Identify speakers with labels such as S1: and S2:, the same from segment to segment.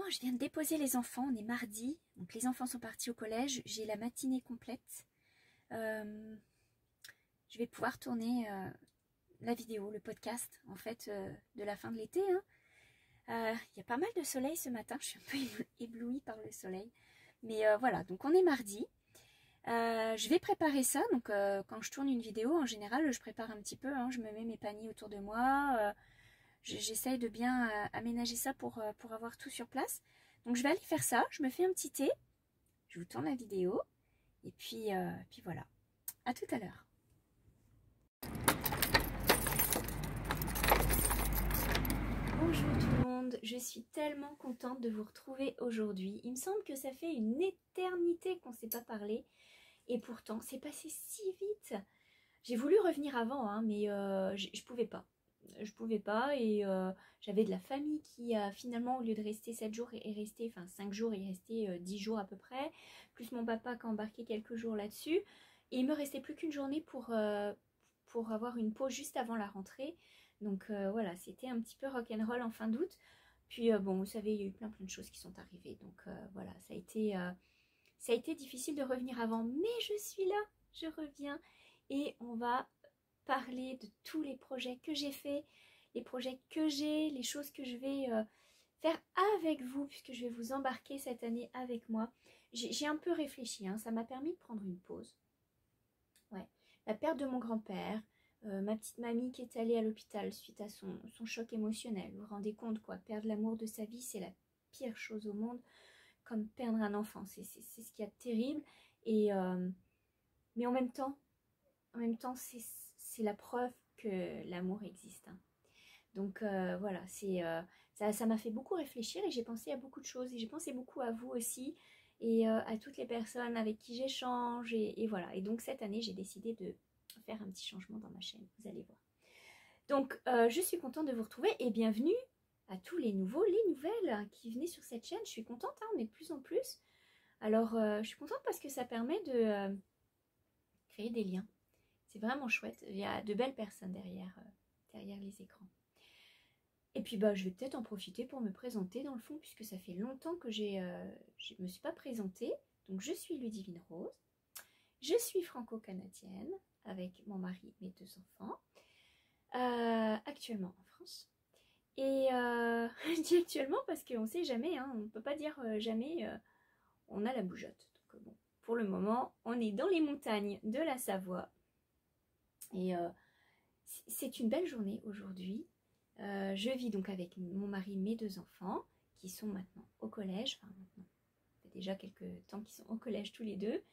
S1: Bon, je viens de déposer les enfants, on est mardi, donc les enfants sont partis au collège, j'ai la matinée complète. Je vais pouvoir tourner la vidéo, le podcast, en fait, de la fin de l'été. Il y a pas mal de soleil ce matin, je suis un peu éblouie par le soleil. Mais voilà, donc on est mardi. Je vais préparer ça, donc quand je tourne une vidéo, en général, je prépare un petit peu, je me mets mes paniers autour de moi, j'essaye de bien aménager ça pour avoir tout sur place. Donc je vais aller faire ça, je me fais un petit thé, je vous tourne la vidéo, et puis voilà, à tout à l'heure. Bonjour tout le monde, je suis tellement contente de vous retrouver aujourd'hui. Il me semble que ça fait une éternité qu'on ne s'est pas parlé, et pourtant c'est passé si vite. J'ai voulu revenir avant, mais je pouvais pas. Je pouvais pas et j'avais de la famille qui finalement, au lieu de rester 7 jours, est resté, enfin 5 jours, est resté 10 jours à peu près, plus mon papa qui a embarqué quelques jours là-dessus. Et il me restait plus qu'une journée pour avoir une pause juste avant la rentrée. Donc voilà, c'était un petit peu rock'n'roll en fin d'août. Puis bon, vous savez, il y a eu plein de choses qui sont arrivées. Donc voilà, ça a été difficile de revenir avant. Mais je suis là, je reviens et on va parler de tous les projets que j'ai faits, les projets que j'ai, les choses que je vais faire avec vous, puisque je vais vous embarquer cette année avec moi. J'ai un peu réfléchi, ça m'a permis de prendre une pause. Ouais. La perte de mon grand-père, ma petite mamie qui est allée à l'hôpital suite à son choc émotionnel. Vous vous rendez compte, quoi, perdre l'amour de sa vie, c'est la pire chose au monde, comme perdre un enfant. C'est ce qu'il y a de terrible. Et, mais en même temps, c'est la preuve que l'amour existe. Donc voilà, ça m'a fait beaucoup réfléchir et j'ai pensé à beaucoup de choses. Et j'ai pensé beaucoup à vous aussi et à toutes les personnes avec qui j'échange. Et voilà. Et donc cette année, j'ai décidé de faire un petit changement dans ma chaîne. Vous allez voir. Donc je suis contente de vous retrouver et bienvenue à tous les nouveaux, les nouvelles qui venaient sur cette chaîne. Je suis contente, on est de plus en plus. Alors je suis contente parce que ça permet de créer des liens. C'est vraiment chouette, il y a de belles personnes derrière les écrans. Et puis je vais peut-être en profiter pour me présenter dans le fond, puisque ça fait longtemps que je ne me suis pas présentée. Donc je suis Ludivine Rose, je suis franco-canadienne, avec mon mari, mes 2 enfants, actuellement en France. Et je dis actuellement parce qu'on ne sait jamais, on ne peut pas dire jamais, on a la bougeotte. Donc bon, pour le moment, on est dans les montagnes de la Savoie. Et c'est une belle journée aujourd'hui. Je vis donc avec mon mari, mes 2 enfants, qui sont maintenant au collège. Enfin, maintenant, ça fait déjà quelques temps qu'ils sont au collège tous les deux.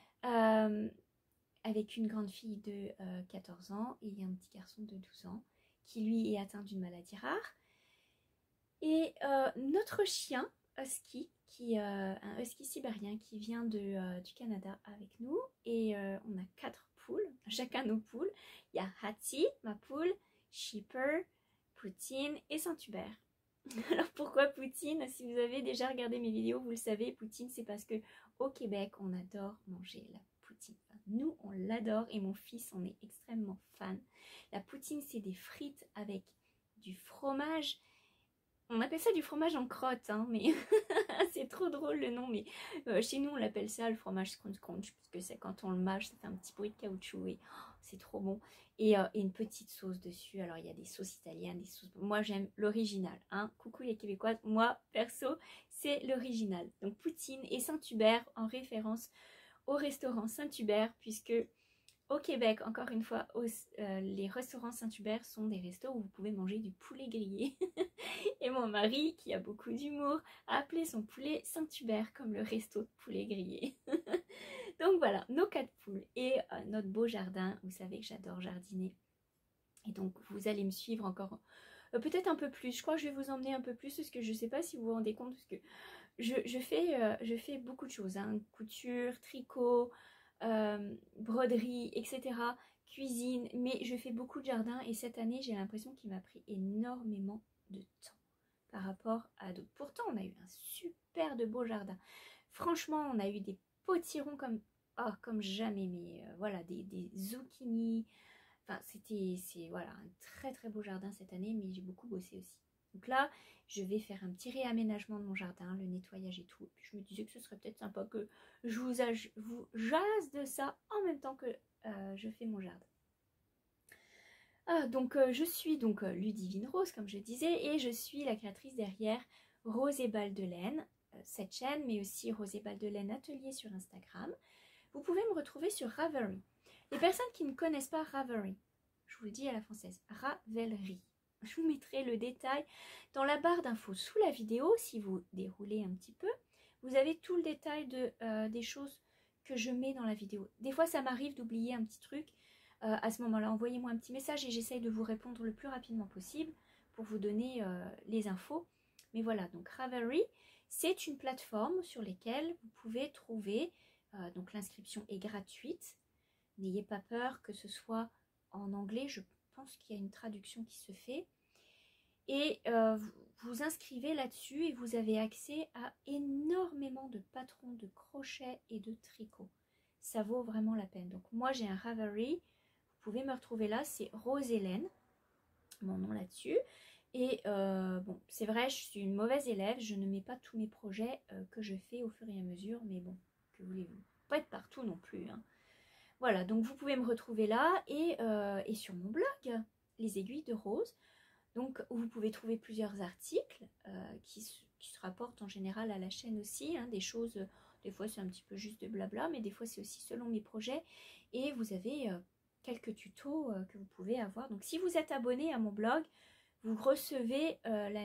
S1: Avec une grande fille de 14 ans et un petit garçon de 12 ans, qui lui est atteint d'une maladie rare. Et notre chien, Husky, un Husky sibérien qui vient du Canada avec nous. Et on a 4 poules, chacun nos poules. Il y a Hattie, ma poule, Shipper, Poutine et Saint-Hubert. Alors pourquoi Poutine? Si vous avez déjà regardé mes vidéos, vous le savez, Poutine, c'est parce que au Québec, on adore manger la poutine. Enfin, nous, on l'adore et mon fils en est extrêmement fan. La poutine, c'est des frites avec du fromage. On appelle ça du fromage en crotte, mais c'est trop drôle le nom. Mais chez nous, on l'appelle ça le fromage scrunch, parce que c'est quand on le mâche, ça fait un petit bruit de caoutchouc et c'est trop bon. Et une petite sauce dessus. Alors, il y a des sauces italiennes, des sauces... Moi, j'aime l'original. Coucou les Québécoises. Moi, perso, c'est l'original. Donc, poutine et Saint-Hubert en référence au restaurant Saint-Hubert, puisque... Au Québec, encore une fois, les restaurants Saint-Hubert sont des restos où vous pouvez manger du poulet grillé. Et mon mari, qui a beaucoup d'humour, a appelé son poulet Saint-Hubert comme le resto de poulet grillé. Donc voilà, nos 4 poules et notre beau jardin. Vous savez que j'adore jardiner. Et donc vous allez me suivre encore peut-être un peu plus. Je crois que je vais vous emmener un peu plus parce que je ne sais pas si vous vous rendez compte. Parce que je fais beaucoup de choses. Couture, tricot... broderie, etc., cuisine, mais je fais beaucoup de jardin et cette année j'ai l'impression qu'il m'a pris énormément de temps par rapport à d'autres. Pourtant on a eu un super de beau jardin, franchement on a eu des potirons comme jamais, mais voilà, des zucchini, enfin c'est voilà un très très beau jardin cette année, mais j'ai beaucoup bossé aussi. Donc là, je vais faire un petit réaménagement de mon jardin, le nettoyage et tout. Et puis je me disais que ce serait peut-être sympa que je vous jase de ça en même temps que je fais mon jardin. Donc je suis donc Ludivine Rose, comme je disais, et je suis la créatrice derrière Rose et Balles de Laine, cette chaîne, mais aussi Rose et Balles de Laine Atelier sur Instagram. Vous pouvez me retrouver sur Ravelry. Les personnes qui ne connaissent pas Ravelry, je vous le dis à la française, Ravelry. Je vous mettrai le détail dans la barre d'infos sous la vidéo. Si vous déroulez un petit peu, vous avez tout le détail des choses que je mets dans la vidéo. Des fois, ça m'arrive d'oublier un petit truc. À ce moment-là, envoyez-moi un petit message et j'essaye de vous répondre le plus rapidement possible pour vous donner les infos. Mais voilà, donc Ravelry, c'est une plateforme sur laquelle vous pouvez trouver, donc l'inscription est gratuite. N'ayez pas peur que ce soit en anglais, je pense qu'il y a une traduction qui se fait. Et vous inscrivez là-dessus et vous avez accès à énormément de patrons de crochet et de tricot. Ça vaut vraiment la peine. Donc moi j'ai un Ravelry. Vous pouvez me retrouver là, c'est Rose Hélène, mon nom là-dessus. Et bon, c'est vrai, je suis une mauvaise élève, je ne mets pas tous mes projets que je fais au fur et à mesure, mais bon, que voulez-vous, pas être partout non plus. Hein. Voilà, donc vous pouvez me retrouver là et sur mon blog, Les Aiguilles de Rose, donc où vous pouvez trouver plusieurs articles qui se rapportent en général à la chaîne aussi, hein, des choses, des fois c'est un petit peu juste de blabla, mais des fois c'est aussi selon mes projets, et vous avez quelques tutos que vous pouvez avoir. Donc si vous êtes abonné à mon blog, vous recevez,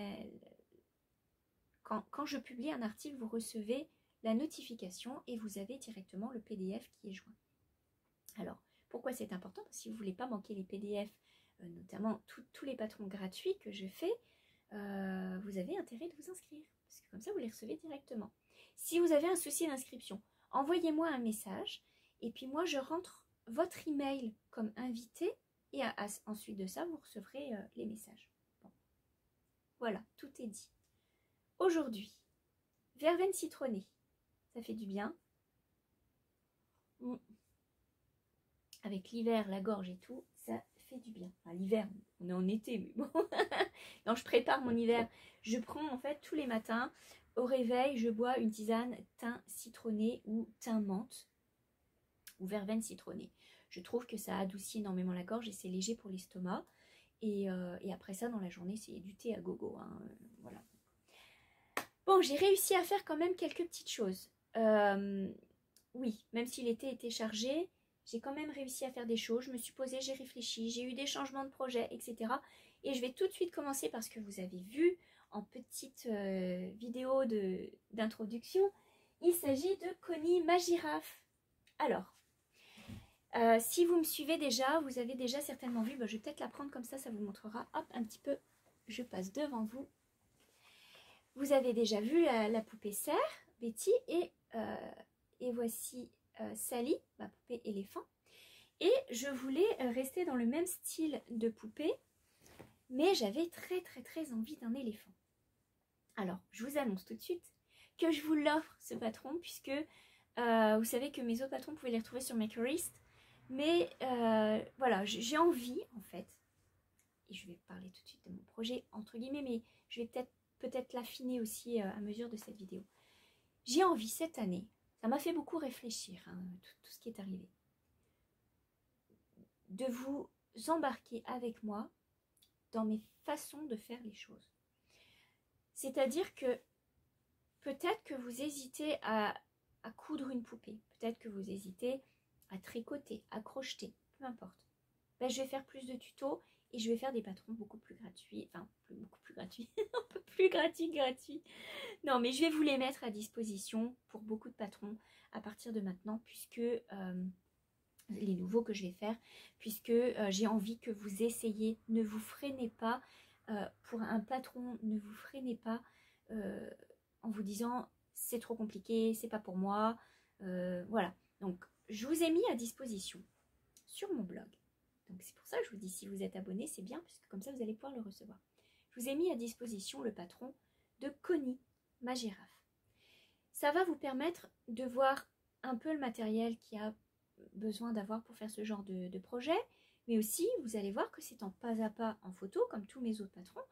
S1: quand je publie un article, vous recevez la notification et vous avez directement le PDF qui est joint. Alors, pourquoi c'est important? Parce que si vous ne voulez pas manquer les PDF, notamment tous les patrons gratuits que je fais, vous avez intérêt de vous inscrire. Parce que comme ça, vous les recevez directement. Si vous avez un souci d'inscription, envoyez-moi un message et puis moi, je rentre votre email comme invité et ensuite de ça, vous recevrez les messages. Bon. Voilà, tout est dit. Aujourd'hui, verveine citronnée, ça fait du bien. Avec l'hiver, la gorge et tout, ça fait du bien. Enfin, l'hiver, on est en été, mais bon. Non, je prépare mon hiver. Je prends en fait tous les matins, au réveil, je bois une tisane thym citronné ou thym menthe ou verveine citronnée. Je trouve que ça adoucit énormément la gorge et c'est léger pour l'estomac. Et après ça, dans la journée, c'est du thé à gogo. Hein, voilà. Bon, j'ai réussi à faire quand même quelques petites choses. Oui, même si l'été était chargé, j'ai quand même réussi à faire des choses. Je me suis posée, j'ai réfléchi, j'ai eu des changements de projet, etc. Et je vais tout de suite commencer parce que vous avez vu en petite vidéo d'introduction, il s'agit de Connie ma girafe. Alors, si vous me suivez déjà, vous avez déjà certainement vu, je vais peut-être la prendre comme ça vous montrera. Hop, un petit peu, je passe devant vous. Vous avez déjà vu la poupée cerf, Betty, et voici Sally, ma poupée éléphant. Et je voulais rester dans le même style de poupée, mais j'avais très envie d'un éléphant. Alors, je vous annonce tout de suite que je vous l'offre, ce patron, puisque vous savez que mes autres patrons, vous pouvez les retrouver sur Makerist. Mais voilà, j'ai envie, en fait, et je vais parler tout de suite de mon projet, entre guillemets, mais je vais peut-être l'affiner aussi à mesure de cette vidéo. J'ai envie cette année, ça m'a fait beaucoup réfléchir, hein, tout ce qui est arrivé, de vous embarquer avec moi dans mes façons de faire les choses. C'est-à-dire que peut-être que vous hésitez à coudre une poupée, peut-être que vous hésitez à tricoter, à crocheter, peu importe. Je vais faire plus de tutos et je vais faire des patrons beaucoup plus gratuits, enfin beaucoup plus gratuits, un peu plus gratuits. Non, mais je vais vous les mettre à disposition pour beaucoup de patrons à partir de maintenant, puisque les nouveaux que je vais faire, puisque j'ai envie que vous essayiez, ne vous freinez pas pour un patron, ne vous freinez pas en vous disant c'est trop compliqué, c'est pas pour moi, voilà. Donc je vous ai mis à disposition sur mon blog. Donc c'est pour ça que je vous dis, si vous êtes abonné, c'est bien, puisque comme ça vous allez pouvoir le recevoir. Je vous ai mis à disposition le patron de Connie ma girafe. Ça va vous permettre de voir un peu le matériel qu'il y a besoin d'avoir pour faire ce genre de projet, mais aussi vous allez voir que c'est en pas à pas en photo, comme tous mes autres patrons,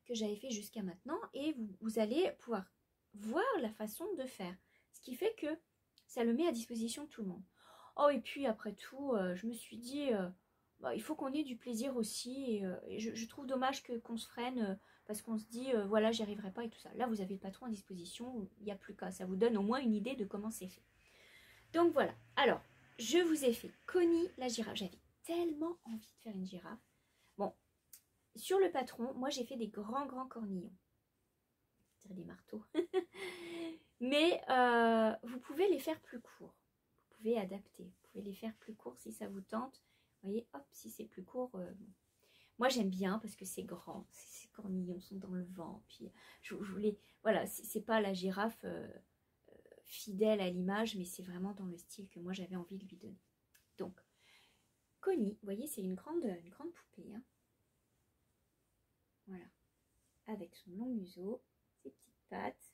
S1: que j'avais fait jusqu'à maintenant et vous allez pouvoir voir la façon de faire. Ce qui fait que ça le met à disposition de tout le monde. Oh, et puis après tout, je me suis dit, bah, il faut qu'on ait du plaisir aussi. Et je trouve dommage qu'on se freine parce qu'on se dit, voilà, j'y arriverai pas et tout ça. Là, vous avez le patron à disposition, il n'y a plus qu'à. Ça vous donne au moins une idée de comment c'est fait. Donc voilà. Alors, je vous ai fait Connie la girafe. J'avais tellement envie de faire une girafe. Bon, sur le patron, moi j'ai fait des grands cornillons. C'est-à-dire des marteaux. Mais vous pouvez les faire plus courts. Vous pouvez adapter. Vous pouvez les faire plus courts si ça vous tente. Vous voyez, hop, si c'est plus court. Moi j'aime bien parce que c'est grand. Ces cornillons sont dans le vent. Puis je voulais. Voilà, c'est pas la girafe fidèle à l'image, mais c'est vraiment dans le style que moi j'avais envie de lui donner. Donc, Connie, vous voyez, c'est une grande poupée. Hein. Voilà. Avec son long museau, ses petites pattes.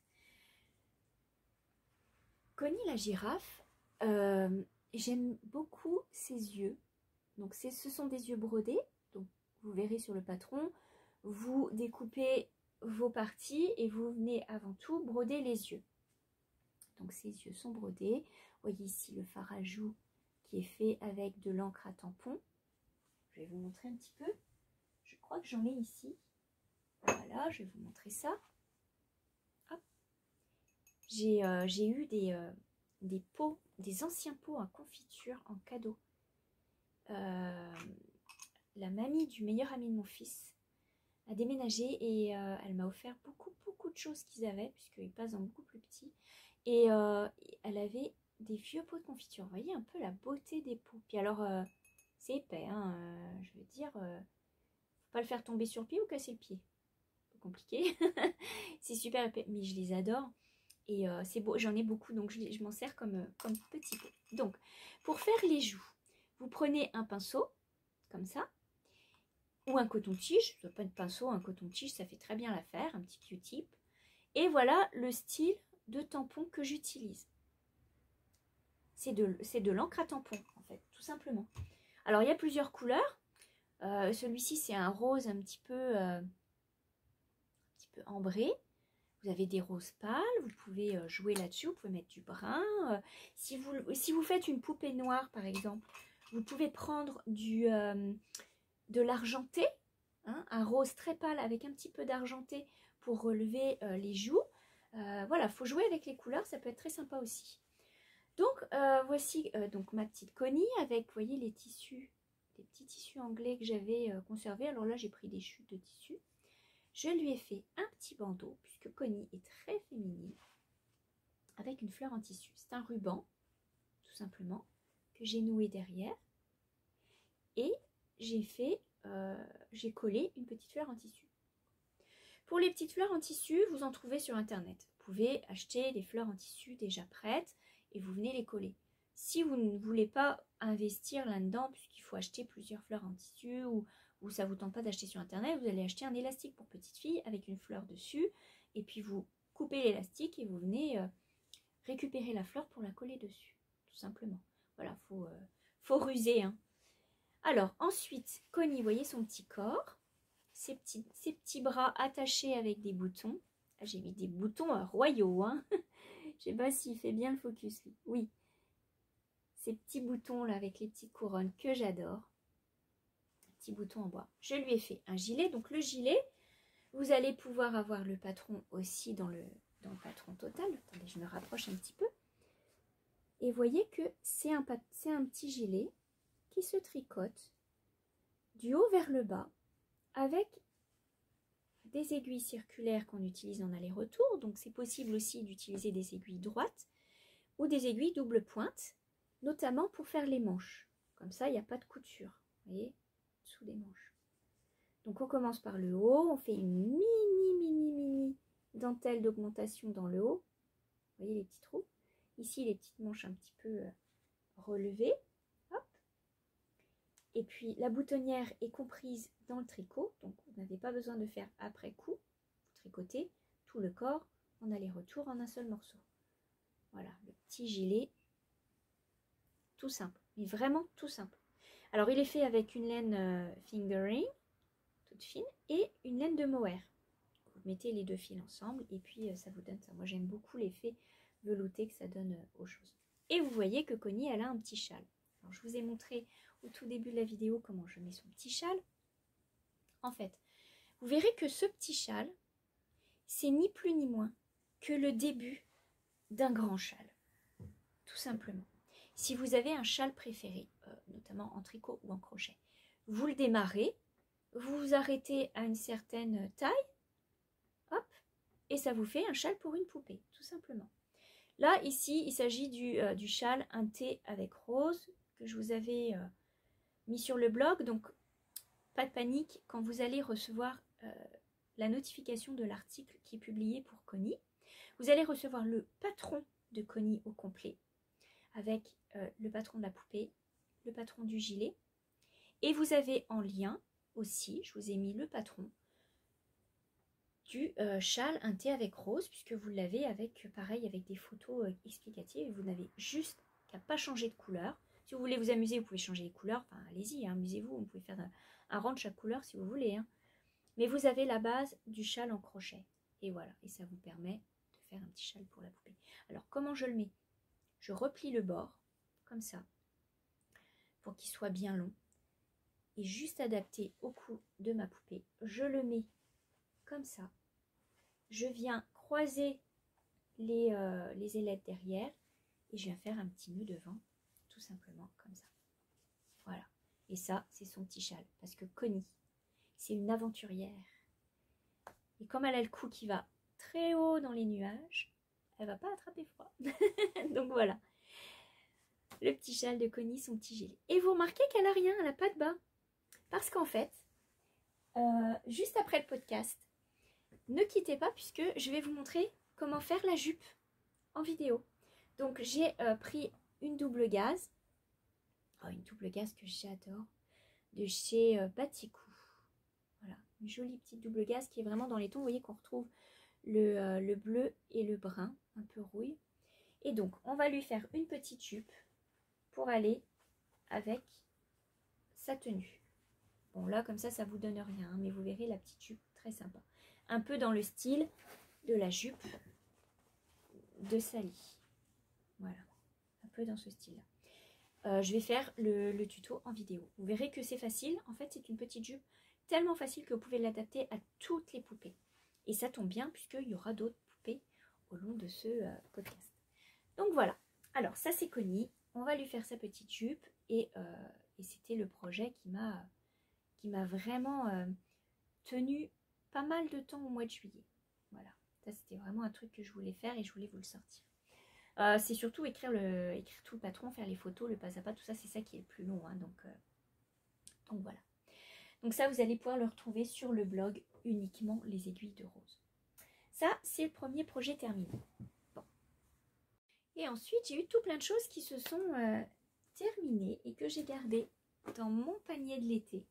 S1: Connie la girafe, j'aime beaucoup ses yeux. Donc ce sont des yeux brodés. Donc vous verrez sur le patron, vous découpez vos parties et vous venez avant tout broder les yeux. Donc ces yeux sont brodés. Vous voyez ici le fard à joues qui est fait avec de l'encre à tampon. Je vais vous montrer un petit peu. Je crois que j'en ai ici. Voilà, je vais vous montrer ça. J'ai eu des pots, des anciens pots à confiture en cadeau. La mamie du meilleur ami de mon fils a déménagé et elle m'a offert beaucoup de choses qu'ils avaient, puisqu'ils passent dans beaucoup plus petit. Et elle avait des vieux pots de confiture. Vous voyez un peu la beauté des pots. Puis alors, c'est épais, hein, je veux dire, faut pas le faire tomber sur le pied ou casser le pied. C'est compliqué. C'est super épais, mais je les adore. Et c'est beau, j'en ai beaucoup, donc je m'en sers comme petit pot. Donc, pour faire les joues, vous prenez un pinceau, comme ça, ou un coton-tige. Ça peut pas être pinceau, un coton-tige, ça fait très bien l'affaire, un petit Q-tip. Et voilà le style de tampon que j'utilise. C'est de l'encre à tampon, en fait, tout simplement. Alors, il y a plusieurs couleurs. Celui-ci, c'est un rose un petit peu ambré. Vous avez des roses pâles, vous pouvez jouer là-dessus, vous pouvez mettre du brun. Si vous faites une poupée noire, par exemple, vous pouvez prendre de l'argenté, hein, un rose très pâle avec un petit peu d'argenté pour relever les joues. Voilà, il faut jouer avec les couleurs, ça peut être très sympa aussi. Donc, voici donc ma petite Connie avec, vous voyez, les petits tissus anglais que j'avais conservés. Alors là, j'ai pris des chutes de tissus. Je lui ai fait un petit bandeau, puisque Connie est très féminine, avec une fleur en tissu. C'est un ruban, tout simplement, que j'ai noué derrière. Et j'ai collé une petite fleur en tissu. Pour les petites fleurs en tissu, vous en trouvez sur Internet. Vous pouvez acheter des fleurs en tissu déjà prêtes et vous venez les coller. Si vous ne voulez pas investir là-dedans, puisqu'il faut acheter plusieurs fleurs en tissu ou ça ne vous tente pas d'acheter sur Internet, vous allez acheter un élastique pour petite fille avec une fleur dessus. Et puis vous coupez l'élastique et vous venez récupérer la fleur pour la coller dessus, tout simplement. Voilà, faut ruser. Hein. Alors ensuite, Connie, vous voyez son petit corps, ses petits bras attachés avec des boutons. Ah, j'ai mis des boutons royaux. Hein. Je sais pas s'il fait bien le focus, lui. Oui. Ces petits boutons là avec les petites couronnes que j'adore. Petit bouton en bois. Je lui ai fait un gilet. Donc le gilet, vous allez pouvoir avoir le patron aussi dans le patron total. Attendez, je me rapproche un petit peu. Et vous voyez que c'est un petit gilet qui se tricote du haut vers le bas avec des aiguilles circulaires qu'on utilise en aller-retour. Donc c'est possible aussi d'utiliser des aiguilles droites ou des aiguilles double pointe, notamment pour faire les manches. Comme ça, il n'y a pas de couture. Vous voyez, sous des manches. Donc on commence par le haut, on fait une mini dentelle d'augmentation dans le haut. Vous voyez les petits trous. Ici, les petites manches un petit peu relevées. Hop. Et puis la boutonnière est comprise dans le tricot, donc vous n'avez pas besoin de faire après coup. Vous tricotez tout le corps en aller-retour en un seul morceau. Voilà, le petit gilet, tout simple, mais vraiment tout simple. Alors il est fait avec une laine fingering, toute fine, et une laine de mohair. mettez les deux fils ensemble et puis ça vous donne ça. Moi j'aime beaucoup l'effet velouté que ça donne aux choses. Et vous voyez que Connie, elle a un petit châle. Alors je vous ai montré au tout début de la vidéo comment je mets son petit châle. En fait, vous verrez que ce petit châle, c'est ni plus ni moins que le début d'un grand châle. Tout simplement. Si vous avez un châle préféré, notamment en tricot ou en crochet, vous le démarrez, vous vous arrêtez à une certaine taille, hop, et ça vous fait un châle pour une poupée, tout simplement. Là, ici, il s'agit du châle un thé avec rose que je vous avais mis sur le blog. Donc, pas de panique, quand vous allez recevoir la notification de l'article qui est publié pour Connie, vous allez recevoir le patron de Connie au complet, avec le patron de la poupée, le patron du gilet. Et vous avez en lien aussi, je vous ai mis le patron du châle un thé avec rose, puisque vous l'avez avec, pareil, avec des photos explicatives. Vous n'avez juste qu'à pas changer de couleur. Si vous voulez vous amuser, vous pouvez changer les couleurs. Enfin, allez-y, hein, amusez-vous. Vous pouvez faire un rang de chaque couleur si vous voulez. Hein. Mais vous avez la base du châle en crochet. Et voilà, et ça vous permet de faire un petit châle pour la poupée. Alors, comment je le mets? Je replie le bord, comme ça, pour qu'il soit bien long. Et juste adapté au cou de ma poupée, je le mets comme ça. Je viens croiser les ailettes derrière et je viens faire un petit nœud devant, tout simplement comme ça. Voilà. Et ça, c'est son petit châle. Parce que Connie, c'est une aventurière. Et comme elle a le cou qui va très haut dans les nuages, elle va pas attraper froid. Donc voilà. Le petit châle de Connie, son petit gilet. Et vous remarquez qu'elle a rien, elle n'a pas de bas. Parce qu'en fait, juste après le podcast, ne quittez pas puisque je vais vous montrer comment faire la jupe en vidéo. Donc j'ai pris une double gaze, une double gaze que j'adore, de chez Batikou. Voilà, une jolie petite double gaze qui est vraiment dans les tons, vous voyez qu'on retrouve le bleu et le brun, un peu rouille. Et donc on va lui faire une petite jupe pour aller avec sa tenue. Bon là comme ça vous donne rien, hein, mais vous verrez la petite jupe très sympa. Un peu dans le style de la jupe de Sally. Voilà, un peu dans ce style-là. Je vais faire le tuto en vidéo. Vous verrez que c'est facile. En fait, c'est une petite jupe tellement facile que vous pouvez l'adapter à toutes les poupées. Et ça tombe bien puisqu'il y aura d'autres poupées au long de ce podcast. Donc voilà. Alors ça c'est Connie. On va lui faire sa petite jupe et c'était le projet qui m'a vraiment tenu pas mal de temps au mois de juillet. Voilà, ça c'était vraiment un truc que je voulais faire et je voulais vous le sortir. C'est surtout écrire tout le patron, faire les photos, le pas à pas, tout ça, c'est ça qui est le plus long. Hein, donc voilà. Donc ça, vous allez pouvoir le retrouver sur le blog, uniquement les aiguilles de rose. Ça, c'est le premier projet terminé. Bon. Et ensuite, j'ai eu tout plein de choses qui se sont terminées et que j'ai gardées dans mon panier de l'été.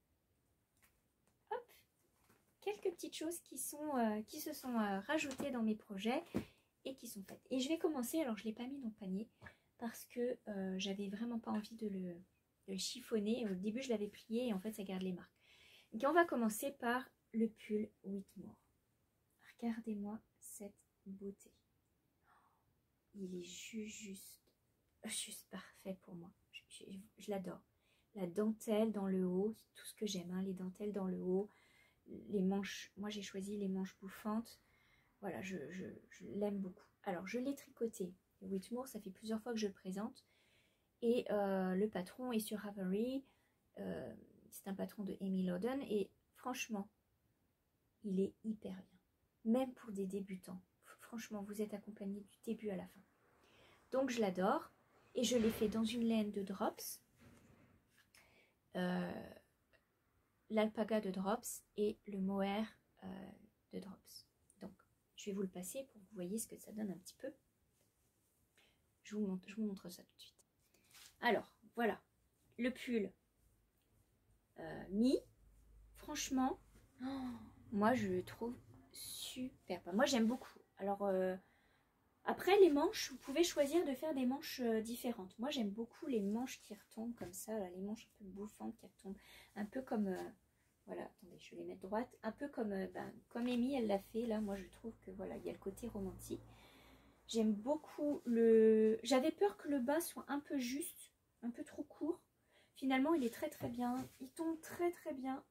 S1: Hop, quelques petites choses qui se sont rajoutées dans mes projets et qui sont faites. Et je vais commencer, alors je ne l'ai pas mis dans le panier parce que j'avais vraiment pas envie de le chiffonner. Au début, je l'avais plié et en fait, ça garde les marques. Donc, on va commencer par le pull Whitmore. Regardez-moi cette beauté. Il est juste parfait pour moi. Je l'adore. La dentelle dans le haut, c'est tout ce que j'aime, hein, les dentelles dans le haut. Les manches, moi j'ai choisi les manches bouffantes. Voilà, je l'aime beaucoup. Alors, je l'ai tricoté. Le Whitmore, ça fait plusieurs fois que je le présente. Et le patron est sur Ravelry. C'est un patron de Amy Loden. Et franchement, il est hyper bien. Même pour des débutants. Franchement, vous êtes accompagné du début à la fin. Donc, je l'adore. Et je l'ai fait dans une laine de Drops. L'alpaga de Drops et le mohair de Drops. Donc, je vais vous le passer pour que vous voyez ce que ça donne un petit peu. Je vous montre ça tout de suite. Alors, voilà. Le pull mis. Franchement, moi, je le trouve super. Moi, j'aime beaucoup. Alors, après, les manches, vous pouvez choisir de faire des manches différentes. Moi, j'aime beaucoup les manches qui retombent comme ça. Là, les manches un peu bouffantes qui retombent. Un peu comme Voilà, attendez, je vais les mettre droite. Un peu comme, comme Amy, elle l'a fait. Là, moi, je trouve que voilà, il y a le côté romantique. J'aime beaucoup le... J'avais peur que le bas soit un peu juste, un peu trop court. Finalement, il est très très bien. Il tombe très très bien.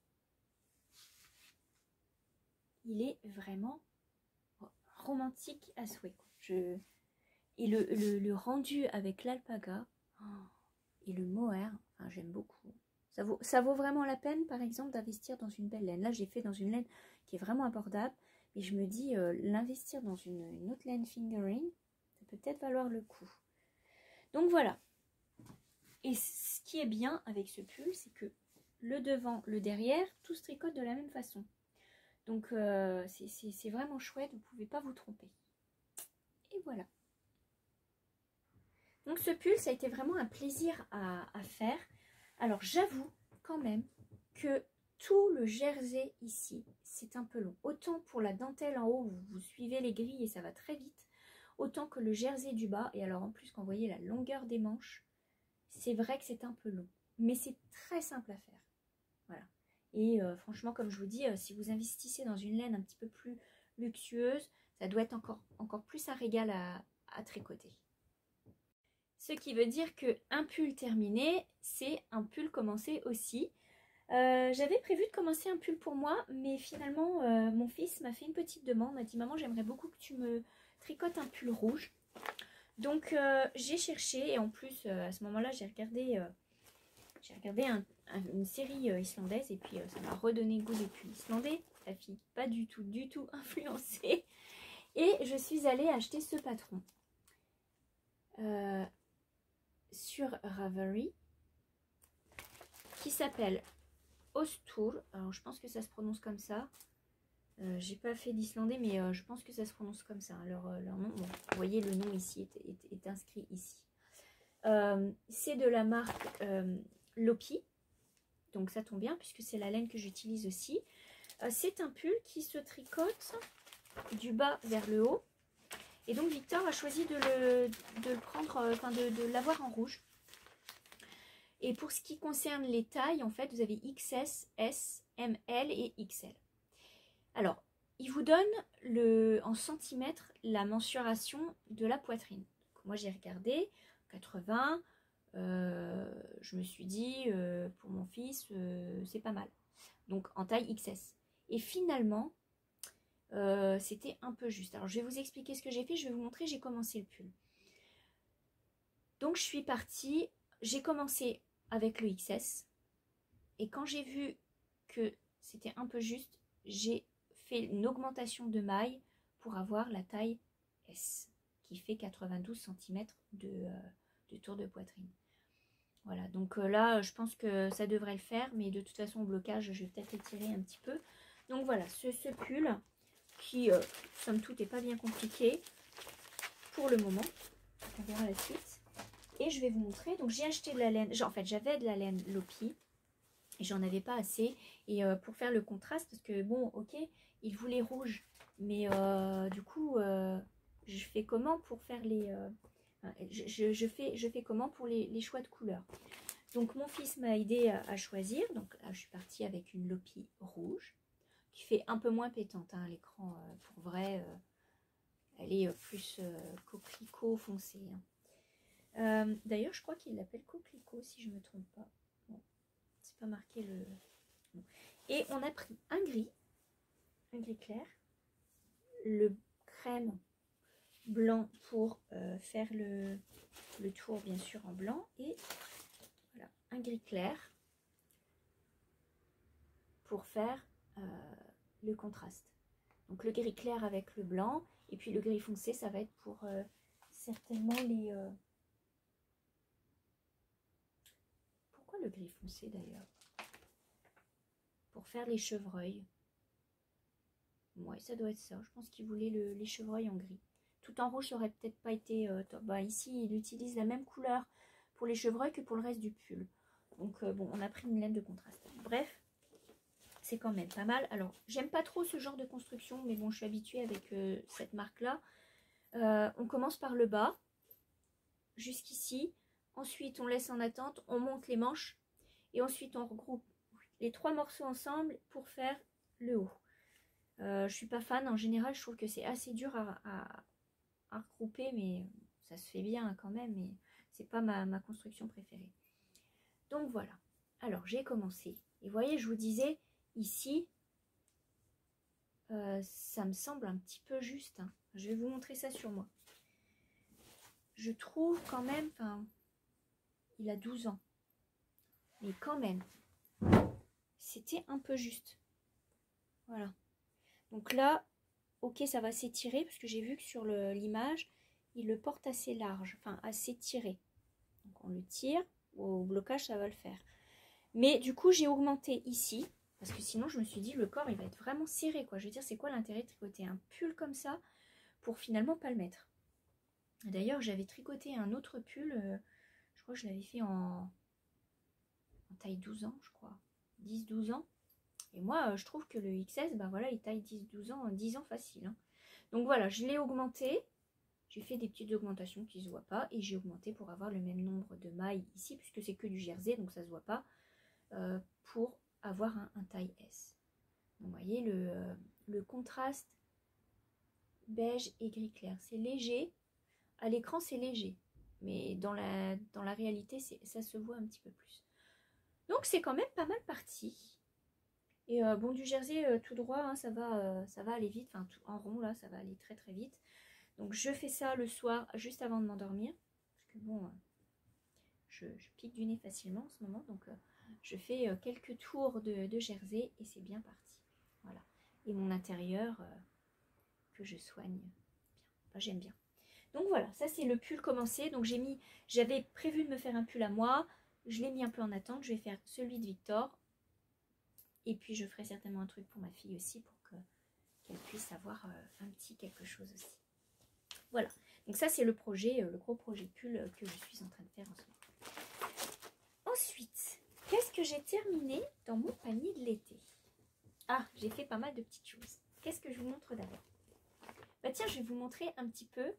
S1: Il est vraiment romantique à souhait. Et le rendu avec l'alpaga et le mohair, enfin, j'aime beaucoup. Ça vaut vraiment la peine, par exemple, d'investir dans une belle laine. Là, j'ai fait dans une laine qui est vraiment abordable. Et je me dis, l'investir dans une autre laine fingering, ça peut peut-être valoir le coup. Donc voilà. Et ce qui est bien avec ce pull, c'est que le devant, le derrière, tout se tricote de la même façon. Donc c'est vraiment chouette, vous ne pouvez pas vous tromper. Et voilà. Donc ce pull, ça a été vraiment un plaisir à faire. Alors j'avoue quand même que tout le jersey ici, c'est un peu long. Autant pour la dentelle en haut, vous suivez les grilles et ça va très vite. Autant que le jersey du bas. Et alors en plus, quand vous voyez la longueur des manches, c'est vrai que c'est un peu long. Mais c'est très simple à faire. Voilà. Et franchement, comme je vous dis, si vous investissez dans une laine un petit peu plus luxueuse, ça doit être encore plus un régal à tricoter. Ce qui veut dire qu'un pull terminé, c'est un pull commencé aussi. J'avais prévu de commencer un pull pour moi, mais finalement, mon fils m'a fait une petite demande, m'a dit « Maman, j'aimerais beaucoup que tu me tricotes un pull rouge. » Donc, j'ai cherché, et en plus, à ce moment-là, j'ai regardé une série islandaise, et puis ça m'a redonné goût des pulls islandais. La fille, pas du tout influencée. Et je suis allée acheter ce patron. Sur Ravelry, qui s'appelle Ostur. Alors je pense que ça se prononce comme ça. J'ai pas fait d'islandais, mais je pense que ça se prononce comme ça. Leur nom, bon, vous voyez le nom ici est inscrit ici. C'est de la marque Lopi, donc ça tombe bien puisque c'est la laine que j'utilise aussi. C'est un pull qui se tricote du bas vers le haut. Et donc Victor a choisi de le prendre, enfin de l'avoir en rouge. Et pour ce qui concerne les tailles, en fait, vous avez XS, S, ML et XL. Alors, il vous donne en centimètres la mensuration de la poitrine. Donc, moi, j'ai regardé 80. Je me suis dit, pour mon fils, c'est pas mal. Donc, en taille XS. Et finalement, c'était un peu juste. Alors, je vais vous expliquer ce que j'ai fait. Je vais vous montrer, j'ai commencé le pull. Donc, je suis partie. J'ai commencé avec le XS. Et quand j'ai vu que c'était un peu juste, j'ai fait une augmentation de maille pour avoir la taille S, qui fait 92 cm de tour de poitrine. Voilà, donc là, je pense que ça devrait le faire, mais de toute façon, au blocage, je vais peut-être l'étirer un petit peu. Donc voilà, ce pull, qui, somme toute, n'est pas bien compliqué pour le moment. On verra la suite. Et je vais vous montrer. Donc j'ai acheté de la laine, en fait, j'avais de la laine Lopi. Et j'en avais pas assez. Et pour faire le contraste, parce que bon, ok, il voulait rouge. Mais du coup, je fais comment pour faire les... je fais comment pour les choix de couleurs. Donc mon fils m'a aidé à choisir. Donc là, je suis partie avec une Lopi rouge, qui fait un peu moins pétante à l'écran. Pour vrai, elle est plus coquelicot foncé. Hein. D'ailleurs, je crois qu'il l'appelle coquelicot, si je ne me trompe pas. C'est pas marqué le... Et on a pris un gris clair, le crème blanc pour faire le tour bien sûr en blanc, et voilà, un gris clair pour faire le contraste. Donc le gris clair avec le blanc, et puis le gris foncé, ça va être pour certainement les... Pourquoi le gris foncé d'ailleurs? Pour faire les chevreuils. Ouais, ça doit être ça. Je pense qu'il voulait les chevreuils en gris. Tout en rouge, ça aurait peut-être pas été top. Bah, ici, il utilise la même couleur pour les chevreuils que pour le reste du pull. Donc, bon, on a pris une laine de contraste. Bref, c'est quand même pas mal. Alors, j'aime pas trop ce genre de construction, mais bon, je suis habituée avec cette marque-là. On commence par le bas, jusqu'ici. Ensuite, on laisse en attente, on monte les manches. Et ensuite, on regroupe les 3 morceaux ensemble pour faire le haut. Je suis pas fan, en général je trouve que c'est assez dur à regrouper, mais ça se fait bien quand même, mais c'est pas ma construction préférée. Donc voilà, alors j'ai commencé, et vous voyez, je vous disais, ici, ça me semble un petit peu juste, hein. Je vais vous montrer ça sur moi. Je trouve quand même, enfin, il a 12 ans, mais quand même, c'était un peu juste. Voilà. Donc là, ok, ça va s'étirer, parce que j'ai vu que sur l'image, il le porte assez large, enfin assez tiré. Donc on le tire, au blocage, ça va le faire. Mais du coup, j'ai augmenté ici, parce que sinon, je me suis dit, le corps, il va être vraiment serré, quoi. Je veux dire, c'est quoi l'intérêt de tricoter un pull comme ça pour finalement pas le mettre? D'ailleurs, j'avais tricoté un autre pull, je crois que je l'avais fait en taille 12 ans, je crois. 10-12 ans. Et moi, je trouve que le XS, bah voilà, il taille 10-12 ans, 10 ans facile, hein. Donc voilà, je l'ai augmenté. J'ai fait des petites augmentations qui ne se voient pas. Et j'ai augmenté pour avoir le même nombre de mailles ici, puisque c'est que du jersey, donc ça ne se voit pas. Pour avoir un taille S. Donc, vous voyez le contraste beige et gris clair. C'est léger. À l'écran, c'est léger. Mais dans la réalité, ça se voit un petit peu plus. Donc, c'est quand même pas mal parti. Et bon, du jersey tout droit, hein, ça va aller vite. Enfin, en rond, là, ça va aller très très vite. Donc, je fais ça le soir, juste avant de m'endormir. Parce que bon, je pique du nez facilement en ce moment. Donc, je fais quelques tours de jersey et c'est bien parti. Voilà. Et mon intérieur que je soigne bien. Enfin, j'aime bien. Donc voilà, ça c'est le pull commencé. Donc j'avais prévu de me faire un pull à moi. Je l'ai mis un peu en attente. Je vais faire celui de Victor. Et puis je ferai certainement un truc pour ma fille aussi pour qu'elle puisse avoir un petit quelque chose aussi. Voilà. Donc ça c'est le projet, le gros projet pull que je suis en train de faire en ce moment. Ensuite, qu'est-ce que j'ai terminé dans mon panier de l'été? Ah, j'ai fait pas mal de petites choses. Qu'est-ce que je vous montre d'abord? Bah tiens, je vais vous montrer un petit peu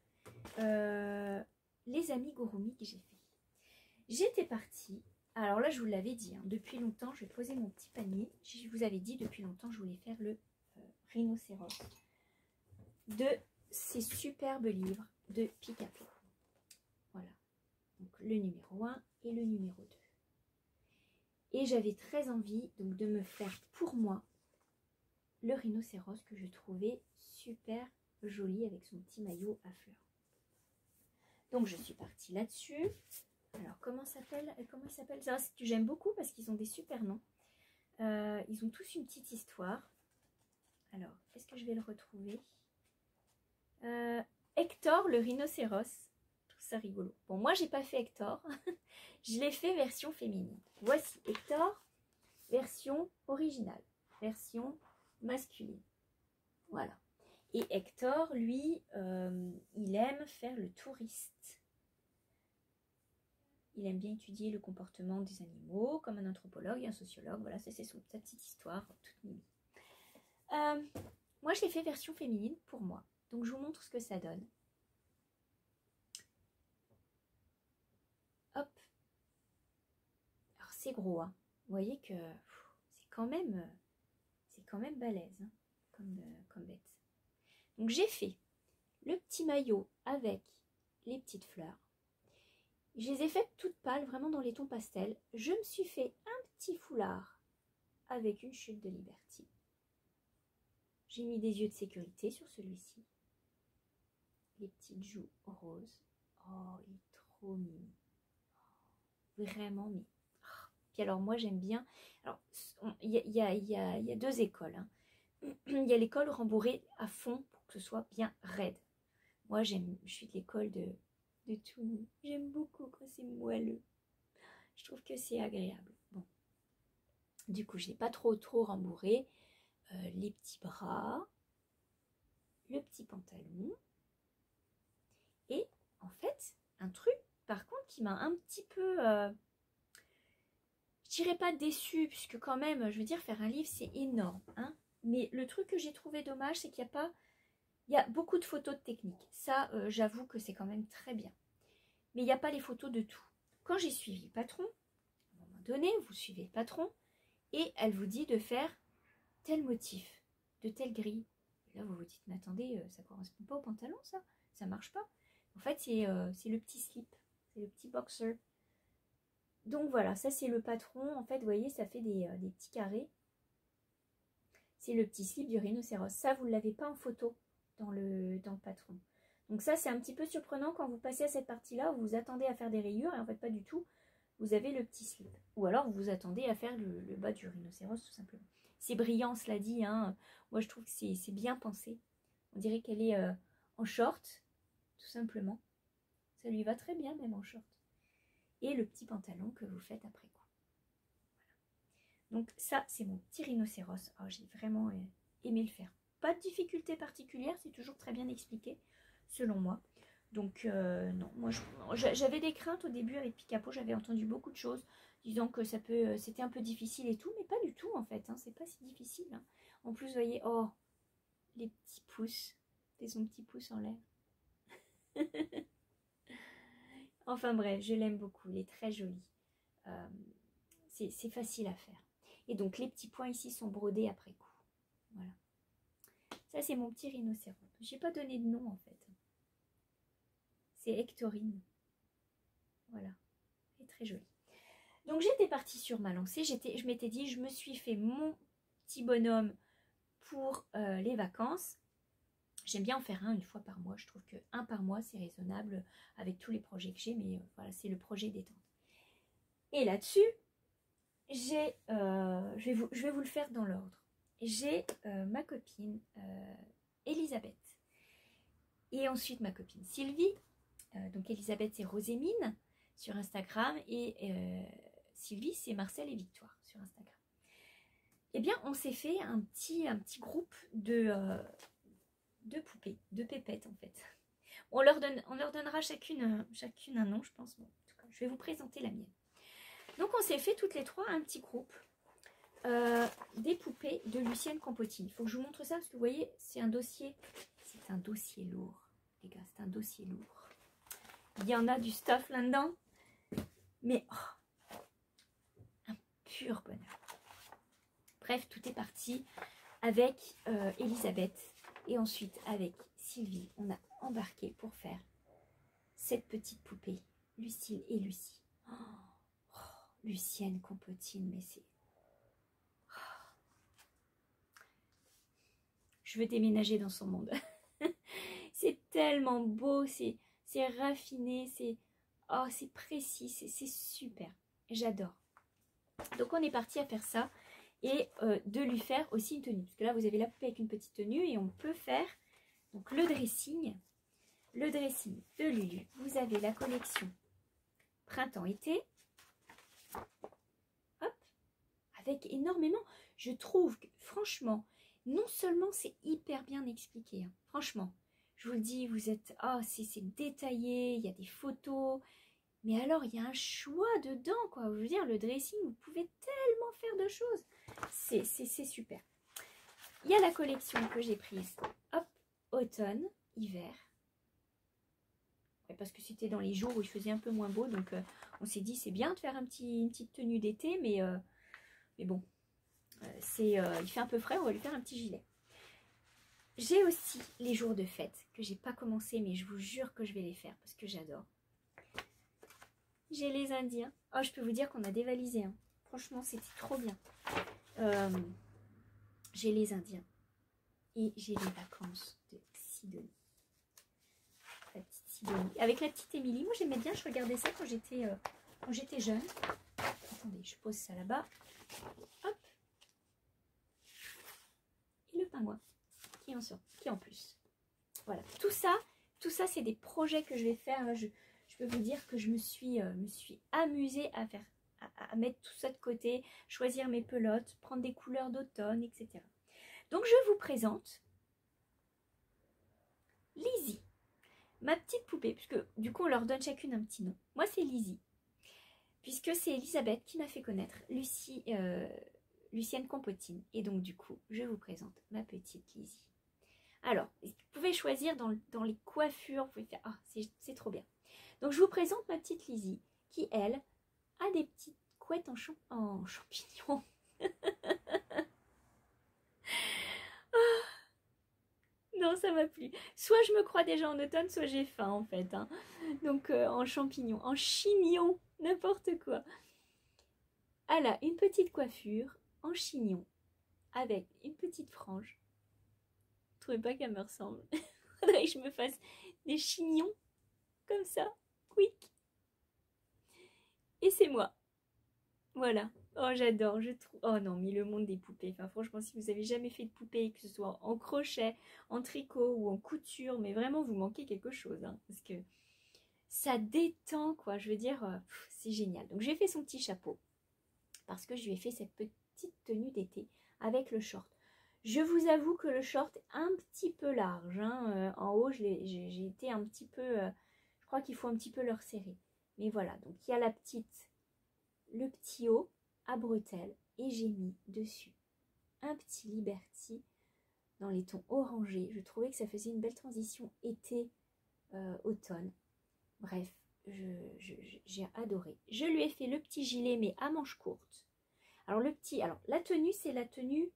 S1: les amigurumi que j'ai fait. J'étais partie, alors là je vous l'avais dit, hein, depuis longtemps, je vais poser mon petit panier. Je vous avais dit depuis longtemps, je voulais faire le rhinocéros de ces superbes livres de Picapo. Voilà, donc le numéro 1 et le numéro 2. Et j'avais très envie donc de me faire pour moi le rhinocéros que je trouvais super joli avec son petit maillot à fleurs. Donc je suis partie là-dessus. Alors comment il s'appelle? C'est ce que j'aime beaucoup parce qu'ils ont des super noms. Ils ont tous une petite histoire. Alors, est-ce que je vais le retrouver? Hector le rhinocéros. Je trouve ça rigolo. Bon, moi j'ai pas fait Hector. Je l'ai fait version féminine. Voici Hector, version originale, version masculine. Voilà. Et Hector, lui, il aime faire le touriste. Il aime bien étudier le comportement des animaux, comme un anthropologue et un sociologue. Voilà, c'est sa petite histoire toute mignonne. Moi, je l'ai fait version féminine pour moi. Donc, je vous montre ce que ça donne. Hop. Alors, c'est gros, hein. Vous voyez que c'est quand même balèze, hein, comme bête. Donc, j'ai fait le petit maillot avec les petites fleurs. Je les ai faites toutes pâles, vraiment dans les tons pastels. Je me suis fait un petit foulard avec une chute de Liberty. J'ai mis des yeux de sécurité sur celui-ci. Les petites joues roses. Oh, il est trop mignon. Vraiment mignon. Puis alors, moi, j'aime bien... Alors, il y a deux écoles, hein. Il y a l'école rembourrée à fond pour que ce soit bien raide. Moi, je suis de l'école de tout. J'aime beaucoup quand c'est moelleux. Je trouve que c'est agréable. Bon. Du coup, je n'ai pas trop rembourré. Les petits bras, le petit pantalon. Et en fait, un truc, par contre, qui m'a un petit peu... je dirais pas déçue, puisque quand même, je veux dire, faire un livre, c'est énorme, hein. Mais le truc que j'ai trouvé dommage, c'est qu'il n'y a pas... Il y a beaucoup de photos de technique. Ça, j'avoue que c'est quand même très bien. Mais il n'y a pas les photos de tout. Quand j'ai suivi le patron, à un moment donné, vous suivez le patron, et elle vous dit de faire tel motif, de telle grille. Et là, vous vous dites, mais attendez, ça ne correspond pas au pantalon, ça marche pas. En fait, c'est le petit slip, c'est le petit boxer. Donc voilà, ça c'est le patron. En fait, vous voyez, ça fait des petits carrés. C'est le petit slip du rhinocéros. Ça, vous ne l'avez pas en photo dans le patron. Donc ça, c'est un petit peu surprenant quand vous passez à cette partie-là, vous vous attendez à faire des rayures, et en fait, pas du tout. Vous avez le petit slip. Ou alors, vous vous attendez à faire le bas du rhinocéros, tout simplement. C'est brillant, cela dit. Hein. Moi, je trouve que c'est bien pensé. On dirait qu'elle est en short, tout simplement. Ça lui va très bien, même en short. Et le petit pantalon que vous faites après coup. Voilà. Donc ça, c'est mon petit rhinocéros. Oh, j'ai vraiment aimé le faire. Pas de difficulté particulière, c'est toujours très bien expliqué, selon moi. Donc non, moi j'avais des craintes au début avec Picapo, j'avais entendu beaucoup de choses disant que c'était un peu difficile et tout, mais pas du tout en fait, hein, c'est pas si difficile. Hein. En plus, vous voyez, oh, les petits pouces, et son petit pouce en l'air. Enfin bref, je l'aime beaucoup, il est très joli. C'est facile à faire. Et donc les petits points ici sont brodés après coup. Voilà. Ça c'est mon petit rhinocéros. J'ai pas donné de nom en fait. C'est Hectorine. Voilà. C'est très joli. Donc j'étais partie sur ma lancée. Je m'étais dit, je me suis fait mon petit bonhomme pour les vacances. J'aime bien en faire un une fois par mois. Je trouve que un par mois, c'est raisonnable avec tous les projets que j'ai. Mais voilà, c'est le projet détente. Et là-dessus, je vais vous le faire dans l'ordre. J'ai ma copine Elisabeth. Et ensuite ma copine Sylvie. Donc Elisabeth, c'est Rosémine sur Instagram. Et Sylvie, c'est Marcel et Victoire sur Instagram. Eh bien, on s'est fait un petit groupe de poupées, de pépettes en fait. On leur donnera chacune un nom, je pense. Bon, en tout cas, je vais vous présenter la mienne. Donc, on s'est fait toutes les trois un petit groupe des poupées de Lucienne Compotine. Il faut que je vous montre ça parce que vous voyez, c'est un dossier lourd, les gars, c'est un dossier lourd. Il y en a du stuff là-dedans, mais oh, un pur bonheur. Bref, tout est parti avec Elisabeth et ensuite avec Sylvie. On a embarqué pour faire cette petite poupée, Lucille et Lucie. Oh, Lucienne Compotine, mais c'est... Oh. Je veux déménager dans son monde. C'est tellement beau, c'est raffiné, c'est précis, c'est super. J'adore. Donc on est parti à faire ça et de lui faire aussi une tenue. Parce que là, vous avez la poupée avec une petite tenue et on peut faire donc le dressing. Le dressing de Lulu. Vous avez la collection printemps-été. Hop. Avec énormément. Je trouve que franchement, non seulement c'est hyper bien expliqué. Hein, franchement, je vous le dis, vous êtes... Oh, c'est détaillé, il y a des photos. Mais alors, il y a un choix dedans, quoi. Je veux dire, le dressing, vous pouvez tellement faire de choses. C'est super. Il y a la collection que j'ai prise. Hop, automne, hiver. Ouais, parce que c'était dans les jours où il faisait un peu moins beau. Donc, on s'est dit, c'est bien de faire une petite tenue d'été. Mais bon, il fait un peu frais. On va lui faire un petit gilet. J'ai aussi les jours de fête que j'ai pas commencé. Mais je vous jure que je vais les faire parce que j'adore. J'ai les Indiens. Oh, je peux vous dire qu'on a dévalisé. Hein. Franchement, c'était trop bien. J'ai les Indiens. Et j'ai les vacances de Sidonie. La petite Sidonie. Avec la petite Émilie. Moi, j'aimais bien. Je regardais ça quand j'étais jeune. Attendez, je pose ça là-bas. Hop. Et le pingouin qui en plus. Voilà. Tout ça, c'est des projets que je vais faire. Je peux vous dire que je me suis amusée à mettre tout ça de côté, choisir mes pelotes, prendre des couleurs d'automne, etc. Donc je vous présente Lizzie, ma petite poupée, puisque du coup on leur donne chacune un petit nom. Moi c'est Lizzie, puisque c'est Elisabeth qui m'a fait connaître Lucienne Compotine. Et donc du coup, je vous présente ma petite Lizzie. Alors, vous pouvez choisir dans les coiffures, vous pouvez faire... Ah, c'est trop bien. Donc, je vous présente ma petite Lizzie, qui, elle, a des petites couettes en champignons. Non, ça m'a plu. Soit je me crois déjà en automne, soit j'ai faim en fait. Hein. Donc en champignons, en chignon, n'importe quoi. Elle a une petite coiffure en chignon avec une petite frange. Vous trouvez pas qu'elle me ressemble? Faudrait que je me fasse des chignons comme ça, quick. Et c'est moi. Voilà. Oh, j'adore, je trouve. Oh non, mais le monde des poupées. Enfin, franchement, si vous avez jamais fait de poupée, que ce soit en crochet, en tricot ou en couture, mais vraiment, vous manquez quelque chose. Hein, parce que ça détend, quoi. Je veux dire, c'est génial. Donc, j'ai fait son petit chapeau. Parce que je lui ai fait cette petite tenue d'été avec le short. Je vous avoue que le short est un petit peu large. Hein. En haut, j'ai été un petit peu... je crois qu'il faut un petit peu le resserrer. Mais voilà, donc il y a le petit haut à bretelles et j'ai mis dessus un petit Liberty dans les tons orangés. Je trouvais que ça faisait une belle transition été-automne. Bref, j'ai adoré. Je lui ai fait le petit gilet mais à manches courtes. Alors la tenue, c'est la tenue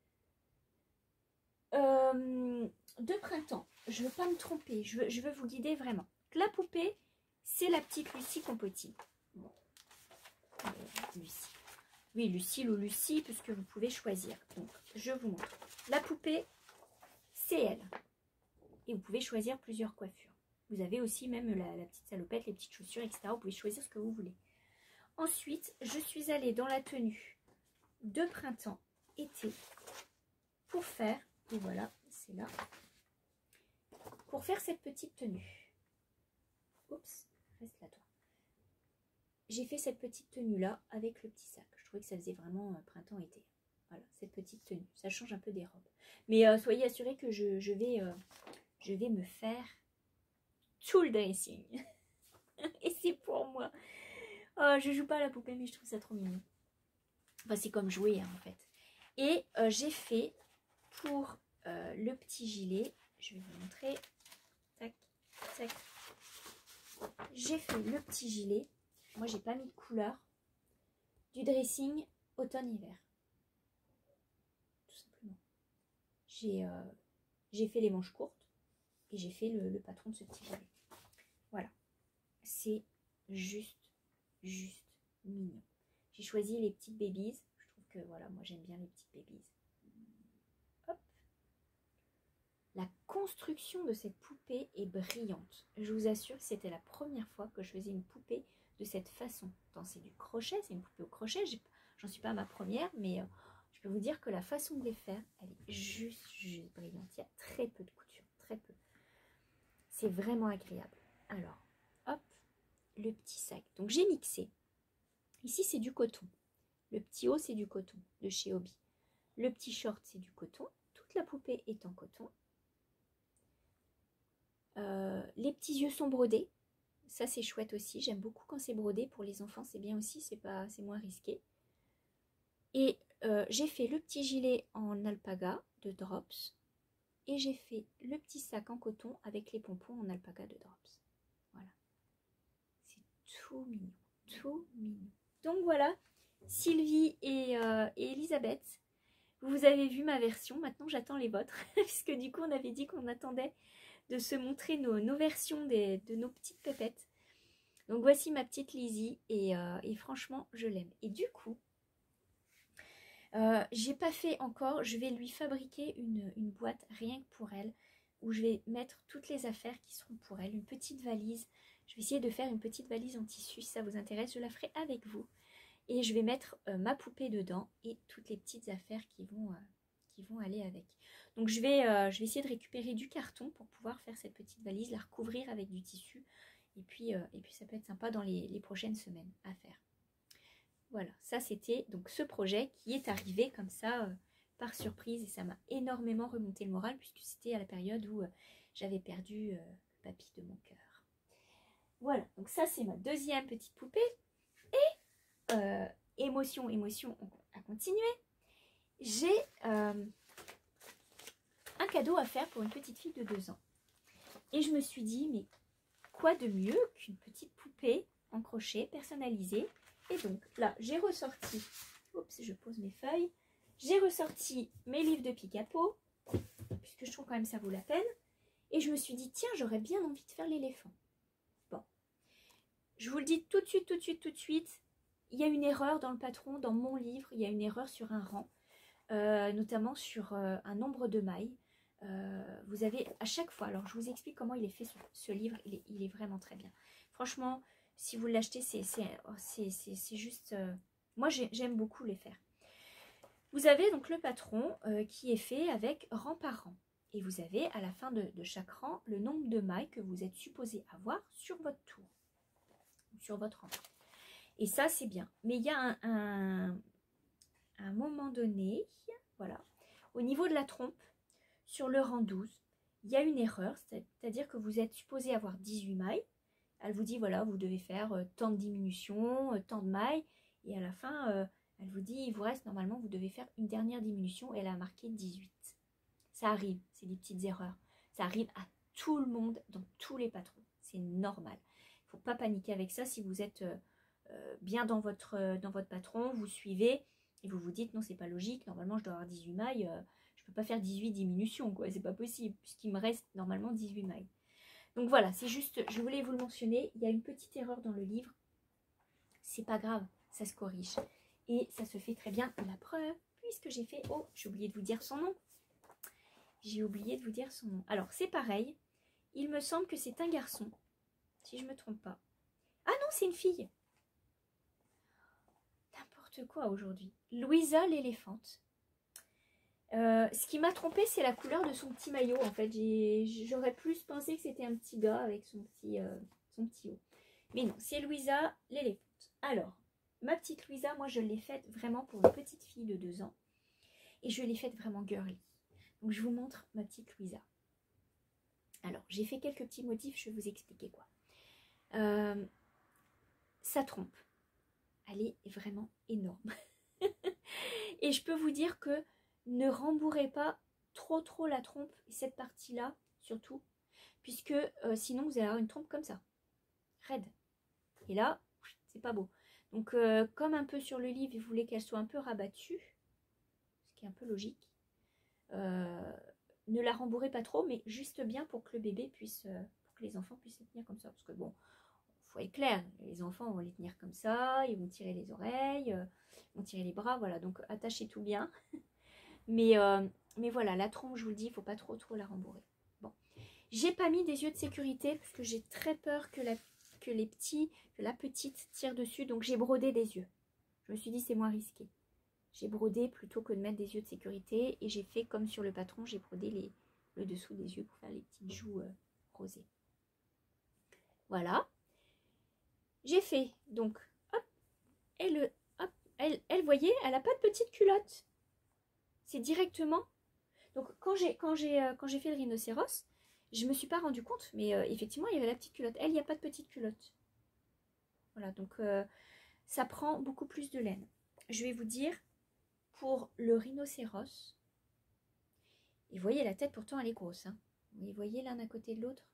S1: de printemps. Je ne veux pas me tromper, je veux vous guider vraiment. La poupée, c'est la petite Lucie Compotti. Bon. Lucie. Oui, Lucille ou Lucie, puisque vous pouvez choisir. Donc, je vous montre. La poupée, c'est elle. Et vous pouvez choisir plusieurs coiffures. Vous avez aussi même la petite salopette, les petites chaussures, etc. Vous pouvez choisir ce que vous voulez. Ensuite, je suis allée dans la tenue de printemps-été pour faire, et voilà, c'est là, pour faire cette petite tenue. Oups, reste là toi. J'ai fait cette petite tenue là avec le petit sac. Je trouvais que ça faisait vraiment printemps-été. Voilà, cette petite tenue. Ça change un peu des robes. Mais soyez assurés que je vais me faire tout le dressing. Et c'est pour moi. Oh, je joue pas à la poupée, mais je trouve ça trop mignon. Enfin, c'est comme jouer hein, en fait. Et j'ai fait pour le petit gilet. Je vais vous montrer. Tac, tac. J'ai fait le petit gilet. Moi, j'ai pas mis de couleur. Du dressing automne-hiver. Tout simplement. J'ai fait les manches courtes et j'ai fait le patron de ce petit gilet. Voilà. C'est juste mignon. J'ai choisi les petites babies. Je trouve que voilà, moi j'aime bien les petites babies. Hop. La construction de cette poupée est brillante. Je vous assure que c'était la première fois que je faisais une poupée de cette façon. C'est du crochet, c'est une poupée au crochet. J'en suis pas à ma première, mais je peux vous dire que la façon de les faire, elle est juste brillante. Il y a très peu de couture, très peu. C'est vraiment agréable. Alors, hop, le petit sac. Donc j'ai mixé. Ici c'est du coton. Le petit haut c'est du coton de chez Hobby. Le petit short c'est du coton. Toute la poupée est en coton. Les petits yeux sont brodés. Ça c'est chouette aussi. J'aime beaucoup quand c'est brodé. Pour les enfants c'est bien aussi. C'est moins risqué. Et j'ai fait le petit gilet en alpaga de Drops. Et j'ai fait le petit sac en coton avec les pompons en alpaga de Drops. Voilà. C'est tout mignon. Tout mignon. Donc voilà, Sylvie et Elisabeth. Vous avez vu ma version. Maintenant j'attends les vôtres. Puisque du coup on avait dit qu'on attendait de se montrer nos versions de nos petites pépettes. Donc voici ma petite Lizzie. Et franchement je l'aime. Et du coup... j'ai pas fait encore, je vais lui fabriquer une boîte rien que pour elle, où je vais mettre toutes les affaires qui seront pour elle, une petite valise. Je vais essayer de faire une petite valise en tissu, si ça vous intéresse, je la ferai avec vous. Et je vais mettre ma poupée dedans et toutes les petites affaires qui vont aller avec. Donc je vais essayer de récupérer du carton pour pouvoir faire cette petite valise, la recouvrir avec du tissu. Et puis ça peut être sympa dans les prochaines semaines à faire. Voilà, ça c'était donc ce projet qui est arrivé comme ça par surprise et ça m'a énormément remonté le moral puisque c'était à la période où j'avais perdu le papy de mon cœur. Voilà, donc ça c'est ma deuxième petite poupée et émotion à continuer. J'ai un cadeau à faire pour une petite fille de 2 ans et je me suis dit mais quoi de mieux qu'une petite poupée en crochet personnalisée. Et donc là, j'ai ressorti, oups, je pose mes feuilles, J'ai ressorti mes livres de Picapo, puisque je trouve quand même ça vaut la peine. Et je me suis dit, tiens, j'aurais bien envie de faire l'éléphant. Bon, je vous le dis tout de suite, tout de suite, tout de suite. Il y a une erreur dans le patron, dans mon livre, il y a une erreur sur un rang, notamment sur un nombre de mailles. Vous avez à chaque fois, alors je vous explique comment il est fait ce livre, il est vraiment très bien. Franchement, si vous l'achetez, c'est juste... moi, j'aime beaucoup les faire. Vous avez donc le patron qui est fait avec rang par rang. Et vous avez à la fin de chaque rang le nombre de mailles que vous êtes supposé avoir sur votre tour, sur votre rang. Et ça, c'est bien. Mais il y a un moment donné, voilà, au niveau de la trompe, sur le rang 12, il y a une erreur, c'est-à-dire que vous êtes supposé avoir 18 mailles. Elle vous dit, voilà, vous devez faire tant de diminutions, tant de mailles. Et à la fin, elle vous dit, il vous reste, normalement, vous devez faire une dernière diminution. Et elle a marqué 18. Ça arrive, c'est des petites erreurs. Ça arrive à tout le monde, dans tous les patrons. C'est normal. Il ne faut pas paniquer avec ça. Si vous êtes bien dans votre patron, vous suivez et vous vous dites, non, c'est pas logique. Normalement, je dois avoir 18 mailles. Je ne peux pas faire 18 diminutions, quoi. C'est pas possible, puisqu'il me reste normalement 18 mailles. Donc voilà, c'est juste, je voulais vous le mentionner. Il y a une petite erreur dans le livre. C'est pas grave, ça se corrige. Et ça se fait très bien. La preuve, puisque j'ai fait... Oh, j'ai oublié de vous dire son nom. J'ai oublié de vous dire son nom. Alors, c'est pareil. Il me semble que c'est un garçon. Si je ne me trompe pas. Ah non, c'est une fille. N'importe quoi aujourd'hui. Louisa l'éléphante. Ce qui m'a trompée, c'est la couleur de son petit maillot. En fait, j'aurais plus pensé que c'était un petit gars avec son petit haut. Mais non, c'est Louisa l'éléphante. Alors, ma petite Louisa, moi, je l'ai faite vraiment pour une petite fille de 2 ans. Et je l'ai faite vraiment girly. Donc, je vous montre ma petite Louisa. Alors, j'ai fait quelques petits motifs, je vais vous expliquer quoi. Sa trompe, elle est vraiment énorme. Et je peux vous dire que ne rembourrez pas trop la trompe, cette partie-là, surtout, puisque sinon, vous allez avoir une trompe comme ça, raide. Et là, c'est pas beau. Donc, comme un peu sur le livre, il voulait qu'elle soit un peu rabattue, ce qui est un peu logique. Ne la rembourrez pas trop, mais juste bien pour que le bébé puisse, pour que les enfants puissent les tenir comme ça. Parce que bon, il faut être clair, les enfants vont les tenir comme ça, ils vont tirer les oreilles, ils vont tirer les bras, voilà. Donc attachez tout bien. mais voilà, la trompe, je vous le dis, il ne faut pas trop la rembourrer. Bon, j'ai pas mis des yeux de sécurité parce que j'ai très peur que la petite tire dessus, donc j'ai brodé des yeux. Je me suis dit c'est moins risqué. J'ai brodé plutôt que de mettre des yeux de sécurité et j'ai fait comme sur le patron, j'ai brodé le dessous des yeux pour faire les petites joues rosées. Voilà. J'ai fait donc, hop, elle voyez, elle n'a pas de petite culotte. C'est directement. Donc quand j'ai fait le rhinocéros, je me suis pas rendu compte, mais effectivement il y avait la petite culotte. Elle, il n'y a pas de petite culotte. Voilà, donc ça prend beaucoup plus de laine. Je vais vous dire, pour le rhinocéros, et vous voyez la tête pourtant elle est grosse, hein. Vous voyez l'un à côté de l'autre.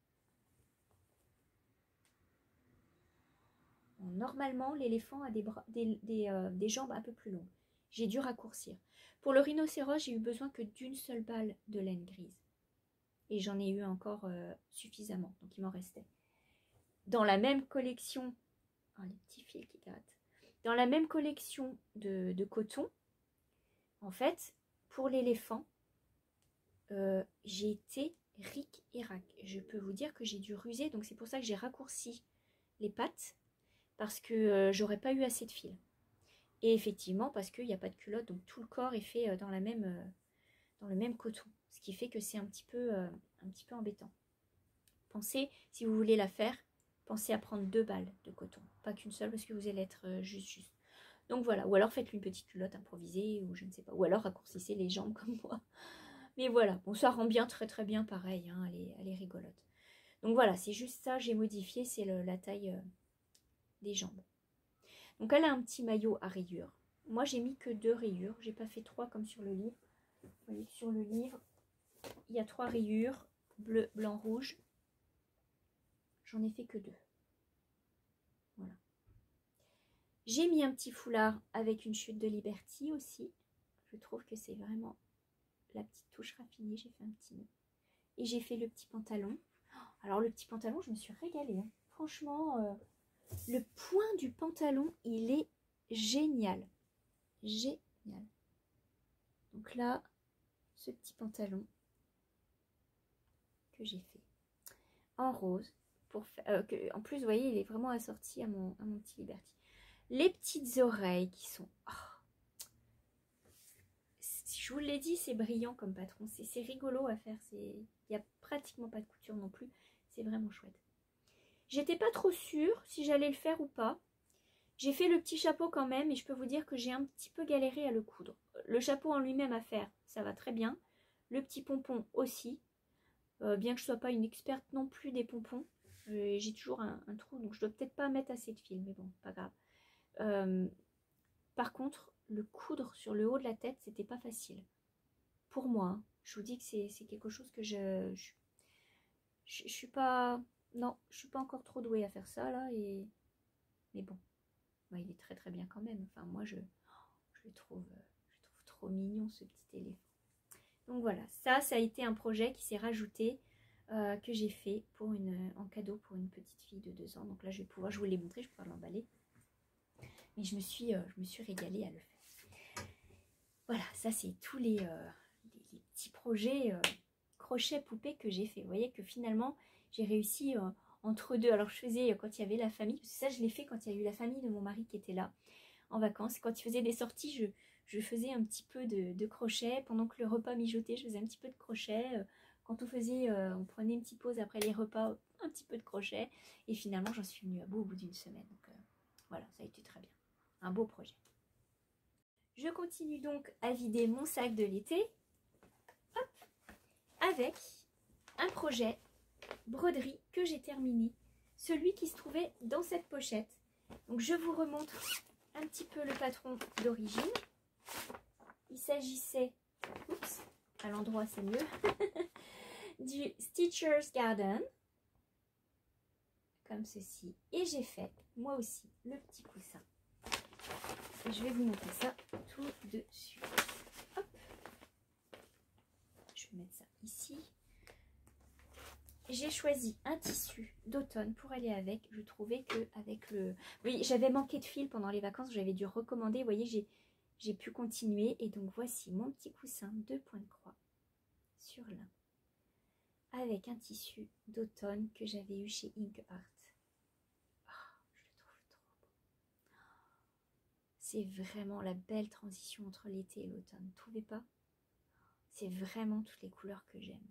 S1: Bon, normalement l'éléphant a des jambes un peu plus longues. J'ai dû raccourcir. Pour le rhinocéros, j'ai eu besoin que d'une seule balle de laine grise. Et j'en ai eu encore suffisamment, donc il m'en restait. Dans la même collection, oh, les petits fils qui grattent. Dans la même collection de coton, en fait, pour l'éléphant, j'ai été ric et rac. Je peux vous dire que j'ai dû ruser, donc c'est pour ça que j'ai raccourci les pattes, parce que j'aurais pas eu assez de fil. Et effectivement, parce qu'il n'y a pas de culotte, donc tout le corps est fait dans le même coton. Ce qui fait que c'est un petit peu embêtant. Pensez, si vous voulez la faire, pensez à prendre 2 balles de coton. Pas qu'une seule, parce que vous allez être juste. Donc voilà, ou alors faites une petite culotte improvisée, ou je ne sais pas. Ou alors raccourcissez les jambes comme moi. Mais voilà, bon, ça rend bien, très bien pareil, hein, elle est rigolote. Donc voilà, c'est juste ça, j'ai modifié, c'est la taille des jambes. Donc elle a un petit maillot à rayures. Moi j'ai mis que 2 rayures, j'ai pas fait 3 comme sur le livre. Vous voyez que sur le livre, il y a 3 rayures, bleu, blanc, rouge. J'en ai fait que 2. Voilà. J'ai mis un petit foulard avec une chute de Liberty aussi. Je trouve que c'est vraiment la petite touche raffinée. J'ai fait un petit nœud. Et j'ai fait le petit pantalon. Alors le petit pantalon, je me suis régalée. Hein. Franchement, le point du pantalon, il est génial. Génial. Donc là, ce petit pantalon que j'ai fait en rose. En plus, vous voyez, il est vraiment assorti à mon petit Liberty. Les petites oreilles qui sont... Oh, je vous l'ai dit, c'est brillant comme patron. C'est rigolo à faire. Il n'y a pratiquement pas de couture non plus. C'est vraiment chouette. J'étais pas trop sûre si j'allais le faire ou pas. J'ai fait le petit chapeau quand même et je peux vous dire que j'ai un petit peu galéré à le coudre. Le chapeau en lui-même à faire, ça va très bien. Le petit pompon aussi. Bien que je ne sois pas une experte non plus des pompons. J'ai toujours un trou, donc je dois peut-être pas mettre assez de fil, mais bon, pas grave. Par contre, le coudre sur le haut de la tête, c'était pas facile. Pour moi, hein. Je vous dis que c'est quelque chose que je suis pas... Non, je suis pas encore trop douée à faire ça, là. Mais bon, ouais, il est très très bien quand même. Enfin, moi, je le trouve trop mignon, ce petit éléphant. Donc voilà, ça a été un projet qui s'est rajouté, que j'ai fait en cadeau pour une petite fille de 2 ans. Donc là, je vous l'ai montré, je vais pouvoir l'emballer. Mais je me suis régalée à le faire. Voilà, ça c'est tous les petits projets crochet poupée que j'ai fait. Vous voyez que finalement, j'ai réussi entre deux. Alors je faisais quand il y avait la famille, parce que ça je l'ai fait quand il y a eu la famille de mon mari qui était là en vacances. Quand il faisait des sorties, je faisais un petit peu de crochet. Pendant que le repas mijotait, je faisais un petit peu de crochet. Quand on prenait une petite pause après les repas, un petit peu de crochet. Et finalement, j'en suis venue à bout au bout d'une semaine. Donc voilà, ça a été très bien. Un beau projet. Je continue donc à vider mon sac de l'été. Hop, avec un projet broderie que j'ai terminé. Celui qui se trouvait dans cette pochette. Donc je vous remontre un petit peu le patron d'origine. Il s'agissait, oups, à l'endroit c'est mieux, du Stitcher's Garden, comme ceci. Et j'ai fait, moi aussi, le petit coussin. Et je vais vous montrer ça tout de suite. Hop. Je vais mettre ça ici. J'ai choisi un tissu d'automne pour aller avec. Je trouvais que avec le... Oui, j'avais manqué de fil pendant les vacances. J'avais dû recommander. Vous voyez, j'ai pu continuer. Et donc, voici mon petit coussin de point de croix sur lin. Avec un tissu d'automne que j'avais eu chez Ink Art. Oh, je le trouve trop beau. C'est vraiment la belle transition entre l'été et l'automne. Vous trouvez pas? C'est vraiment toutes les couleurs que j'aime.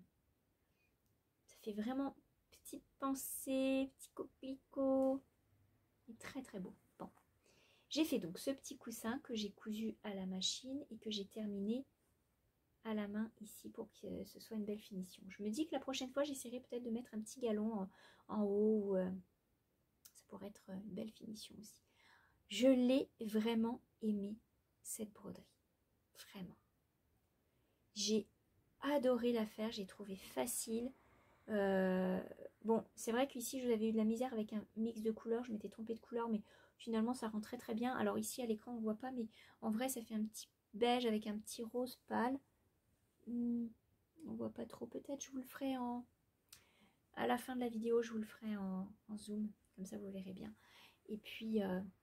S1: Ça fait vraiment petite pensée, petit coquelicot. Il est très très beau. Bon. J'ai fait donc ce petit coussin que j'ai cousu à la machine et que j'ai terminé à la main ici pour que ce soit une belle finition. Je me dis que la prochaine fois, j'essaierai peut-être de mettre un petit galon en haut. Ça pourrait être une belle finition aussi. Je l'ai vraiment aimé, cette broderie. Vraiment. J'ai adoré la faire. J'ai trouvé facile. Bon, c'est vrai qu'ici, je avais eu de la misère avec un mix de couleurs. Je m'étais trompée de couleur, mais finalement, ça rend très très bien. Alors ici, à l'écran, on ne voit pas, mais en vrai, ça fait un petit beige avec un petit rose pâle. On voit pas trop. Peut-être je vous le ferai à la fin de la vidéo, je vous le ferai en zoom. Comme ça, vous verrez bien. Et puis,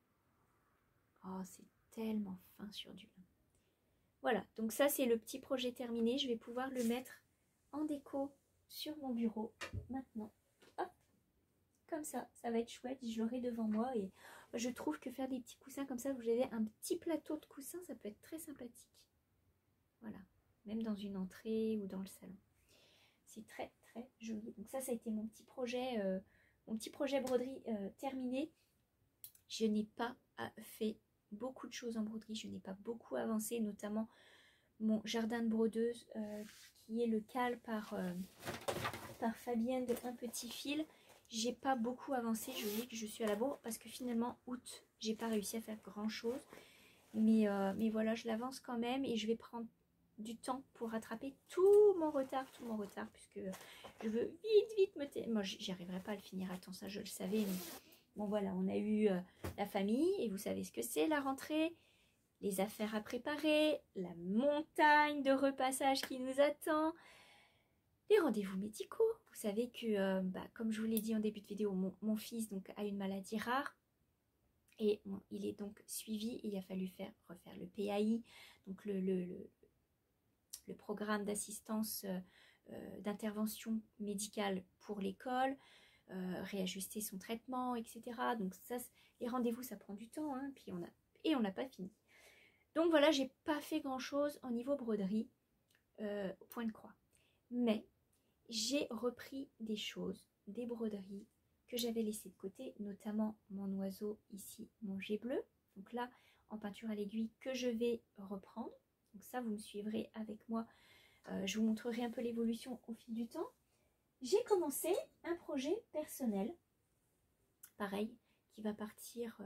S1: oh, c'est tellement fin sur du lin. Voilà, donc ça, c'est le petit projet terminé. Je vais pouvoir le mettre en déco sur mon bureau maintenant. Hop, comme ça va être chouette. Je l'aurai devant moi et je trouve que faire des petits coussins comme ça, vous avez un petit plateau de coussins, ça peut être très sympathique. Voilà, même dans une entrée ou dans le salon. C'est très très joli. Donc ça a été mon petit projet broderie terminé. Je n'ai pas fait beaucoup de choses en broderie. Je n'ai pas beaucoup avancé, notamment mon jardin de brodeuse qui est le cal par Fabienne de Un Petit Fil. J'ai pas beaucoup avancé. Je vous dis que je suis à la bourre parce que finalement août, j'ai pas réussi à faire grand chose. Mais voilà, je l'avance quand même et je vais prendre du temps pour rattraper tout mon retard, puisque je veux vite me... Moi, j'y arriverai pas à le finir à temps, ça je le savais. Mais bon voilà, on a eu la famille et vous savez ce que c'est la rentrée. les affaires à préparer, la montagne de repassage qui nous attend, les rendez-vous médicaux. Vous savez que, comme je vous l'ai dit en début de vidéo, mon fils donc, a une maladie rare. Et bon, il est donc suivi, il a fallu refaire le PAI, donc le programme d'assistance d'intervention médicale pour l'école, réajuster son traitement, etc. Donc ça, les rendez-vous, ça prend du temps, hein, puis on n'a pas fini. Donc voilà, j'ai pas fait grand-chose au niveau broderie, point de croix. Mais j'ai repris des choses, des broderies que j'avais laissées de côté, notamment mon oiseau ici, mon jet bleu. Donc là, en peinture à l'aiguille, que je vais reprendre. Donc ça, vous me suivrez avec moi. Je vous montrerai un peu l'évolution au fil du temps. J'ai commencé un projet personnel, pareil, qui va partir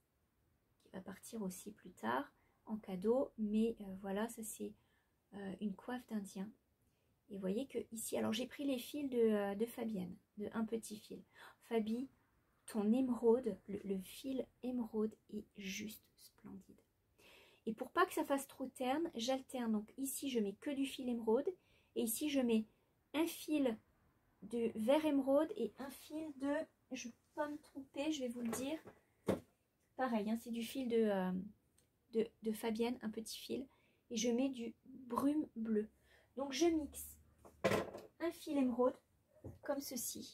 S1: aussi plus tard en cadeau. Mais voilà, ça c'est une coiffe d'Indien. Et vous voyez que ici, alors j'ai pris les fils de Fabienne, de un petit fil. Fabi, ton émeraude, le fil émeraude est juste splendide. Et pour pas que ça fasse trop terne, j'alterne. Donc ici, je mets que du fil émeraude. Et ici, je mets un fil de vert émeraude et un fil de... Je ne vais pas me tromper, je vais vous le dire. Pareil, hein, c'est du fil de Fabienne, un petit fil. Et je mets du brume bleu. Donc je mixe un fil émeraude comme ceci.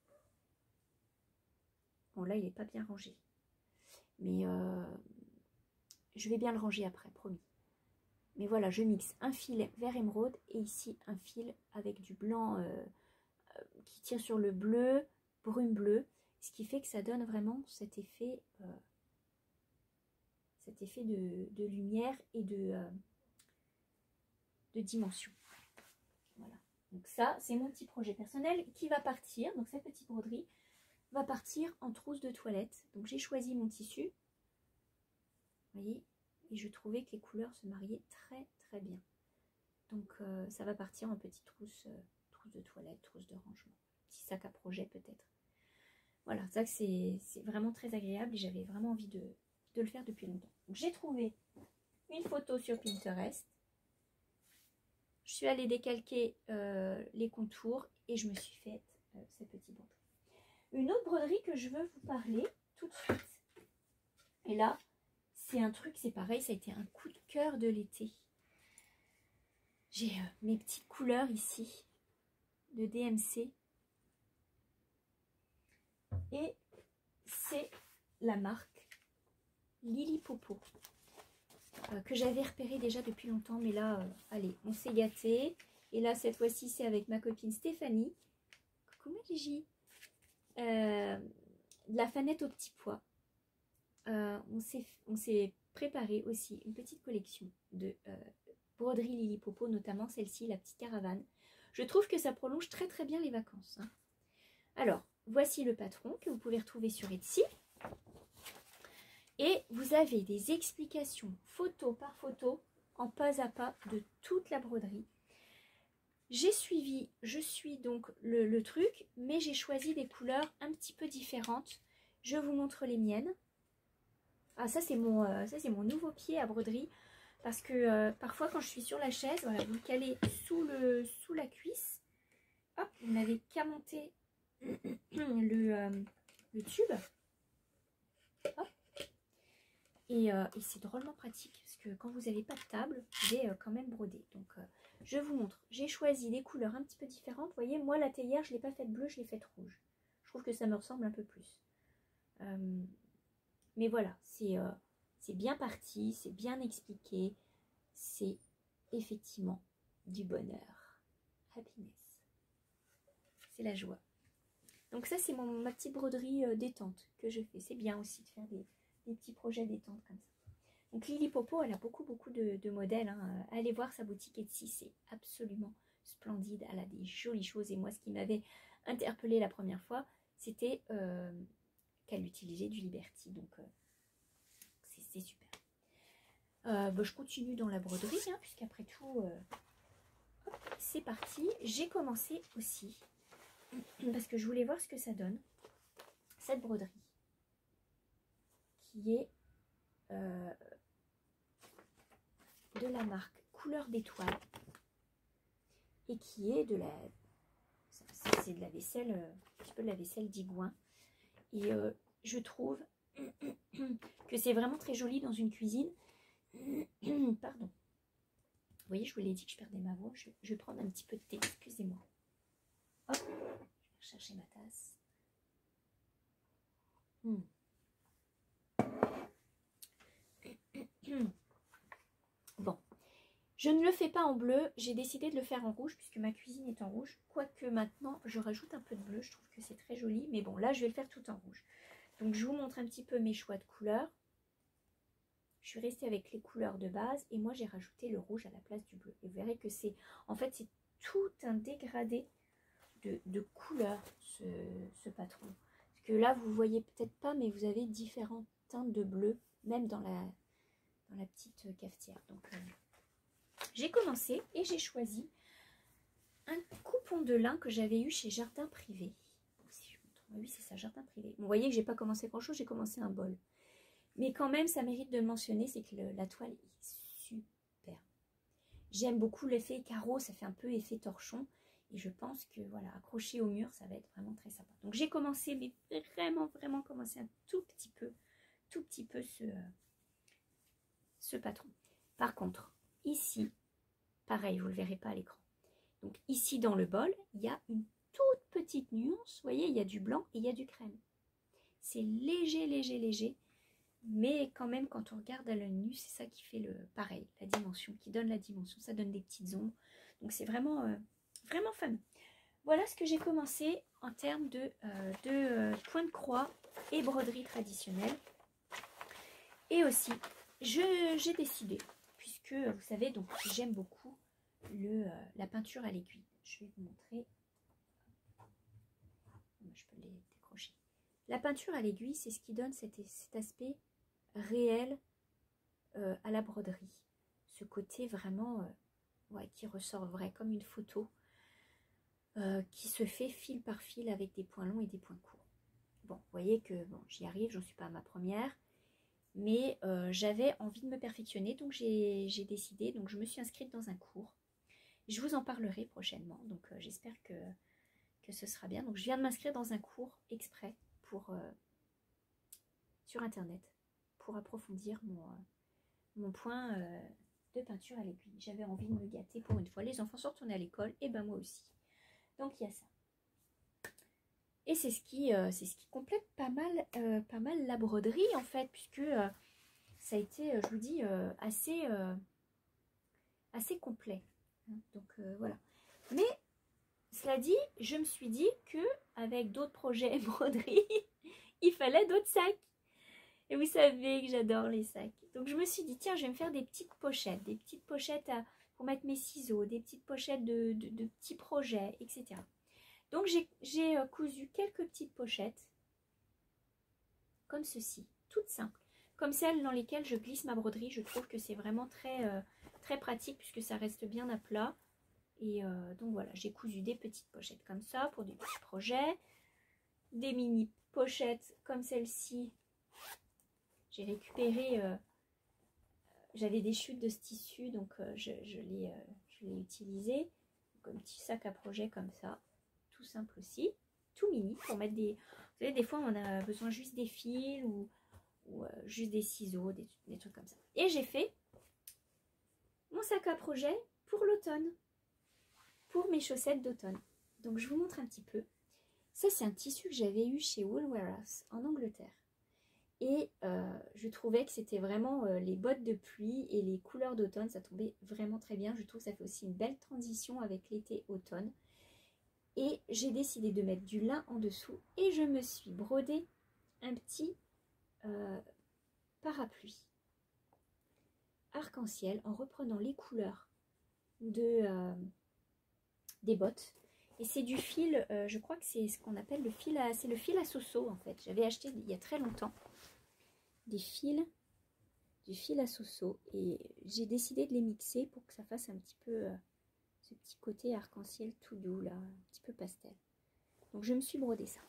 S1: Bon là il n'est pas bien rangé, mais je vais bien le ranger après, promis. Mais voilà, je mixe un fil vert émeraude et ici un fil avec du blanc qui tire sur le bleu, brume bleu, ce qui fait que ça donne vraiment cet effet de lumière et de dimension. Voilà. Donc ça, c'est mon petit projet personnel qui va partir. Donc cette petite broderie va partir en trousse de toilette. Donc j'ai choisi mon tissu. Vous voyez, et je trouvais que les couleurs se mariaient très très bien. Donc ça va partir en petite trousse de toilette, trousse de rangement. Petit sac à projet peut-être. Voilà, ça c'est vraiment très agréable et j'avais vraiment envie de le faire depuis longtemps. Donc j'ai trouvé une photo sur Pinterest. Je suis allée décalquer les contours et je me suis fait cette petite broderie. Une autre broderie que je veux vous parler tout de suite. Et là, c'est un truc, c'est pareil, ça a été un coup de cœur de l'été. J'ai mes petites couleurs ici de DMC. Et c'est la marque Lily Popo. Que j'avais repéré déjà depuis longtemps. Mais là, allez, on s'est gâté. Et là, cette fois-ci, c'est avec ma copine Stéphanie. Coucou ma Gigi. La fanette aux petits pois. On s'est préparé aussi une petite collection de broderie Lily Popo, notamment celle-ci, la petite caravane. Je trouve que ça prolonge très très bien les vacances. Hein. Alors, voici le patron que vous pouvez retrouver sur Etsy. Et vous avez des explications photo par photo, en pas à pas, de toute la broderie. Je suis donc le truc, mais j'ai choisi des couleurs un petit peu différentes. Je vous montre les miennes. Ah, ça c'est mon nouveau pied à broderie. Parce que parfois quand je suis sur la chaise, voilà, vous le calez sous la cuisse. Hop, vous n'avez qu'à monter le tube. Hop. Et c'est drôlement pratique parce que quand vous n'avez pas de table, vous pouvez quand même broder. Donc je vous montre. J'ai choisi des couleurs un petit peu différentes. Vous voyez, moi la théière, je ne l'ai pas faite bleue, je l'ai faite rouge. Je trouve que ça me ressemble un peu plus. Mais voilà, c'est bien parti, c'est bien expliqué. C'est effectivement du bonheur. Happiness. C'est la joie. Donc ça, c'est ma petite broderie détente que je fais. C'est bien aussi de faire des petits projets détente comme ça. Donc Lily Popo, elle a beaucoup de modèles. Hein. Allez voir sa boutique Etsy, c'est absolument splendide. Elle a des jolies choses. Et moi, ce qui m'avait interpellée la première fois, c'était qu'elle utilisait du Liberty. Donc c'est super. Je continue dans la broderie, hein, puisqu'après tout, c'est parti. J'ai commencé aussi, parce que je voulais voir ce que ça donne, cette broderie, qui est de la marque Couleur d'étoile et qui est de la, c'est de la vaisselle, un petit peu de la vaisselle d'Igouin. Et je trouve que c'est vraiment très joli dans une cuisine. Pardon. Vous voyez, je vous l'ai dit que je perdais ma voix. Je vais prendre un petit peu de thé, excusez-moi. Hop, je vais chercher ma tasse. Bon, je ne le fais pas en bleu, j'ai décidé de le faire en rouge puisque ma cuisine est en rouge. Quoique maintenant, je rajoute un peu de bleu, je trouve que c'est très joli. Mais bon, là, je vais le faire tout en rouge. Donc, je vous montre un petit peu mes choix de couleurs. Je suis restée avec les couleurs de base et moi, j'ai rajouté le rouge à la place du bleu. Et vous verrez que c'est, en fait, c'est tout un dégradé de couleurs, ce patron. Parce que là, vous voyez peut-être pas, mais vous avez différentes teintes de bleu, même dans la petite cafetière. Donc, j'ai commencé et j'ai choisi un coupon de lin que j'avais eu chez Jardin Privé. Si je me trompe, oui, c'est ça, Jardin Privé. Bon, vous voyez que j'ai pas commencé grand-chose, j'ai commencé un bol. Mais quand même, ça mérite de le mentionner, c'est que la toile est super. J'aime beaucoup l'effet carreau, ça fait un peu effet torchon. Et je pense que, voilà, accroché au mur, ça va être vraiment très sympa. Donc, j'ai commencé, mais vraiment commencé un tout petit peu ce patron. Par contre, ici, pareil, vous ne le verrez pas à l'écran. Donc, ici, dans le bol, il y a une toute petite nuance. Vous voyez, il y a du blanc et il y a du crème. C'est léger. Mais quand même, quand on regarde à l'œil nu, c'est ça qui fait pareil, la dimension, qui donne la dimension. Ça donne des petites ombres. Donc, c'est vraiment fameux. Voilà ce que j'ai commencé en termes de point de croix et broderie traditionnelle. Et aussi, j'ai décidé, puisque vous savez, donc j'aime beaucoup la peinture à l'aiguille. Je vais vous montrer. Je peux les décrocher. La peinture à l'aiguille, c'est ce qui donne cet aspect réel à la broderie. Ce côté vraiment qui ressort vrai, comme une photo qui se fait fil par fil avec des points longs et des points courts. Bon, vous voyez que bon, j'y arrive, j'en suis pas à ma première, mais j'avais envie de me perfectionner, donc j'ai décidé, donc je me suis inscrite dans un cours. Je vous en parlerai prochainement, donc j'espère que ce sera bien. Donc je viens de m'inscrire dans un cours exprès sur internet pour approfondir mon point de peinture à l'aiguille. J'avais envie de me gâter pour une fois. Les enfants sont retournés à l'école, et ben moi aussi. Donc il y a ça. Et c'est ce qui complète pas mal la broderie en fait, puisque ça a été, je vous dis, assez complet. Donc voilà. Mais cela dit, je me suis dit que avec d'autres projets broderie, il fallait d'autres sacs. Et vous savez que j'adore les sacs. Donc je me suis dit, tiens, je vais me faire des petites pochettes pour mettre mes ciseaux, des petites pochettes de petits projets, etc. Donc j'ai cousu quelques petites pochettes, comme ceci, toutes simples. Comme celles dans lesquelles je glisse ma broderie. Je trouve que c'est vraiment très pratique puisque ça reste bien à plat. Et donc voilà, j'ai cousu des petites pochettes comme ça pour des petits projets. Des mini pochettes comme celle-ci. J'ai récupéré, j'avais des chutes de ce tissu, donc je l'ai utilisé. Donc, un petit sac à projet comme ça, tout simple aussi, tout mini pour mettre des... Vous savez, des fois on a besoin juste des fils ou juste des ciseaux, des trucs comme ça. Et j'ai fait mon sac à projet pour l'automne, pour mes chaussettes d'automne. Donc je vous montre un petit peu. Ça c'est un tissu que j'avais eu chez Woolworths en Angleterre. Et je trouvais que c'était vraiment les bottes de pluie et les couleurs d'automne, ça tombait vraiment très bien. Je trouve que ça fait aussi une belle transition avec l'été-automne. Et j'ai décidé de mettre du lin en dessous et je me suis brodé un petit parapluie arc-en-ciel en reprenant les couleurs des bottes. Et c'est du fil, je crois que c'est ce qu'on appelle le fil à soso en fait. J'avais acheté il y a très longtemps du fil à soso et j'ai décidé de les mixer pour que ça fasse un petit peu ce petit côté arc-en-ciel tout doux là, un petit peu pastel. Donc je me suis brodé ça.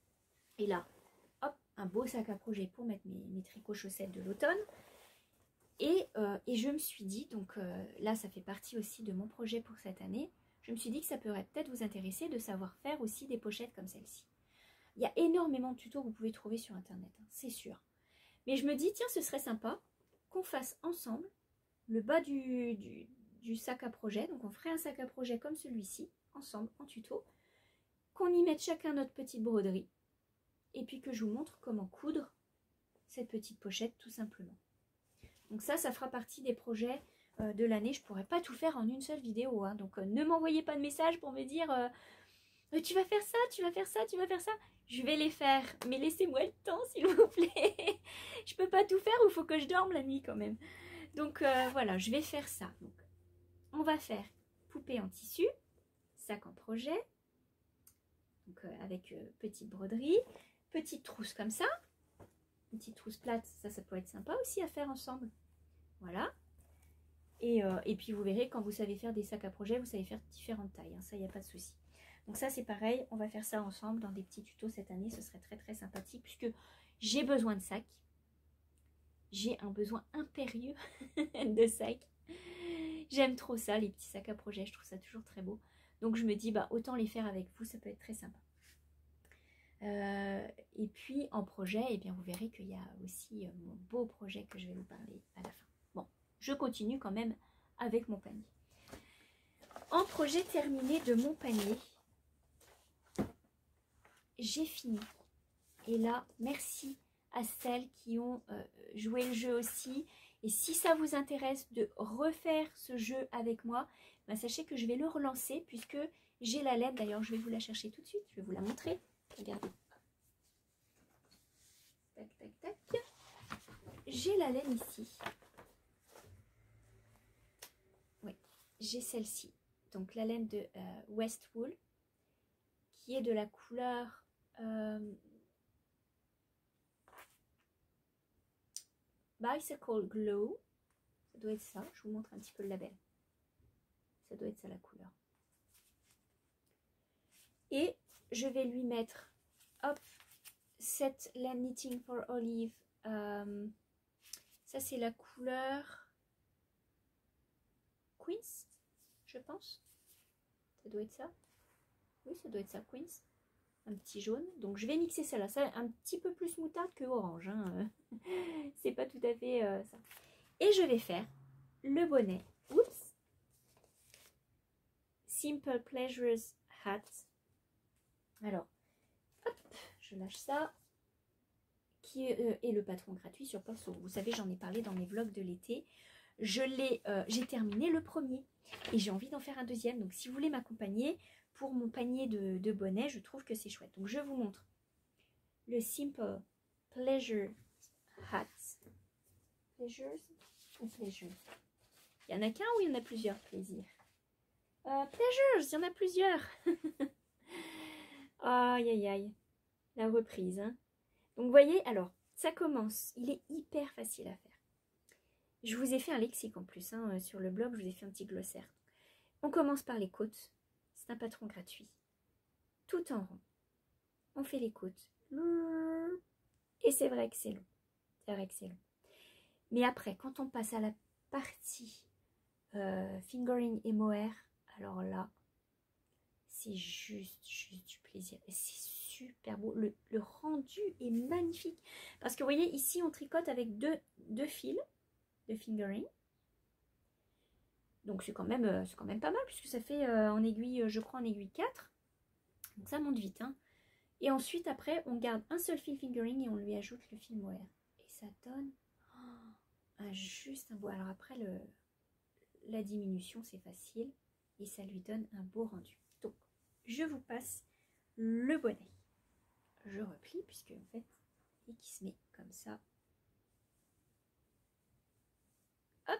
S1: Et là, hop, un beau sac à projet pour mettre mes tricots chaussettes de l'automne. Et je me suis dit, donc là ça fait partie aussi de mon projet pour cette année, je me suis dit que ça pourrait peut-être vous intéresser de savoir faire aussi des pochettes comme celle-ci. Il y a énormément de tutos que vous pouvez trouver sur internet, hein, c'est sûr. Mais je me dis, tiens, ce serait sympa qu'on fasse ensemble le bas du sac à projet. Donc on ferait un sac à projet comme celui-ci, ensemble, en tuto, qu'on y mette chacun notre petite broderie, et puis que je vous montre comment coudre cette petite pochette tout simplement. Donc ça fera partie des projets de l'année. Je ne pourrais pas tout faire en une seule vidéo, hein. Donc ne m'envoyez pas de message pour me dire tu vas faire ça, tu vas faire ça, tu vas faire ça. Je vais les faire, mais laissez-moi le temps s'il vous plaît. Je peux pas tout faire, il faut que je dorme la nuit quand même. Donc voilà, je vais faire ça. Donc, on va faire poupée en tissu, sac en projet, donc avec petite broderie, petite trousse comme ça, une petite trousse plate, ça peut être sympa aussi à faire ensemble. Voilà. Et puis vous verrez, quand vous savez faire des sacs à projet, vous savez faire différentes tailles, hein, ça il n'y a pas de souci. Donc ça c'est pareil, on va faire ça ensemble dans des petits tutos cette année, ce serait très très sympathique puisque j'ai besoin de sacs. J'ai un besoin impérieux de sacs. J'aime trop ça, les petits sacs à projet, je trouve ça toujours très beau. Donc je me dis, bah autant les faire avec vous, ça peut être très sympa. Et puis en projet, eh bien, vous verrez qu'il y a aussi mon beau projet que je vais vous parler à la fin. Bon, je continue quand même avec mon panier. En projet terminé de mon panier, j'ai fini. Et là, merci à celles qui ont joué le jeu aussi. Et si ça vous intéresse de refaire ce jeu avec moi, ben sachez que je vais le relancer puisque j'ai la laine. D'ailleurs, je vais vous la chercher tout de suite. Je vais vous la montrer. Regardez. Tac, tac, tac. J'ai la laine ici. Oui, j'ai celle-ci. Donc la laine de Westwool qui est de la couleur... Bicycle Glow, ça doit être ça, je vous montre un petit peu le label, ça doit être ça la couleur. Et je vais lui mettre, hop, cette laine Knitting for Olive, ça c'est la couleur Queens, je pense, ça doit être ça, oui ça doit être ça, Queens. Un petit jaune, donc je vais mixer celle-là, ça un petit peu plus moutarde que orange, hein. C'est pas tout à fait ça. Et je vais faire le bonnet, oups, Simple Pleasures Hat. Alors, hop, je lâche ça, qui est le patron gratuit sur Pinceau. Vous savez, j'en ai parlé dans mes vlogs de l'été. J'ai terminé le premier et j'ai envie d'en faire un deuxième, donc si vous voulez m'accompagner pour mon panier de bonnets, je trouve que c'est chouette. Donc je vous montre le Simple Pleasure Hat. Pleasures ou Pleasure? Il y en a qu'un ou il y en a plusieurs plaisirs? Pleasures, il y en a plusieurs. Aïe aïe aïe, la reprise. Hein. Donc vous voyez, alors ça commence, il est hyper facile à faire. Je vous ai fait un lexique en plus, hein, sur le blog, je vous ai fait un petit glossaire. On commence par les côtes. C'est un patron gratuit. Tout en rond. On fait les côtes. Et c'est vrai que c'est long. C'est vrai que c'est long. Mais après, quand on passe à la partie fingering et mohair, alors là, c'est juste du plaisir. Et c'est super beau. Le rendu est magnifique. Parce que vous voyez, ici, on tricote avec deux fils de fingering. Donc c'est quand même pas mal puisque ça fait en aiguille, je crois en aiguille 4. Donc ça monte vite. Hein. Et ensuite après on garde un seul fil fingering et on lui ajoute le fil mohair. Et ça donne juste un beau. Alors après la diminution c'est facile et ça lui donne un beau rendu. Donc je vous passe le bonnet. Je replie puisque en fait il qui se met comme ça. Hop.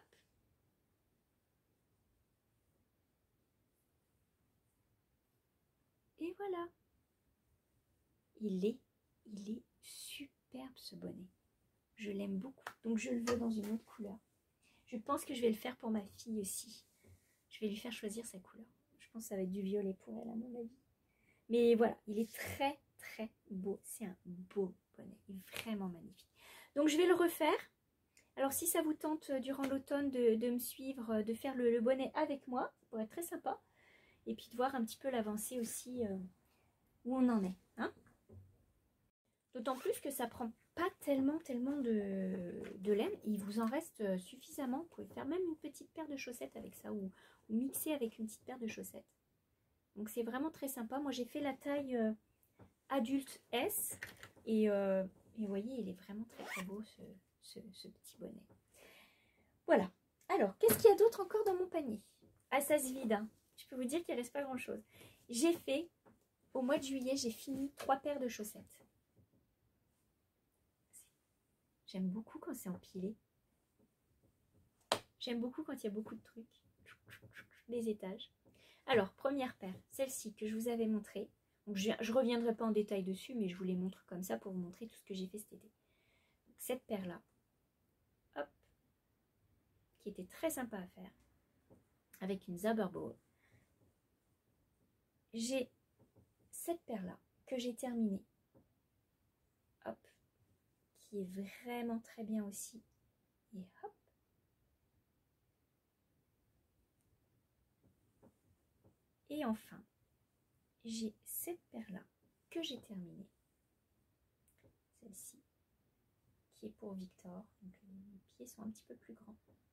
S1: Et voilà. Il est superbe ce bonnet. Je l'aime beaucoup. Donc je le veux dans une autre couleur. Je pense que je vais le faire pour ma fille aussi. Je vais lui faire choisir sa couleur. Je pense que ça va être du violet pour elle à mon avis. Mais voilà, il est très très beau. C'est un beau bonnet. Il est vraiment magnifique. Donc je vais le refaire Alors si ça vous tente durant l'automne de me suivre, de faire le bonnet avec moi, ça pourrait être très sympa. Et puis de voir un petit peu l'avancée aussi où on en est. Hein. D'autant plus que ça prend pas tellement de laine. Il vous en reste suffisamment. Vous pouvez faire même une petite paire de chaussettes avec ça ou mixer avec une petite paire de chaussettes. Donc c'est vraiment très sympa. Moi j'ai fait la taille adulte S et vous voyez il est vraiment très très beau ce petit bonnet. Voilà. Alors qu'est-ce qu'il y a d'autre encore dans mon panier? Ah ça se vide. Hein. Je peux vous dire qu'il ne reste pas grand chose. J'ai fait au mois de juillet j'ai fini 3 paires de chaussettes. J'aime beaucoup quand c'est empilé. J'aime beaucoup quand il y a beaucoup de trucs. Des étages. Alors, première paire, celle-ci que je vous avais montrée. Donc, je ne reviendrai pas en détail dessus, mais je vous les montre comme ça pour vous montrer tout ce que j'ai fait cet été. Donc, cette paire-là, hop, qui était très sympa à faire, avec une Zabberball. J'ai cette paire-là que j'ai terminée. Hop, qui est vraiment très bien aussi. Et hop. Et enfin, j'ai cette paire-là que j'ai terminée. Celle-ci, qui est pour Victor. Donc les pieds sont un petit peu plus grands.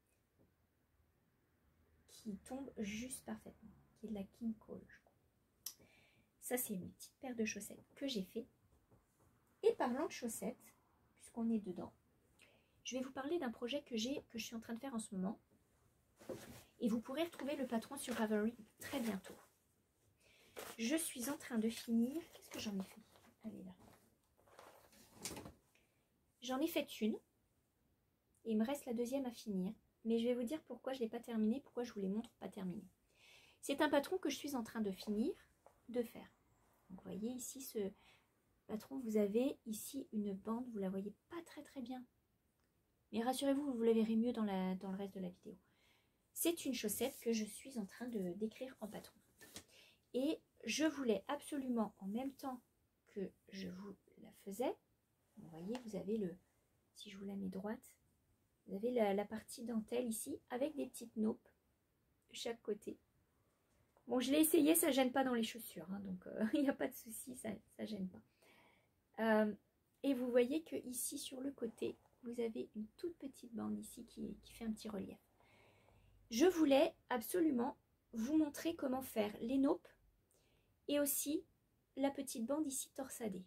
S1: Qui tombe juste parfaitement. Qui est de la King Cole, je crois. Ça, c'est une petite paire de chaussettes que j'ai fait. Et parlant de chaussettes, puisqu'on est dedans, je vais vous parler d'un projet que je suis en train de faire en ce moment. Et vous pourrez retrouver le patron sur Ravelry très bientôt. Je suis en train de finir. Qu'est-ce que j'en ai fait? Elle est là. J'en ai fait une. Et il me reste la deuxième à finir. Mais je vais vous dire pourquoi je ne l'ai pas terminée, pourquoi je vous les montre pas terminée. C'est un patron que je suis en train de finir de faire. Donc, vous voyez ici ce patron, vous avez ici une bande, vous la voyez pas très très bien. Mais rassurez-vous, vous la verrez mieux dans le reste de la vidéo. C'est une chaussette que je suis en train de décrire en patron. Et je voulais absolument, en même temps que je vous la faisais, vous voyez, vous avez le, si je vous la mets droite, vous avez la partie dentelle ici, avec des petites naupes de chaque côté. Bon, je l'ai essayé, ça ne gêne pas dans les chaussures, hein, donc il n'y a pas de souci, ça ne gêne pas. Et vous voyez que ici, sur le côté, vous avez une toute petite bande ici qui fait un petit relief. Je voulais absolument vous montrer comment faire les naupes et aussi la petite bande ici torsadée.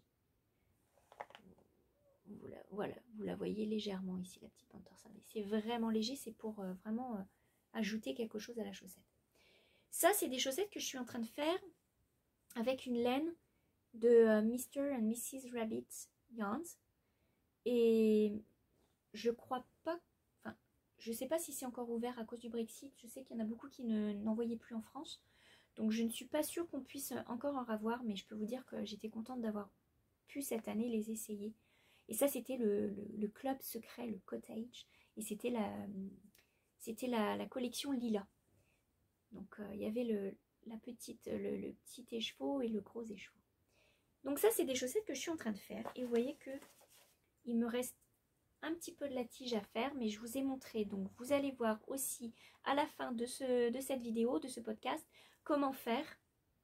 S1: Voilà, vous la voyez légèrement ici, la petite bande torsadée. C'est vraiment léger, c'est pour vraiment ajouter quelque chose à la chaussette. Ça, c'est des chaussettes que je suis en train de faire avec une laine de Mr. and Mrs. Rabbit Yarns. Et je crois pas, enfin, je sais pas si c'est encore ouvert à cause du Brexit. Je sais qu'il y en a beaucoup qui n'en voyaient plus en France. Donc je ne suis pas sûre qu'on puisse encore en avoir, mais je peux vous dire que j'étais contente d'avoir pu cette année les essayer. Et ça, c'était le club secret, le Cottage. Et c'était la collection Lila. Donc, il y avait le petit écheveau et le gros écheveau. Donc ça, c'est des chaussettes que je suis en train de faire. Et vous voyez que il me reste un petit peu de la tige à faire, mais je vous ai montré. Donc, vous allez voir aussi à la fin de cette vidéo, de ce podcast, comment faire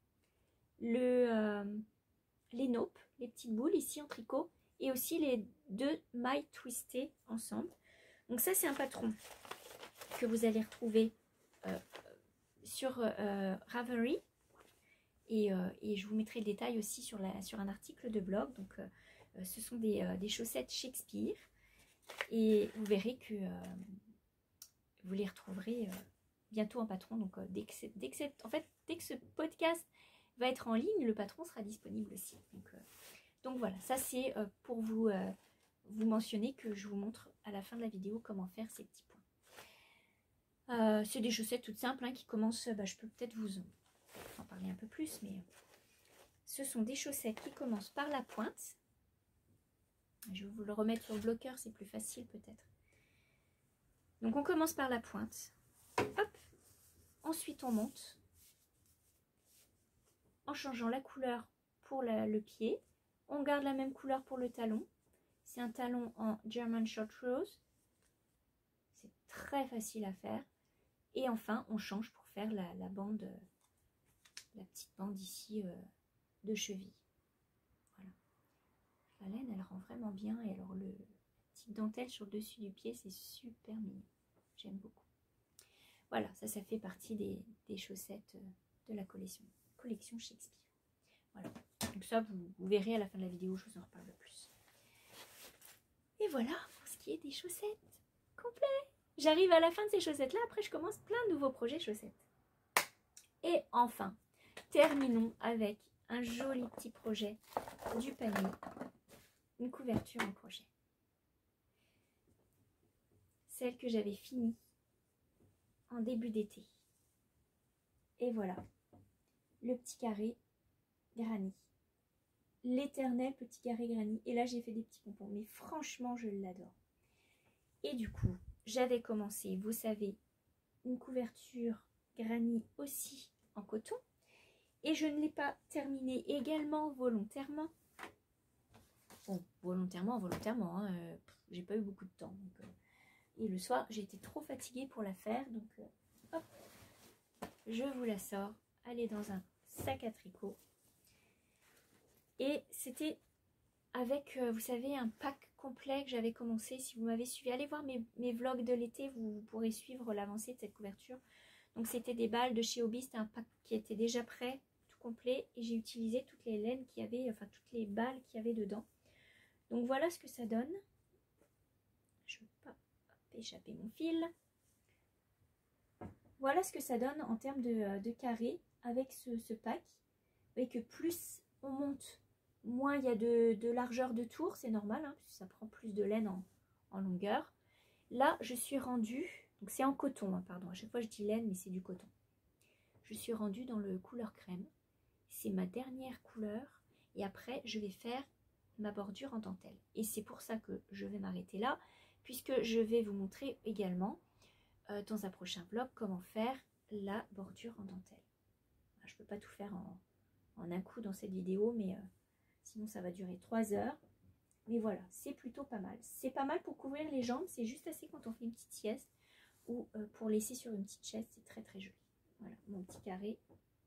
S1: les naupes, les petites boules ici en tricot. Et aussi les deux mailles twistées ensemble. Donc ça, c'est un patron que vous allez retrouver sur Ravelry. Et je vous mettrai le détail aussi sur un article de blog. Donc ce sont des chaussettes Shakespeare. Et vous verrez que vous les retrouverez bientôt en patron. Donc dès que ce podcast va être en ligne, le patron sera disponible aussi. Donc voilà, ça c'est pour vous mentionner que je vous montre à la fin de la vidéo comment faire ces petits points. C'est des chaussettes toutes simples hein, qui commencent, je peux peut-être vous en parler un peu plus, mais ce sont des chaussettes qui commencent par la pointe. Je vais vous le remettre sur le bloqueur, c'est plus facile peut-être. Donc on commence par la pointe. Hop. Ensuite on monte en changeant la couleur pour le pied. On garde la même couleur pour le talon. C'est un talon en German Short Rose. c'est très facile à faire. Et enfin, on change pour faire la bande, la petite bande ici de cheville. Voilà. La laine, elle rend vraiment bien. Et alors, la petite dentelle sur le dessus du pied, c'est super mignon. J'aime beaucoup. Voilà, ça fait partie des chaussettes de la collection Shakespeare. Voilà. Donc ça, vous verrez à la fin de la vidéo, je vous en reparle plus. Et voilà pour ce qui est des chaussettes complets. J'arrive à la fin de ces chaussettes-là. Après, je commence plein de nouveaux projets chaussettes. Et enfin, terminons avec un joli petit projet du panier. Une couverture en crochet. Celle que j'avais finie en début d'été. Et voilà, le petit carré granny. L'éternel petit carré granny. Et là, j'ai fait des petits pompons. Mais franchement, je l'adore. Et du coup, j'avais commencé, vous savez, une couverture granny aussi en coton. Et je ne l'ai pas terminée également volontairement. Bon, volontairement, hein, j'ai pas eu beaucoup de temps. Donc, et le soir, j'ai été trop fatiguée pour la faire. Donc, hop, je vous la sors. Elle est dans un sac à tricot. Et c'était avec, vous savez, un pack complet que j'avais commencé. Si vous m'avez suivi, allez voir mes vlogs de l'été, vous pourrez suivre l'avancée de cette couverture. Donc c'était des balles de chez Hobbii, c'était un pack qui était déjà prêt, tout complet. Et j'ai utilisé toutes les laines qu'il y avait, enfin toutes les balles qu'il y avait dedans. Donc voilà ce que ça donne. Je ne veux pas échapper mon fil. Voilà ce que ça donne en termes de carré avec ce pack. Vous voyez que plus on monte, moins il y a de largeur de tour, c'est normal, hein, parce que ça prend plus de laine en longueur. Là, je suis rendue, donc c'est en coton, hein, pardon, à chaque fois je dis laine, mais c'est du coton. Je suis rendue dans le couleur crème. C'est ma dernière couleur. Et après, je vais faire ma bordure en dentelle. Et c'est pour ça que je vais m'arrêter là, puisque je vais vous montrer également dans un prochain vlog comment faire la bordure en dentelle. Je ne peux pas tout faire en un coup dans cette vidéo, mais sinon ça va durer 3 heures. Mais voilà, c'est plutôt pas mal. C'est pas mal pour couvrir les jambes, c'est juste assez quand on fait une petite sieste ou pour laisser sur une petite chaise, c'est très très joli. Voilà, mon petit carré.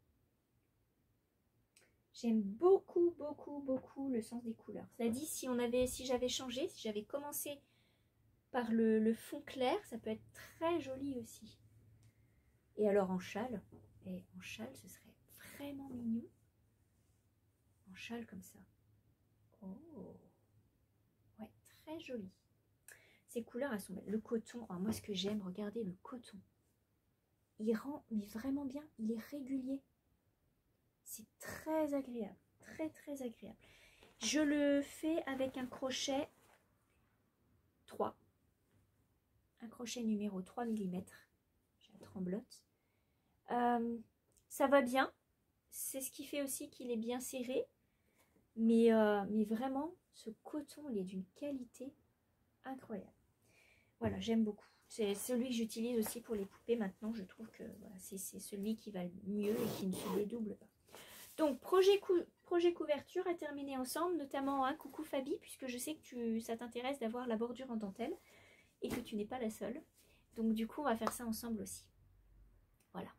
S1: J'aime beaucoup, beaucoup, beaucoup le sens des couleurs. Cela dit, si j'avais changé, si j'avais commencé par le fond clair, ça peut être très joli aussi. Et alors en châle, ce serait vraiment mignon. En châle comme ça. Oh, ouais, très joli. Ces couleurs, elles sont belles. Le coton, alors moi ce que j'aime, regardez le coton. Il rend mais vraiment bien, il est régulier. C'est très agréable, très très agréable. Je le fais avec un crochet 3. Un crochet numéro 3 mm. J'ai la tremblote. Ça va bien. C'est ce qui fait aussi qu'il est bien serré. Mais vraiment, ce coton, il est d'une qualité incroyable. Voilà, j'aime beaucoup. C'est celui que j'utilise aussi pour les poupées maintenant. Je trouve que voilà, c'est celui qui va le mieux et qui ne se dédouble pas. Donc, projet couverture à terminer ensemble, notamment un coucou Fabi, puisque je sais que ça t'intéresse d'avoir la bordure en dentelle et que tu n'es pas la seule. Donc, du coup, on va faire ça ensemble aussi. Voilà.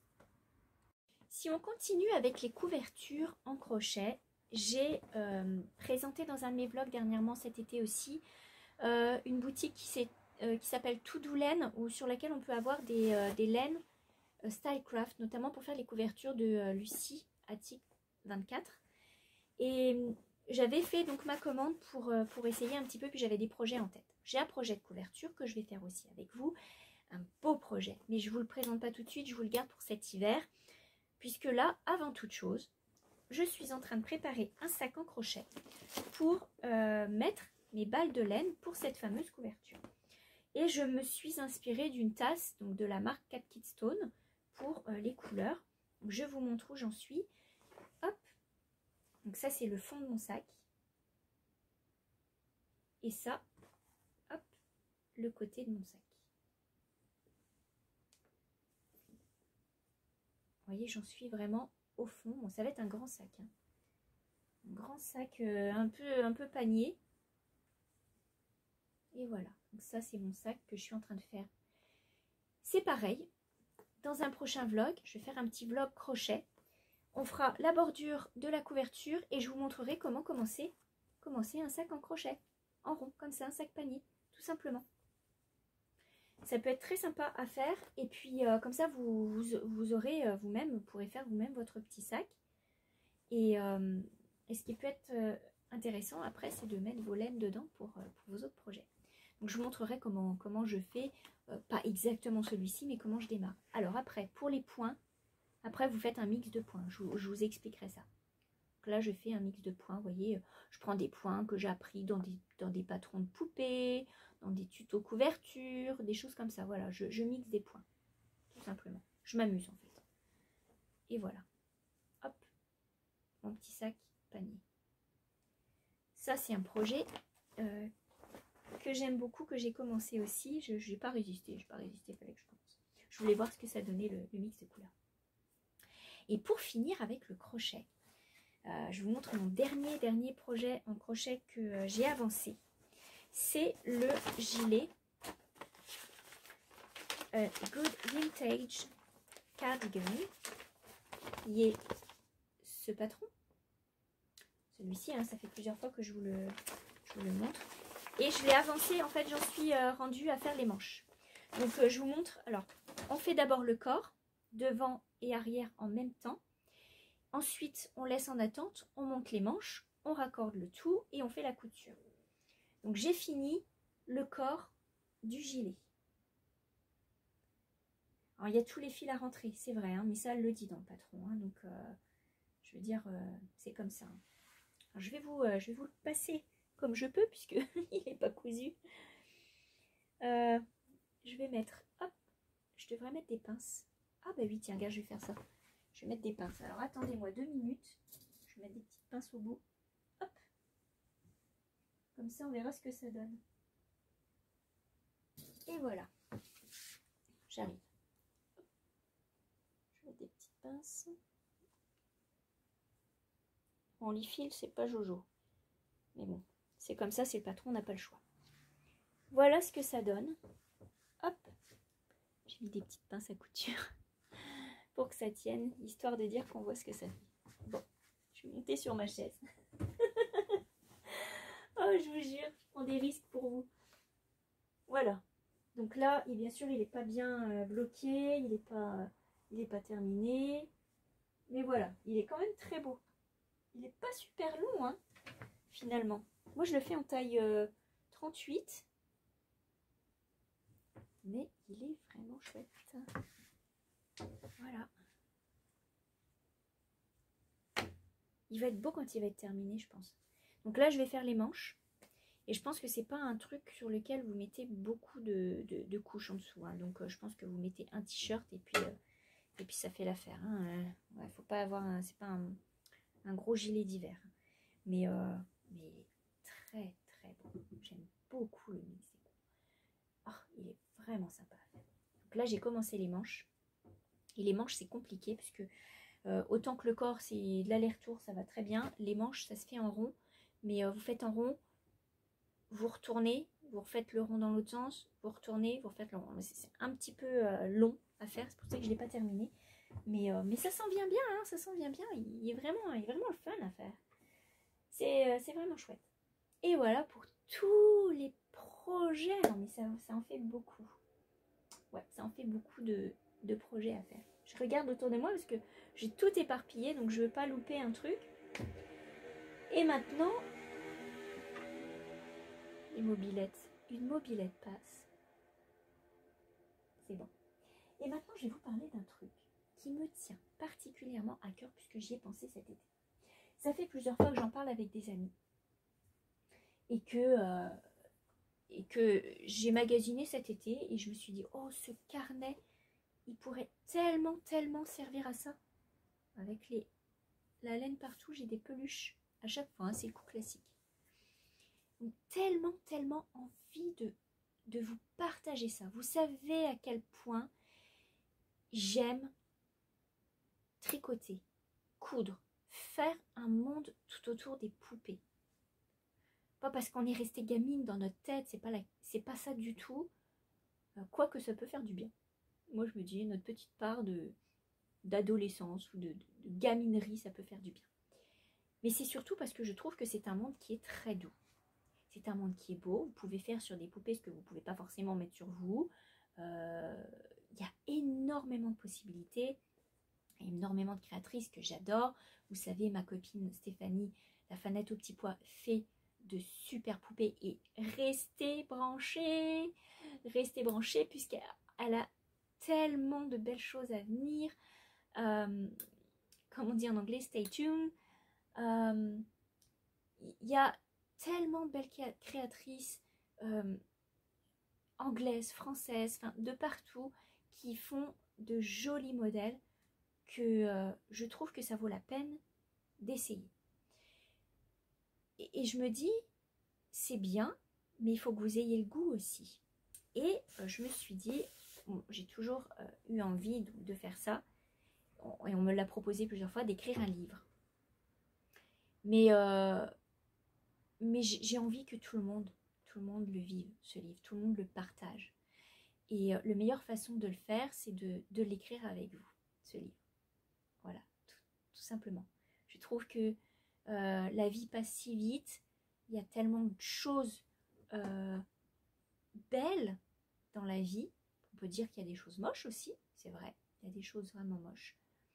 S1: Si on continue avec les couvertures en crochet, j'ai présenté dans un de mes vlogs dernièrement cet été aussi une boutique qui s'appelle Toudou Laine, sur laquelle on peut avoir des laines Stylecraft, notamment pour faire les couvertures de Lucie Attic 24. Et j'avais fait donc ma commande pour essayer un petit peu, puis j'avais des projets en tête. J'ai un projet de couverture que je vais faire aussi avec vous, un beau projet, mais je ne vous le présente pas tout de suite, je vous le garde pour cet hiver, puisque là, avant toute chose, je suis en train de préparer un sac en crochet pour mettre mes balles de laine pour cette fameuse couverture. Et je me suis inspirée d'une tasse donc de la marque Cat Kid Stone pour les couleurs. Donc, je vous montre où j'en suis. Hop. Donc ça, c'est le fond de mon sac. Et ça, hop, le côté de mon sac. Vous voyez, j'en suis vraiment au fond. Bon, ça va être un grand sac. Hein. Un grand sac un peu panier. Et voilà. Donc Donc ça, c'est mon sac que je suis en train de faire. C'est pareil. Dans un prochain vlog, je vais faire un petit vlog crochet. On fera la bordure de la couverture et je vous montrerai comment commencer un sac en crochet. En rond, comme ça, un sac panier, tout simplement. Ça peut être très sympa à faire. Et puis, comme ça, vous aurez vous-même, vous pourrez faire vous-même votre petit sac. Et ce qui peut être intéressant après, c'est de mettre vos laines dedans pour vos autres projets. Donc, je vous montrerai comment je fais, pas exactement celui-ci, mais comment je démarre. Alors après, pour les points, après vous faites un mix de points. Je vous expliquerai ça. Donc là, je fais un mix de points. Vous voyez, je prends des points que j'ai appris dans des patrons de poupées, dans des tutos couverture, des choses comme ça. Voilà, je mixe des points, tout simplement. Je m'amuse en fait. Et voilà. Hop, mon petit sac panier. Ça, c'est un projet que j'aime beaucoup, que j'ai commencé aussi. Je n'ai pas résisté, il fallait que je commence. Je voulais voir ce que ça donnait le mix de couleurs. Et pour finir avec le crochet, je vous montre mon dernier projet en crochet que j'ai avancé. C'est le gilet Good Vintage Cardigan, qui est ce patron. Celui-ci, hein, ça fait plusieurs fois que je vous le montre. Et je l'ai avancé, en fait, j'en suis rendue à faire les manches. Donc, je vous montre. Alors, on fait d'abord le corps, devant et arrière en même temps. Ensuite, on laisse en attente, on monte les manches, on raccorde le tout et on fait la couture. Donc, j'ai fini le corps du gilet. Alors, il y a tous les fils à rentrer, c'est vrai, hein, mais ça, elle le dit dans le patron. Hein, donc, je veux dire, c'est comme ça. Alors, je vais vous le passer comme je peux, puisqu'il n'est pas cousu. Je vais mettre, hop, je devrais mettre des pinces. Ah bah oui, tiens, regarde, je vais faire ça. Je vais mettre des pinces. Alors, attendez-moi 2 minutes. Je vais mettre des petites pinces au bout. Hop. Comme ça, on verra ce que ça donne. Et voilà. J'arrive. Je vais mettre des petites pinces. Bon, les fils, c'est pas Jojo. Mais bon, c'est comme ça, c'est le patron, on n'a pas le choix. Voilà ce que ça donne. Hop. J'ai mis des petites pinces à couture pour que ça tienne, histoire de dire qu'on voit ce que ça fait. Bon, je vais monter sur ma chaise. Oh, je vous jure, je prends des risques pour vous. Voilà. Donc là, bien sûr, il n'est pas bien bloqué, il n'est pas terminé. Mais voilà, il est quand même très beau. Il n'est pas super long, hein, finalement. Moi, je le fais en taille 38. Mais il est vraiment chouette. Voilà. Il va être beau quand il va être terminé, je pense. Donc là, je vais faire les manches. Et je pense que c'est pas un truc sur lequel vous mettez beaucoup de couches en dessous. Hein. Donc je pense que vous mettez un t-shirt et puis ça fait l'affaire. Hein. Ouais, faut pas avoir c'est pas un gros gilet d'hiver. Mais très très beau. J'aime beaucoup le mix. Oh, il est vraiment sympa à faire. Donc là, j'ai commencé les manches. Et les manches, c'est compliqué parce que autant que le corps, c'est de l'aller-retour, ça va très bien. Les manches, ça se fait en rond. Mais vous faites en rond, vous retournez, vous refaites le rond dans l'autre sens, vous retournez, vous refaites le rond. C'est un petit peu long à faire, c'est pour ça que je ne l'ai pas terminé. Mais ça s'en vient bien, hein, ça s'en vient bien. Il est vraiment le fun à faire. C'est vraiment chouette. Et voilà pour tous les projets. Non mais ça en fait beaucoup. Ouais, ça en fait beaucoup de projets à faire. Je regarde autour de moi parce que j'ai tout éparpillé, donc je ne veux pas louper un truc. Et maintenant, les mobilettes. Une mobilette passe. C'est bon. Et maintenant, je vais vous parler d'un truc qui me tient particulièrement à cœur puisque j'y ai pensé cet été. Ça fait plusieurs fois que j'en parle avec des amis. Et que j'ai magasiné cet été et je me suis dit, oh, ce carnet, il pourrait tellement servir à ça. Avec la laine partout, j'ai des peluches à chaque fois, hein, c'est le coup classique. Donc tellement envie de vous partager ça. Vous savez à quel point j'aime tricoter, coudre, faire un monde tout autour des poupées. pas parce qu'on est resté gamine dans notre tête, c'est pas ça du tout, quoique ça peut faire du bien. Moi je me dis, notre petite part d'adolescence ou de gaminerie, ça peut faire du bien. Mais c'est surtout parce que je trouve que c'est un monde qui est très doux. C'est un monde qui est beau. Vous pouvez faire sur des poupées ce que vous ne pouvez pas forcément mettre sur vous. Il y a énormément de possibilités, énormément de créatrices que j'adore. Vous savez, ma copine Stéphanie, la fanette au petit pois, fait de super poupées et restez branchés puisqu'elle a tellement de belles choses à venir. Comme on dit en anglais, stay tuned. Il y a tellement de belles créatrices anglaises, françaises, enfin de partout, qui font de jolis modèles que je trouve que ça vaut la peine d'essayer. Et je me dis, c'est bien, mais il faut que vous ayez le goût aussi. Et je me suis dit, bon, j'ai toujours eu envie de faire ça, et on me l'a proposé plusieurs fois, d'écrire un livre. Mais j'ai envie que tout le monde le vive, ce livre, tout le monde le partage. Et la meilleure façon de le faire, c'est de l'écrire avec vous, ce livre. Voilà, tout simplement. Je trouve que la vie passe si vite, il y a tellement de choses belles dans la vie. On peut dire qu'il y a des choses moches aussi, c'est vrai, il y a des choses vraiment moches.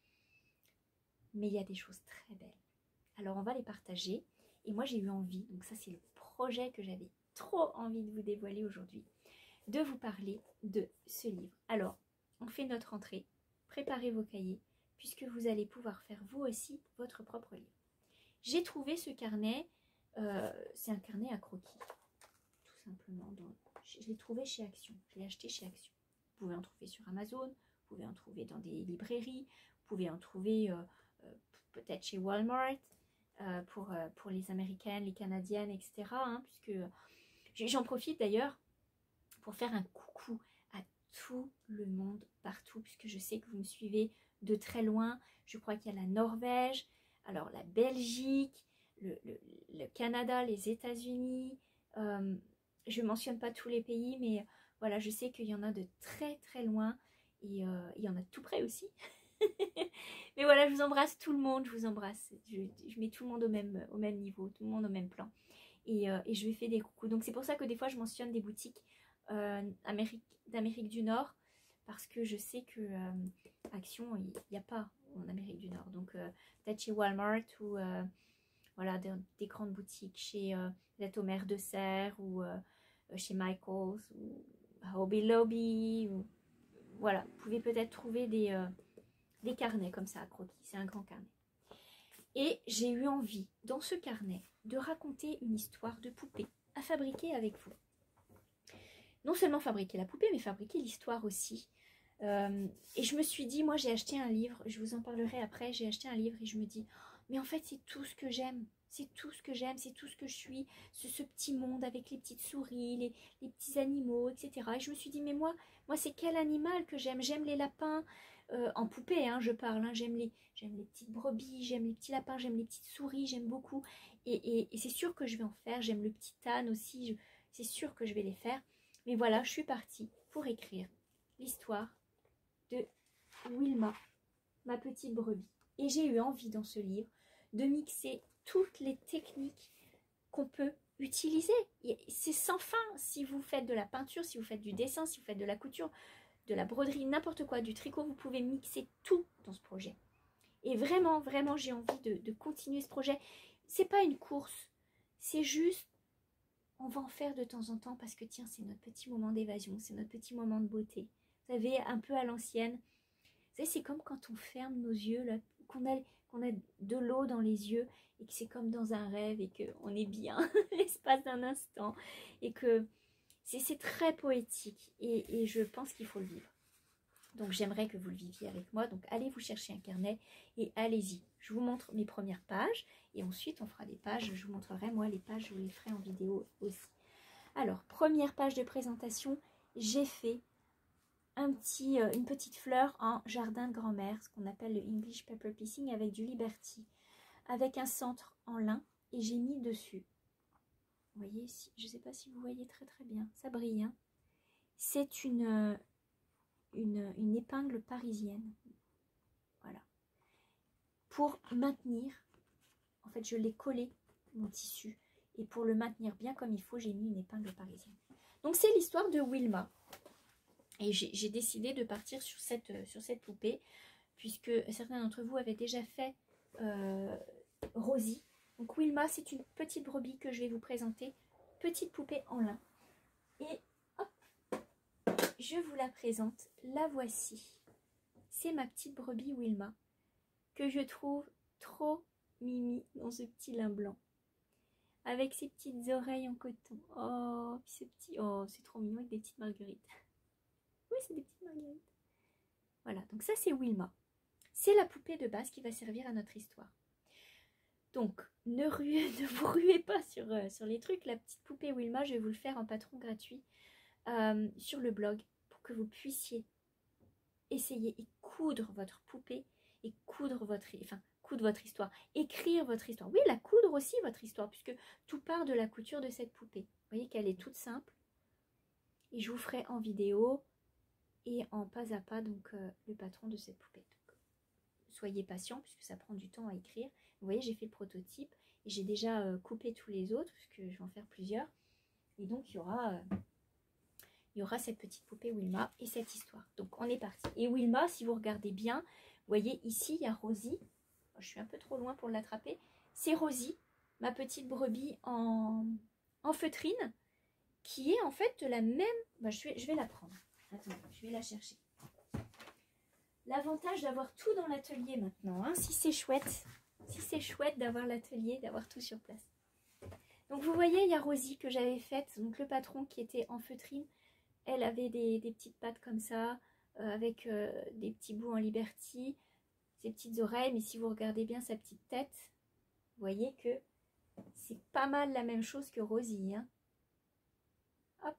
S1: Mais il y a des choses très belles. Alors on va les partager. Et moi j'ai eu envie, donc ça c'est le projet que j'avais trop envie de vous dévoiler aujourd'hui, de vous parler de ce livre. Alors, on fait notre entrée, préparez vos cahiers, puisque vous allez pouvoir faire vous aussi votre propre livre. J'ai trouvé ce carnet, c'est un carnet à croquis, tout simplement. Je l'ai trouvé chez Action, je l'ai acheté chez Action. Vous pouvez en trouver sur Amazon, vous pouvez en trouver dans des librairies, vous pouvez en trouver peut-être chez Walmart, pour les Américaines, les Canadiennes, etc. Hein, puisque j'en profite d'ailleurs pour faire un coucou à tout le monde partout, puisque je sais que vous me suivez de très loin. Je crois qu'il y a la Norvège, alors la Belgique, le Canada, les États-Unis. Je ne mentionne pas tous les pays, mais voilà, je sais qu'il y en a de très très loin et il y en a tout près aussi. Mais voilà, je vous embrasse tout le monde, je vous embrasse. Je mets tout le monde au même niveau, tout le monde au même plan. Et je lui fais des coucous. Donc c'est pour ça que des fois je mentionne des boutiques d'Amérique du Nord, parce que je sais que Action, il n'y a pas en Amérique du Nord. Donc peut-être chez Walmart ou voilà, des grandes boutiques, chez la Mère de Serre ou chez Michaels ou Hobby Lobby. Ou, voilà, vous pouvez peut-être trouver des carnets comme ça à croquis. C'est un grand carnet. Et j'ai eu envie, dans ce carnet, de raconter une histoire de poupée à fabriquer avec vous. Non seulement fabriquer la poupée, mais fabriquer l'histoire aussi. Et je me suis dit, moi j'ai acheté un livre, je vous en parlerai après, j'ai acheté un livre et je me dis, mais en fait c'est tout ce que j'aime, c'est tout ce que j'aime, c'est tout ce que je suis, ce petit monde avec les petites souris, les petits animaux, etc. Et je me suis dit, mais moi c'est quel animal que j'aime? J'aime les lapins, en poupée, hein, je parle, hein, j'aime les petites brebis, j'aime les petits lapins, j'aime les petites souris, j'aime beaucoup. Et c'est sûr que je vais en faire, j'aime le petit âne aussi, c'est sûr que je vais les faire. Mais voilà, je suis partie pour écrire l'histoire de Wilma, ma petite brebis. Et j'ai eu envie dans ce livre de mixer toutes les techniques qu'on peut utiliser. C'est sans fin. Si vous faites de la peinture, si vous faites du dessin, si vous faites de la couture, de la broderie, n'importe quoi, du tricot, vous pouvez mixer tout dans ce projet. Et vraiment, vraiment, j'ai envie de continuer ce projet. C'est pas une course, c'est juste, on va en faire de temps en temps parce que tiens, c'est notre petit moment d'évasion, c'est notre petit moment de beauté. Vous savez, un peu à l'ancienne. Vous savez, c'est comme quand on ferme nos yeux, là, qu'on a de l'eau dans les yeux et que c'est comme dans un rêve et qu'on est bien l'espace d'un instant et que c'est très poétique et je pense qu'il faut le vivre. Donc j'aimerais que vous le viviez avec moi. Donc allez vous chercher un carnet et allez-y. Je vous montre mes premières pages et ensuite on fera des pages. Je vous montrerai moi les pages, je vous les ferai en vidéo aussi. Alors première page de présentation, j'ai fait une petite fleur en jardin de grand-mère, ce qu'on appelle le English Pepper Piecing avec du Liberty, avec un centre en lin et j'ai mis dessus Vous voyez, je ne sais pas si vous voyez très très bien, ça brille. Hein. C'est une épingle parisienne. Voilà. Pour maintenir, en fait je l'ai collé, mon tissu. Et pour le maintenir bien comme il faut, j'ai mis une épingle parisienne. Donc c'est l'histoire de Wilma. Et j'ai décidé de partir sur cette poupée, puisque certains d'entre vous avaient déjà fait Rosie. Donc Wilma, c'est une petite brebis que je vais vous présenter. Petite poupée en lin. Et hop, je vous la présente. La voici. C'est ma petite brebis Wilma, que je trouve trop mimi dans ce petit lin blanc. Avec ses petites oreilles en coton. Oh, puis ce petit... Oh, c'est trop mignon avec des petites marguerites. Oui, c'est des petites marguerites. Voilà, donc ça c'est Wilma. C'est la poupée de base qui va servir à notre histoire. Donc, ne vous ruez pas sur les trucs. La petite poupée Wilma, je vais vous le faire en patron gratuit sur le blog pour que vous puissiez essayer et coudre votre poupée et coudre votre histoire, écrire votre histoire. Oui, la coudre aussi votre histoire, puisque tout part de la couture de cette poupée. Vous voyez qu'elle est toute simple. Et je vous ferai en vidéo et en pas à pas donc le patron de cette poupée. Donc, soyez patient puisque ça prend du temps à écrire. Vous voyez, j'ai fait le prototype et j'ai déjà coupé tous les autres puisque je vais en faire plusieurs. Et donc il y aura cette petite poupée Wilma et cette histoire. Donc on est parti. Et Wilma, si vous regardez bien, vous voyez ici il y a Rosie. Je suis un peu trop loin pour l'attraper. C'est Rosie, ma petite brebis en feutrine, qui est en fait de la même... Ben, je vais la prendre. Attendez, je vais la chercher. L'avantage d'avoir tout dans l'atelier maintenant, hein, si c'est chouette d'avoir l'atelier, d'avoir tout sur place. Donc vous voyez, il y a Rosie que j'avais faite, donc le patron qui était en feutrine. Elle avait des petites pattes comme ça, avec des petits bouts en Liberty, ses petites oreilles, mais si vous regardez bien sa petite tête, vous voyez que c'est pas mal la même chose que Rosie. Hein. Hop.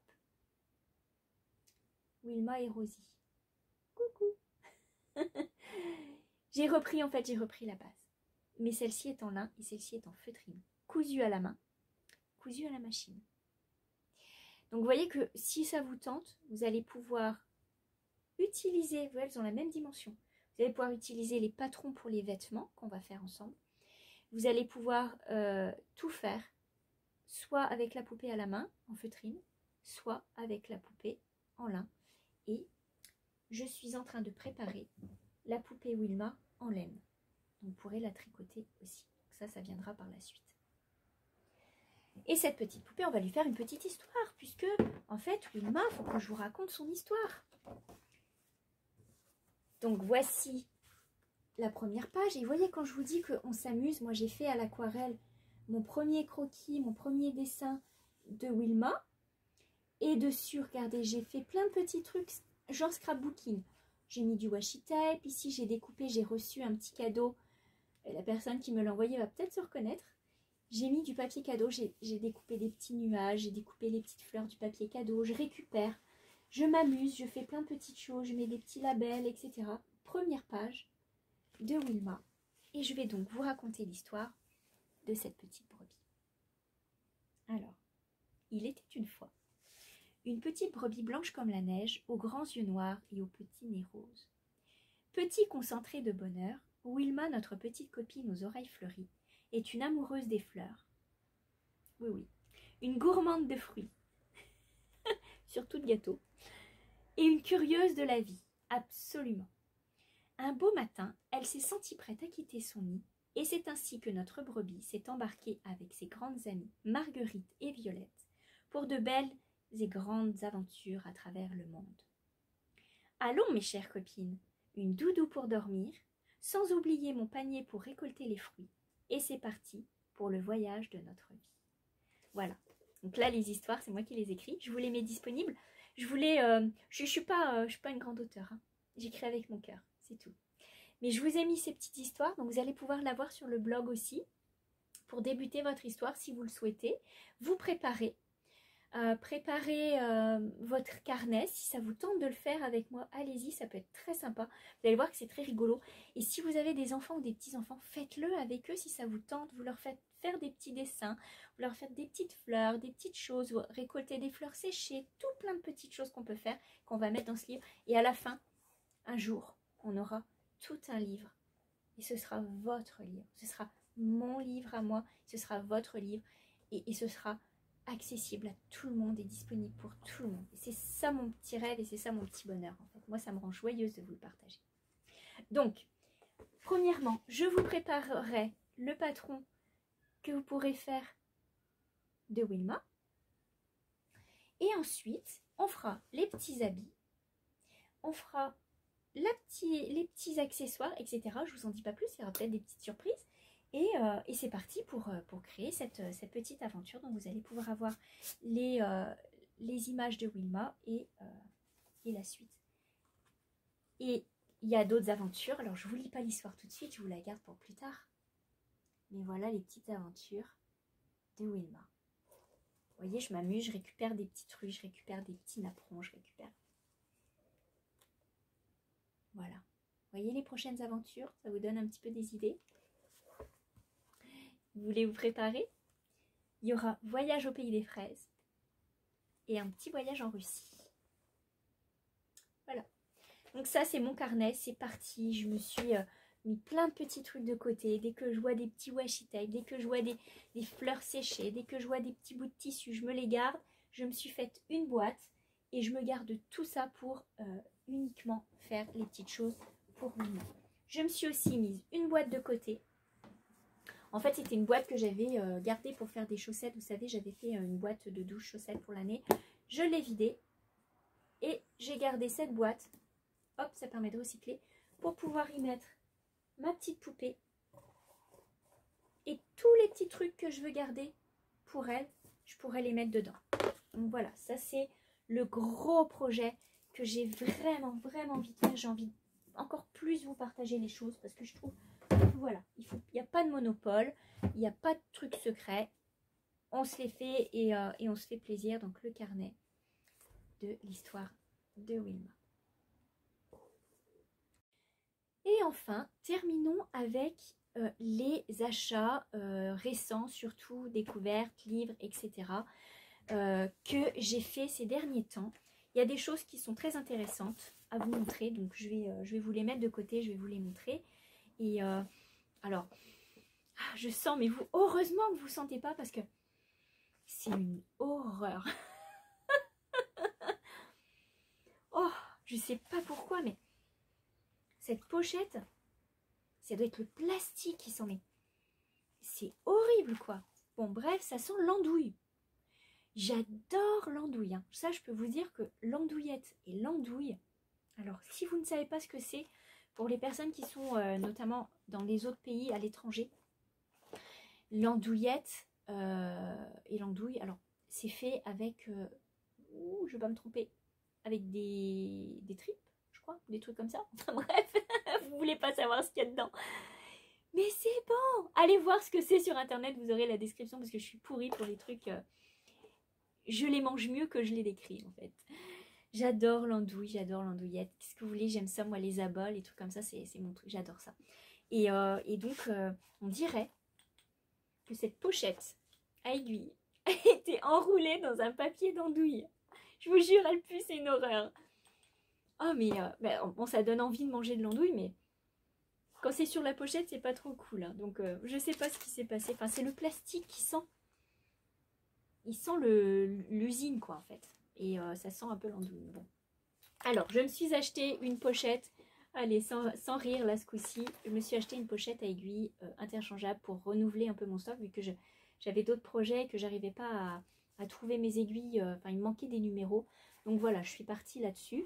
S1: Wilma et Rosie. Coucou. J'ai repris la base. Mais celle-ci est en lin et celle-ci est en feutrine. Cousue à la main, cousue à la machine. Donc vous voyez que si ça vous tente, vous allez pouvoir utiliser, vous voyez, elles ont la même dimension. Vous allez pouvoir utiliser les patrons pour les vêtements qu'on va faire ensemble. Vous allez pouvoir tout faire, soit avec la poupée à la main, en feutrine, soit avec la poupée en lin. Et je suis en train de préparer la poupée Wilma en laine. Donc, vous pourrez la tricoter aussi. Donc ça viendra par la suite. Et cette petite poupée, on va lui faire une petite histoire, puisque, en fait, Wilma, il faut que je vous raconte son histoire. Donc, voici la première page. Et vous voyez, quand je vous dis qu'on s'amuse, moi, j'ai fait à l'aquarelle mon premier croquis, mon premier dessin de Wilma. Et dessus, regardez, j'ai fait plein de petits trucs, genre scrapbooking. J'ai mis du washi tape. Ici, j'ai découpé, j'ai reçu un petit cadeau. Et la personne qui me l'a envoyé va peut-être se reconnaître. J'ai mis du papier cadeau, j'ai découpé des petits nuages, j'ai découpé les petites fleurs du papier cadeau, je récupère, je m'amuse, je fais plein de petites choses, je mets des petits labels, etc. Première page de Wilma. Et je vais donc vous raconter l'histoire de cette petite brebis. Alors, il était une fois une petite brebis blanche comme la neige, aux grands yeux noirs et au petit nez rose. Petit concentré de bonheur, Wilma, notre petite copine aux oreilles fleuries, est une amoureuse des fleurs. Oui, oui. Une gourmande de fruits, surtout de gâteaux, et une curieuse de la vie, absolument. Un beau matin, elle s'est sentie prête à quitter son nid, et c'est ainsi que notre brebis s'est embarquée avec ses grandes amies, Marguerite et Violette, pour de belles et grandes aventures à travers le monde. Allons, mes chères copines, une doudou pour dormir, sans oublier mon panier pour récolter les fruits. Et c'est parti pour le voyage de notre vie. Voilà. Donc là, les histoires, c'est moi qui les écris. Je vous les mets disponibles. Je suis pas une grande auteure. Hein. J'écris avec mon cœur, c'est tout. Mais je vous ai mis ces petites histoires, donc vous allez pouvoir la voir sur le blog aussi. Pour débuter votre histoire, si vous le souhaitez, vous préparez. Préparez votre carnet, si ça vous tente de le faire avec moi, allez-y, ça peut être très sympa. Vous allez voir que c'est très rigolo. Et si vous avez des enfants ou des petits-enfants, faites-le avec eux si ça vous tente. Vous leur faites faire des petits dessins, vous leur faire des petites fleurs, des petites choses, vous récolter des fleurs séchées, tout plein de petites choses qu'on peut faire, qu'on va mettre dans ce livre. Et à la fin, un jour, on aura tout un livre. Et ce sera votre livre. Ce sera mon livre à moi. Ce sera votre livre. Et ce sera accessible à tout le monde et disponible pour tout le monde. C'est ça mon petit rêve et c'est ça mon petit bonheur en fait. Moi ça me rend joyeuse de vous le partager. Donc, premièrement, je vous préparerai le patron que vous pourrez faire de Wilma. Et ensuite, on fera les petits habits. On fera les petits accessoires, etc. Je vous en dis pas plus, il y aura peut-être des petites surprises. Et c'est parti pour créer cette petite aventure. Donc vous allez pouvoir avoir les images de Wilma et la suite. Et il y a d'autres aventures. Alors je ne vous lis pas l'histoire tout de suite, je vous la garde pour plus tard. Mais voilà les petites aventures de Wilma. Vous voyez, je m'amuse, je récupère des petits trucs, je récupère des petits napperons, je récupère. Voilà. Vous voyez les prochaines aventures, ça vous donne un petit peu des idées. Vous voulez vous préparer? Il y aura voyage au pays des fraises et un petit voyage en Russie. Voilà. Donc ça, c'est mon carnet, c'est parti. Je me suis mis plein de petits trucs de côté. Dès que je vois des petits washi tape, dès que je vois des fleurs séchées, dès que je vois des petits bouts de tissu, je me les garde. Je me suis faite une boîte et je me garde tout ça pour uniquement faire les petites choses pour moi. Je me suis aussi mise une boîte de côté. En fait, c'était une boîte que j'avais gardée pour faire des chaussettes. Vous savez, j'avais fait une boîte de 12 chaussettes pour l'année. Je l'ai vidée et j'ai gardé cette boîte. Hop, ça permet de recycler pour pouvoir y mettre ma petite poupée et tous les petits trucs que je veux garder pour elle, je pourrais les mettre dedans. Donc voilà, ça c'est le gros projet que j'ai vraiment envie de faire. J'ai envie encore plus vous partager les choses parce que je trouve voilà, il n'y a pas de monopole, il n'y a pas de truc secret. On se les fait et on se fait plaisir. Donc le carnet de l'histoire de Wilma. Et enfin, terminons avec les achats récents, surtout découvertes, livres, etc. Que j'ai fait ces derniers temps. Il y a des choses qui sont très intéressantes à vous montrer. Donc je vais vous les mettre de côté, je vais vous les montrer. Et alors, je sens, mais vous, heureusement que vous ne sentez pas parce que c'est une horreur. Oh, je ne sais pas pourquoi, mais cette pochette, ça doit être le plastique qui s'en met. C'est horrible, quoi. Bon, bref, ça sent l'andouille. J'adore l'andouille. Hein. Ça, je peux vous dire que l'andouillette et l'andouille, alors si vous ne savez pas ce que c'est, pour les personnes qui sont notamment dans les autres pays à l'étranger, l'andouillette et l'andouille, alors c'est fait avec, je ne vais pas me tromper, avec des tripes, je crois, des trucs comme ça. Enfin bref, vous voulez pas savoir ce qu'il y a dedans. Mais c'est bon. Allez voir ce que c'est sur internet, vous aurez la description parce que je suis pourrie pour les trucs. Je les mange mieux que je les décris en fait. J'adore l'andouille, j'adore l'andouillette. Qu'est-ce que vous voulez, j'aime ça, moi, les aboles, les trucs comme ça, c'est mon truc, j'adore ça. Et donc, on dirait que cette pochette à aiguille a été enroulée dans un papier d'andouille. Je vous jure, elle pue, c'est une horreur. Oh, mais bon, ça donne envie de manger de l'andouille, mais quand c'est sur la pochette, c'est pas trop cool. Hein. Donc, je sais pas ce qui s'est passé. Enfin, c'est le plastique qui sent. Il sent l'usine, quoi, en fait. Et ça sent un peu l'andouille. Bon. Alors, je me suis acheté une pochette. Allez, sans rire, là, ce coup-ci. Je me suis acheté une pochette à aiguille interchangeable pour renouveler un peu mon stock, vu que j'avais d'autres projets et que j'arrivais pas à trouver mes aiguilles. Enfin, il me manquait des numéros. Donc voilà, je suis partie là-dessus.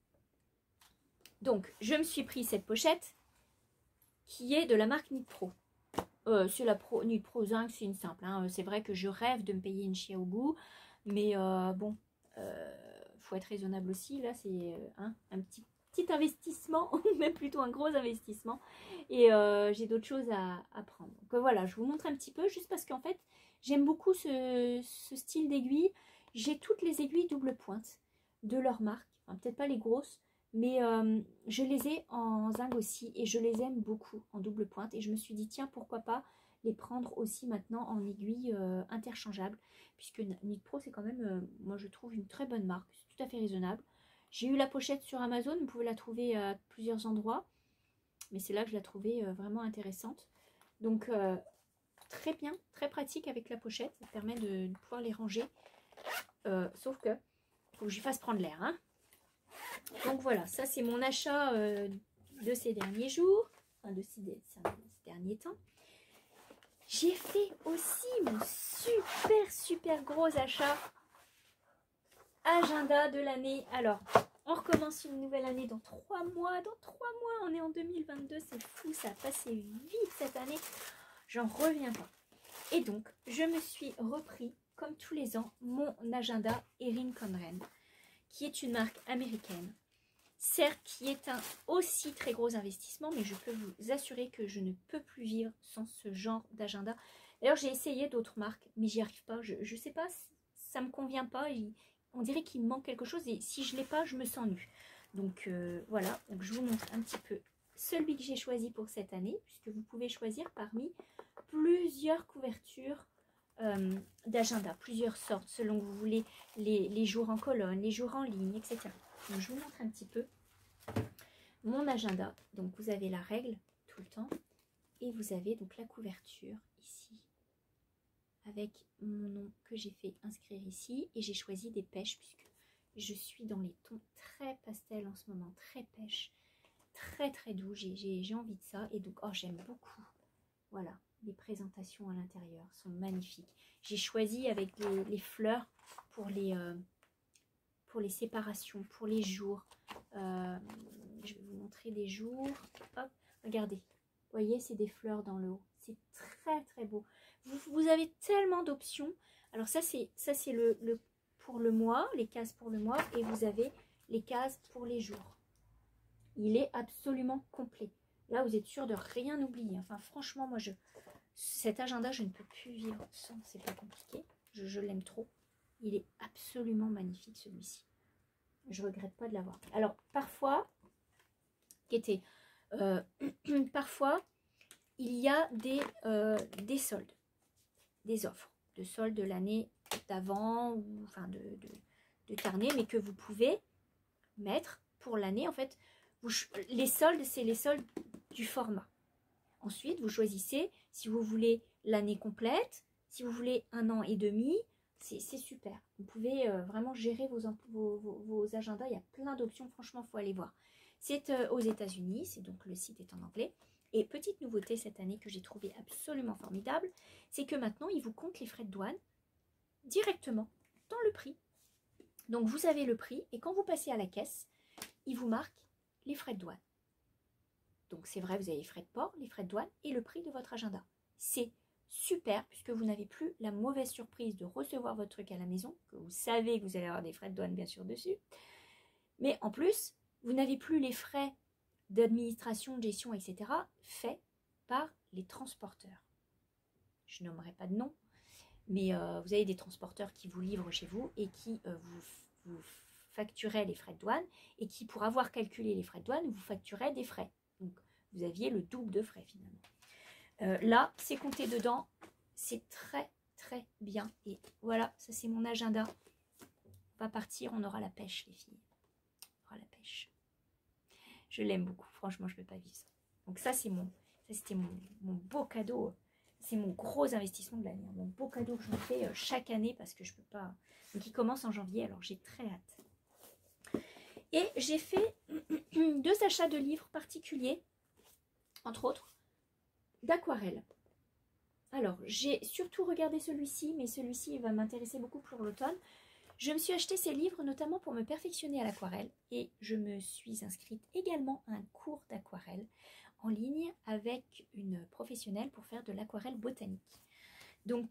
S1: Donc, je me suis pris cette pochette qui est de la marque Knit Pro. C'est la Knit Pro Zinc, c'est une simple. Hein. C'est vrai que je rêve de me payer une Xiaobu, mais bon, faut être raisonnable aussi. Là, c'est un petit investissement, même plutôt un gros investissement. Et j'ai d'autres choses à prendre. Donc voilà, je vous montre un petit peu, juste parce qu'en fait, j'aime beaucoup ce style d'aiguille. J'ai toutes les aiguilles double pointe de leur marque. Enfin, peut-être pas les grosses, mais je les ai en zinc aussi et je les aime beaucoup en double pointe. Et je me suis dit, tiens, pourquoi pas les prendre aussi maintenant en aiguille interchangeable, puisque Nick Pro c'est quand même, moi je trouve, une très bonne marque, c'est tout à fait raisonnable. J'ai eu la pochette sur Amazon, vous pouvez la trouver à plusieurs endroits, mais c'est là que je la trouvais vraiment intéressante. Donc très bien, très pratique avec la pochette, ça permet de pouvoir les ranger, sauf que faut que je lui fasse prendre l'air, hein. Donc voilà, ça c'est mon achat de ces derniers jours, enfin de ces derniers temps. J'ai fait aussi mon super gros achat agenda de l'année. Alors, on recommence une nouvelle année dans 3 mois. Dans 3 mois, on est en 2022, c'est fou, ça a passé vite cette année. J'en reviens pas. Et donc, je me suis repris, comme tous les ans, mon agenda Erin Condren, qui est une marque américaine. Certes, qui est un aussi très gros investissement, mais je peux vous assurer que je ne peux plus vivre sans ce genre d'agenda. D'ailleurs, j'ai essayé d'autres marques, mais j'y arrive pas. Je sais pas, ça me convient pas. On dirait qu'il me manque quelque chose et si je l'ai pas, je me sens nue. Donc voilà, donc je vous montre un petit peu celui que j'ai choisi pour cette année, puisque vous pouvez choisir parmi plusieurs couvertures d'agenda, plusieurs sortes, selon que vous voulez les jours en colonne, les jours en ligne, etc. Donc, je vous montre un petit peu mon agenda. Donc vous avez la règle tout le temps et vous avez donc la couverture ici avec mon nom que j'ai fait inscrire ici, et j'ai choisi des pêches puisque je suis dans les tons très pastel en ce moment, très pêche, très doux, j'ai envie de ça. Et donc j'aime beaucoup, voilà, les présentations à l'intérieur sont magnifiques. J'ai choisi avec les fleurs pour les séparations, pour les jours. Je vais vous montrer des jours. Hop, regardez, vous voyez, c'est des fleurs dans le haut, c'est très beau. Vous avez tellement d'options. Alors ça c'est le pour le mois, les cases pour le mois, et vous avez les cases pour les jours. Il est absolument complet. Là vous êtes sûr de rien oublier. Enfin franchement, moi cet agenda je ne peux plus vivre sans, c'est pas compliqué. Je l'aime trop. Il est absolument magnifique celui-ci. Je regrette pas de l'avoir. Alors parfois, parfois il y a des soldes, des offres de soldes de l'année d'avant, ou enfin de carnet, mais que vous pouvez mettre pour l'année. En fait, les soldes, c'est les soldes du format. Ensuite, vous choisissez si vous voulez l'année complète, si vous voulez 1 an et demi. C'est super. Vous pouvez vraiment gérer vos agendas. Il y a plein d'options. Franchement, il faut aller voir. C'est aux États-Unis. C'est donc, le site est en anglais. Et petite nouveauté cette année que j'ai trouvé absolument formidable, c'est que maintenant, ils vous comptent les frais de douane directement dans le prix. Donc, vous avez le prix et quand vous passez à la caisse, ils vous marquent les frais de douane. Donc, c'est vrai, vous avez les frais de port, les frais de douane et le prix de votre agenda. C'est super, puisque vous n'avez plus la mauvaise surprise de recevoir votre truc à la maison, que vous savez que vous allez avoir des frais de douane bien sûr dessus, mais en plus vous n'avez plus les frais d'administration, de gestion, etc. faits par les transporteurs. Je nommerai pas de nom, mais vous avez des transporteurs qui vous livrent chez vous et qui vous facturaient les frais de douane, et qui, pour avoir calculé les frais de douane, vous facturaient des frais. Donc vous aviez le double de frais finalement. Là, c'est compté dedans, c'est très bien. Et voilà, ça c'est mon agenda. On va partir, on aura la pêche les filles. On aura la pêche. Je l'aime beaucoup, franchement je ne peux pas vivre ça. Donc ça c'était mon beau cadeau. C'est mon gros investissement de l'année. Mon beau cadeau que je me fais chaque année parce que je peux pas. Donc il commence en janvier, alors j'ai très hâte. Et j'ai fait 2 achats de livres particuliers, entre autres d'aquarelle. Alors, j'ai surtout regardé celui-ci, mais celui-ci va m'intéresser beaucoup pour l'automne. Je me suis acheté ces livres notamment pour me perfectionner à l'aquarelle, et je me suis inscrite également à un cours d'aquarelle en ligne avec une professionnelle pour faire de l'aquarelle botanique. Donc,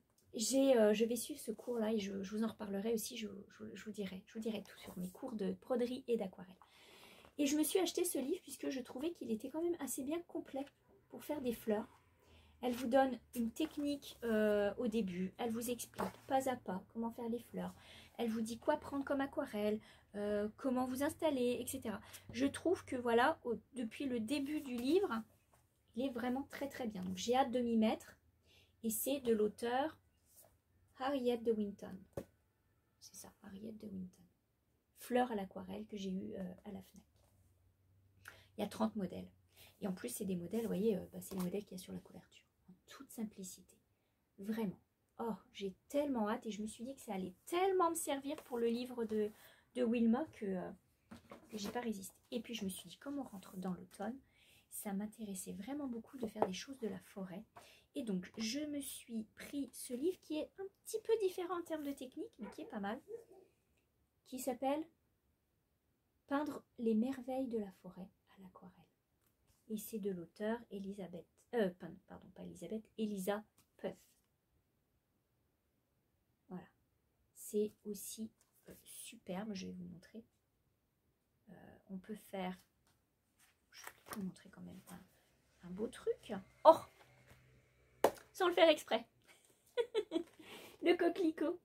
S1: je vais suivre ce cours-là et je vous en reparlerai aussi, je vous dirai tout sur mes cours de broderie et d'aquarelle. Et je me suis acheté ce livre puisque je trouvais qu'il était quand même assez bien complet pour faire des fleurs. Elle vous donne une technique au début, elle vous explique pas à pas comment faire les fleurs, elle vous dit quoi prendre comme aquarelle, comment vous installer, etc. Je trouve que voilà, depuis le début du livre, Il est vraiment très très bien. Donc j'ai hâte de m'y mettre. Et c'est de l'auteur Harriet de Winton. C'est ça, Harriet de Winton. Fleurs à l'aquarelle que j'ai eu à la FNAC. Il y a 30 modèles. Et en plus, c'est des modèles, vous voyez, c'est les modèles qu'il y a sur la couverture. En toute simplicité. Vraiment. Oh, j'ai tellement hâte et je me suis dit que ça allait tellement me servir pour le livre de Wilma que j'ai pas résisté. Et puis je me suis dit, comme on rentre dans l'automne, ça m'intéressait vraiment beaucoup de faire des choses de la forêt. Et donc, je me suis pris ce livre qui est un petit peu différent en termes de technique, mais qui est pas mal, qui s'appelle Peindre les merveilles de la forêt à l'aquarelle. Et c'est de l'auteur Elisabeth, pardon, pas Elisabeth, Elisa Puff. Voilà. C'est aussi superbe, je vais vous montrer. On peut faire, je vais vous montrer quand même un beau truc. Oh, sans le faire exprès. Le coquelicot.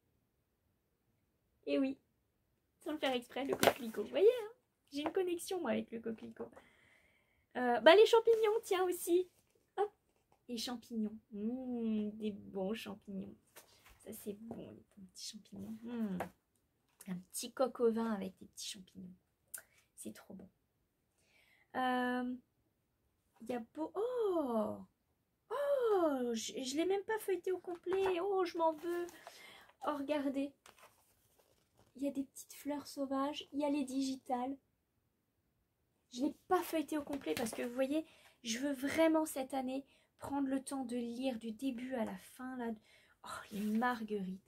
S1: Et oui, sans le faire exprès, le coquelicot. Vous voyez, hein, j'ai une connexion moi avec le coquelicot. Les champignons, tiens aussi. Hop, les champignons. Des bons champignons. Ça c'est bon, les petits champignons. Un petit coq au vin avec des petits champignons. C'est trop bon. Il y a beau... Oh, je l'ai même pas feuilleté au complet. Oh, je m'en veux. Oh, regardez. Il y a des petites fleurs sauvages. Il y a les digitales. Je ne l'ai pas feuilleté au complet parce que vous voyez, je veux vraiment cette année prendre le temps de lire du début à la fin. Là. Oh, les marguerites.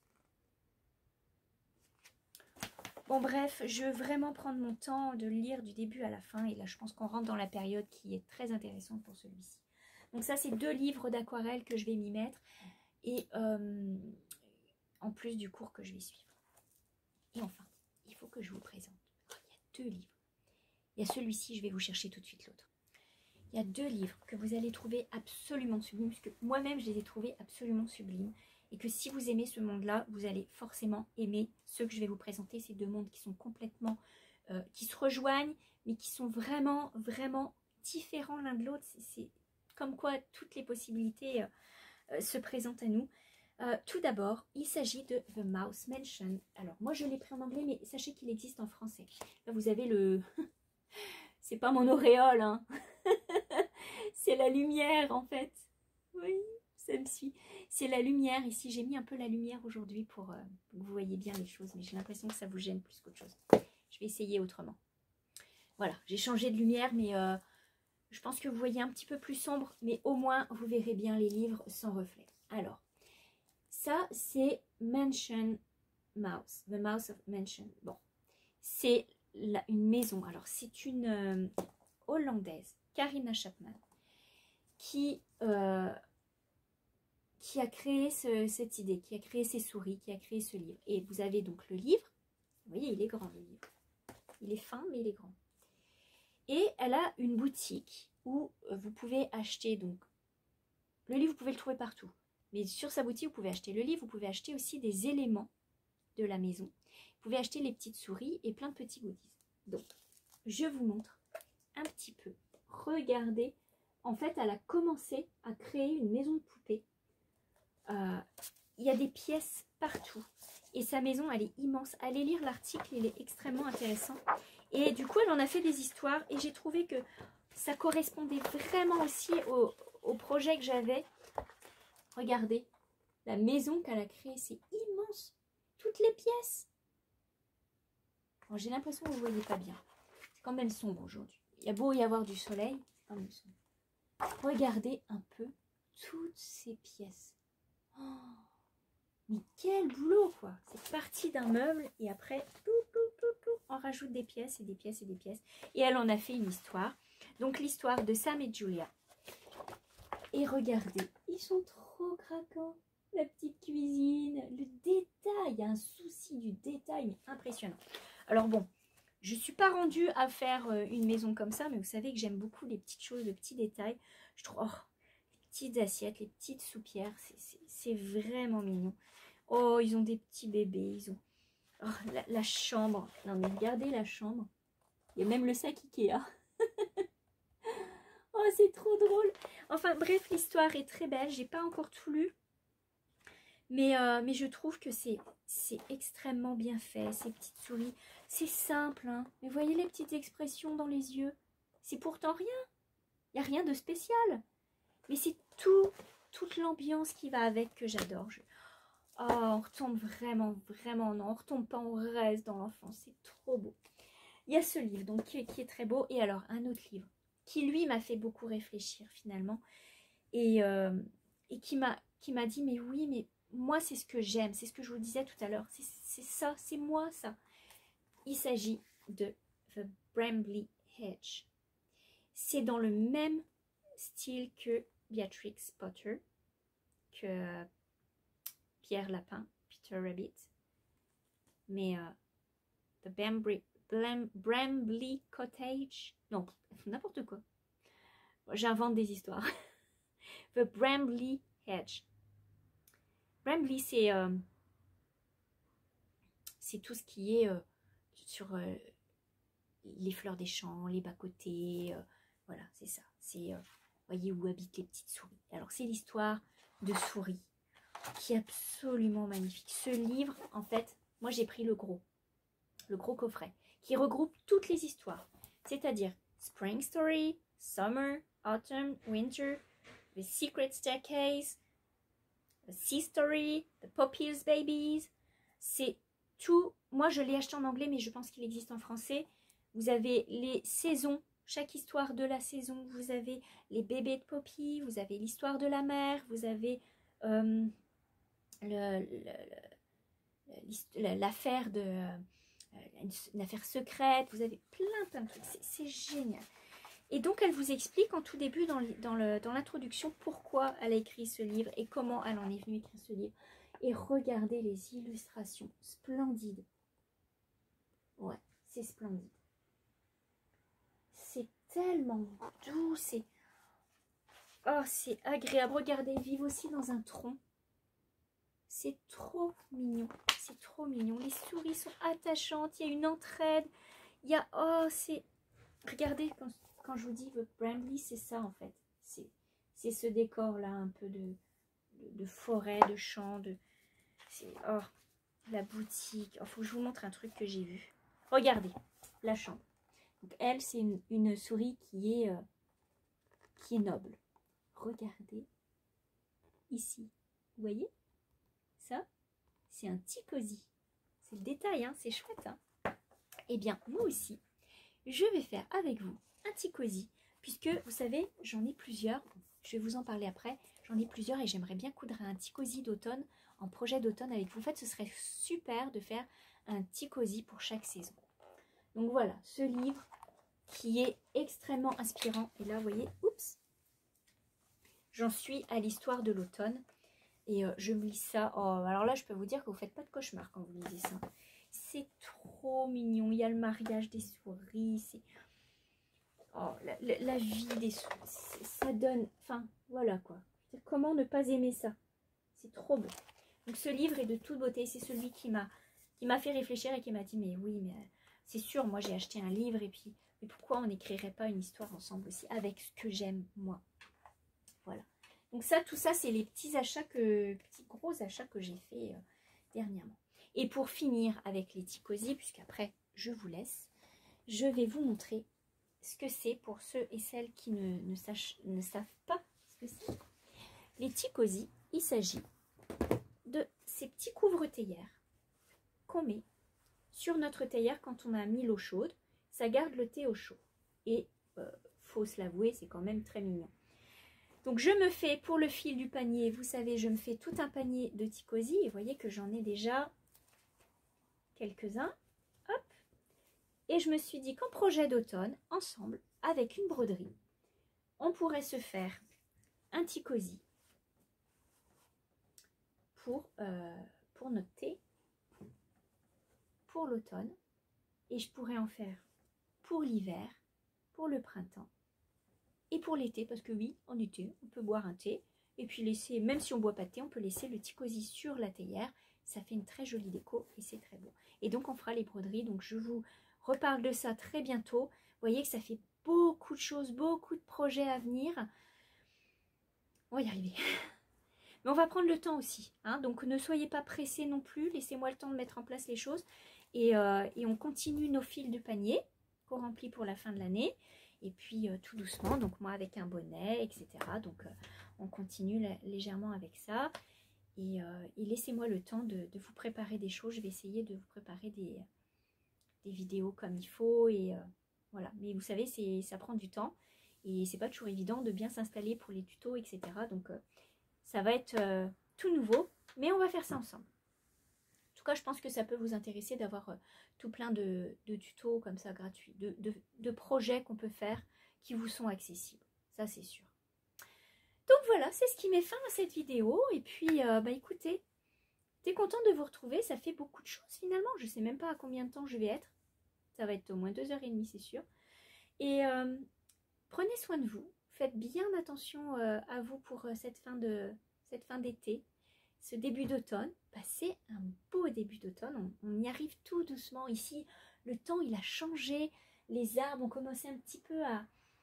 S1: Bon bref, je veux vraiment prendre mon temps de lire du début à la fin. Et là, je pense qu'on rentre dans la période qui est très intéressante pour celui-ci. Donc ça, c'est 2 livres d'aquarelle que je vais m'y mettre. Et en plus du cours que je vais suivre. Et enfin, il faut que je vous présente. Oh, il y a 2 livres. Il y a celui-ci, je vais vous chercher tout de suite l'autre. Il y a 2 livres que vous allez trouver absolument sublimes, puisque moi-même, je les ai trouvés absolument sublimes. Et que si vous aimez ce monde-là, vous allez forcément aimer ceux que je vais vous présenter. Ces 2 mondes qui sont complètement, qui se rejoignent, mais qui sont vraiment, vraiment différents l'un de l'autre. C'est comme quoi toutes les possibilités se présentent à nous. Tout d'abord, il s'agit de The Mouse Mansion. Alors, moi, je l'ai pris en anglais, mais sachez qu'il existe en français. Là, vous avez le... C'est pas mon auréole, hein. C'est la lumière, en fait. Oui, ça me suit. C'est la lumière. Ici, j'ai mis un peu la lumière aujourd'hui pour que vous voyez bien les choses. Mais j'ai l'impression que ça vous gêne plus qu'autre chose. Je vais essayer autrement. Voilà, j'ai changé de lumière, mais je pense que vous voyez un petit peu plus sombre. Mais au moins, vous verrez bien les livres sans reflet. Alors, ça, c'est Mansion Mouse. The Mouse of Mansion. Bon, c'est une maison. Alors, c'est une Hollandaise, Carina Chapman, qui a créé cette idée, qui a créé ces souris, qui a créé ce livre. Et vous avez donc le livre. Vous voyez, il est grand, le livre. Il est fin, mais il est grand. Et elle a une boutique où vous pouvez acheter, donc, le livre, vous pouvez le trouver partout. Mais sur sa boutique, vous pouvez acheter le livre, vous pouvez acheter aussi des éléments de la maison. Vous pouvez acheter les petites souris et plein de petits goodies. Donc, je vous montre un petit peu. Regardez, en fait, elle a commencé à créer une maison de poupée. Il y a des pièces partout. Et sa maison, elle est immense. Allez lire l'article, il est extrêmement intéressant. Et du coup, elle en a fait des histoires. Et j'ai trouvé que ça correspondait vraiment aussi au projet que j'avais. Regardez, la maison qu'elle a créée, c'est immense. Toutes les pièces. Bon, j'ai l'impression que vous ne voyez pas bien. C'est quand même sombre aujourd'hui. Il y a beau y avoir du soleil, c'est quand même sombre. Regardez un peu toutes ces pièces. Oh, mais quel boulot, quoi. C'est parti d'un meuble et après, on rajoute des pièces et des pièces et des pièces. Et elle en a fait une histoire. Donc l'histoire de Sam et Julia. Et regardez, ils sont trop craquants. La petite cuisine, le détail, il y a un souci du détail, mais impressionnant. Alors bon, je ne suis pas rendue à faire une maison comme ça, mais vous savez que j'aime beaucoup les petites choses, les petits détails. Je trouve, oh, les petites assiettes, les petites soupières, c'est vraiment mignon. Oh, ils ont des petits bébés, ils ont... Oh, la chambre, non mais regardez la chambre. Il y a même le sac Ikea. Oh, c'est trop drôle. Enfin bref, l'histoire est très belle. J'ai pas encore tout lu. Mais je trouve que c'est extrêmement bien fait, ces petites souris. C'est simple, hein. Mais voyez les petites expressions dans les yeux. C'est pourtant rien. Il n'y a rien de spécial. Mais c'est toute l'ambiance qui va avec que j'adore. Oh, on retombe vraiment, non, on retombe pas, on reste dans l'enfance. C'est trop beau. Il y a ce livre donc qui est très beau. Et alors, un autre livre qui, lui, m'a fait beaucoup réfléchir finalement. Et qui m'a dit, mais oui, mais moi, c'est ce que j'aime. C'est ce que je vous disais tout à l'heure. C'est ça, c'est moi, ça. Il s'agit de The Bramley Hedge. C'est dans le même style que Beatrix Potter, que Pierre Lapin, Peter Rabbit. Mais The Bramley Cottage, non, n'importe quoi. J'invente des histoires. The Bramley Hedge. Bramley, c'est tout ce qui est sur les fleurs des champs, les bas-côtés. Voilà, c'est ça. C'est, voyez où habitent les petites souris. Alors, c'est l'histoire de souris qui est absolument magnifique. Ce livre, en fait, moi j'ai pris le gros coffret, qui regroupe toutes les histoires. C'est-à-dire Spring Story, Summer, Autumn, Winter, The Secret Staircase, The Sea Story, The Poppy's Babies. C'est tout. Moi, je l'ai acheté en anglais, mais je pense qu'il existe en français. Vous avez les saisons, chaque histoire de la saison. Vous avez les bébés de Poppy, vous avez l'histoire de la mère, vous avez l'affaire de... une affaire secrète. Vous avez plein de trucs. C'est génial. Et donc, elle vous explique en tout début dans l'introduction pourquoi elle a écrit ce livre et comment elle en est venue écrire ce livre. Et regardez les illustrations, splendides. Ouais, c'est splendide. C'est tellement doux, c'est agréable. Regardez, ils vivent aussi dans un tronc. C'est trop mignon, c'est trop mignon. Les souris sont attachantes, il y a une entraide. Il y a, regardez, quand je vous dis The Bramley, c'est ça en fait. C'est ce décor-là, un peu de forêt, de champs, la boutique. Il faut que je vous montre un truc que j'ai vu. Regardez, la chambre. Donc elle, c'est une souris qui est noble. Regardez, ici, vous voyez? Ça, c'est un ticosi. C'est le détail, hein, c'est chouette. Hein. Eh bien, moi aussi, je vais faire avec vous un ticosi, puisque, vous savez, j'en ai plusieurs. Je vais vous en parler après. J'en ai plusieurs et j'aimerais bien coudre un ticosi d'automne, en projet d'automne avec vous. En fait, ce serait super de faire un ticosi pour chaque saison. Donc voilà, ce livre qui est extrêmement inspirant. Et là, vous voyez, oups, j'en suis à l'histoire de l'automne. Et je me lis ça. Oh, alors là, je peux vous dire que vous ne faites pas de cauchemar quand vous lisez ça. C'est trop mignon. Il y a le mariage des souris. C'est la vie des souris. Ça donne... Enfin, voilà quoi. Comment ne pas aimer ça? C'est trop beau. Donc ce livre est de toute beauté. C'est celui qui m'a fait réfléchir et qui m'a dit, mais oui, mais c'est sûr, moi j'ai acheté un livre et puis mais pourquoi on n'écrirait pas une histoire ensemble aussi avec ce que j'aime moi? Voilà. Donc ça, tout ça, c'est les petits gros achats que j'ai fait dernièrement. Et pour finir avec les ticosi, puisqu'après je vous laisse, je vais vous montrer ce que c'est pour ceux et celles qui ne savent pas ce que c'est. Les ticosi, il s'agit de ces petits couvre-théières qu'on met sur notre théière quand on a mis l'eau chaude. Ça garde le thé au chaud. Et faut se l'avouer, c'est quand même très mignon. Donc je me fais pour le fil du panier, vous savez, je me fais tout un panier de ticosi. Et vous voyez que j'en ai déjà quelques-uns. Hop. Et je me suis dit qu'en projet d'automne, ensemble, avec une broderie, on pourrait se faire un ticosi pour notre thé, pour l'automne. Et je pourrais en faire pour l'hiver, pour le printemps. Et pour l'été, parce que oui, en été, on peut boire un thé. Et puis laisser, même si on ne boit pas de thé, on peut laisser le ticosi sur la théière. Ça fait une très jolie déco et c'est très beau. Et donc on fera les broderies. Donc je vous reparle de ça très bientôt. Vous voyez que ça fait beaucoup de choses, beaucoup de projets à venir. On va y arriver. Mais on va prendre le temps aussi, hein, donc ne soyez pas pressés non plus, laissez-moi le temps de mettre en place les choses. Et on continue nos fils de panier qu'on remplit pour la fin de l'année. Et puis tout doucement, donc moi avec un bonnet, etc. Donc on continue légèrement avec ça. Et laissez-moi le temps de vous préparer des choses. Je vais essayer de vous préparer des vidéos comme il faut. Et voilà. Mais vous savez, ça prend du temps. Et c'est pas toujours évident de bien s'installer pour les tutos, etc. Donc ça va être tout nouveau. Mais on va faire ça ensemble. En tout cas, je pense que ça peut vous intéresser d'avoir tout plein de tutos comme ça gratuits, de projets qu'on peut faire qui vous sont accessibles. Ça, c'est sûr. Donc voilà, c'est ce qui met fin à cette vidéo. Et puis, écoutez, t'es content de vous retrouver. Ça fait beaucoup de choses finalement. Je ne sais même pas à combien de temps je vais être. Ça va être au moins 2h30, c'est sûr. Et prenez soin de vous. Faites bien attention à vous pour cette fin d'été. Ce début d'automne, c'est un beau début d'automne, on y arrive tout doucement. Ici, le temps il a changé, les arbres ont commencé un petit peu à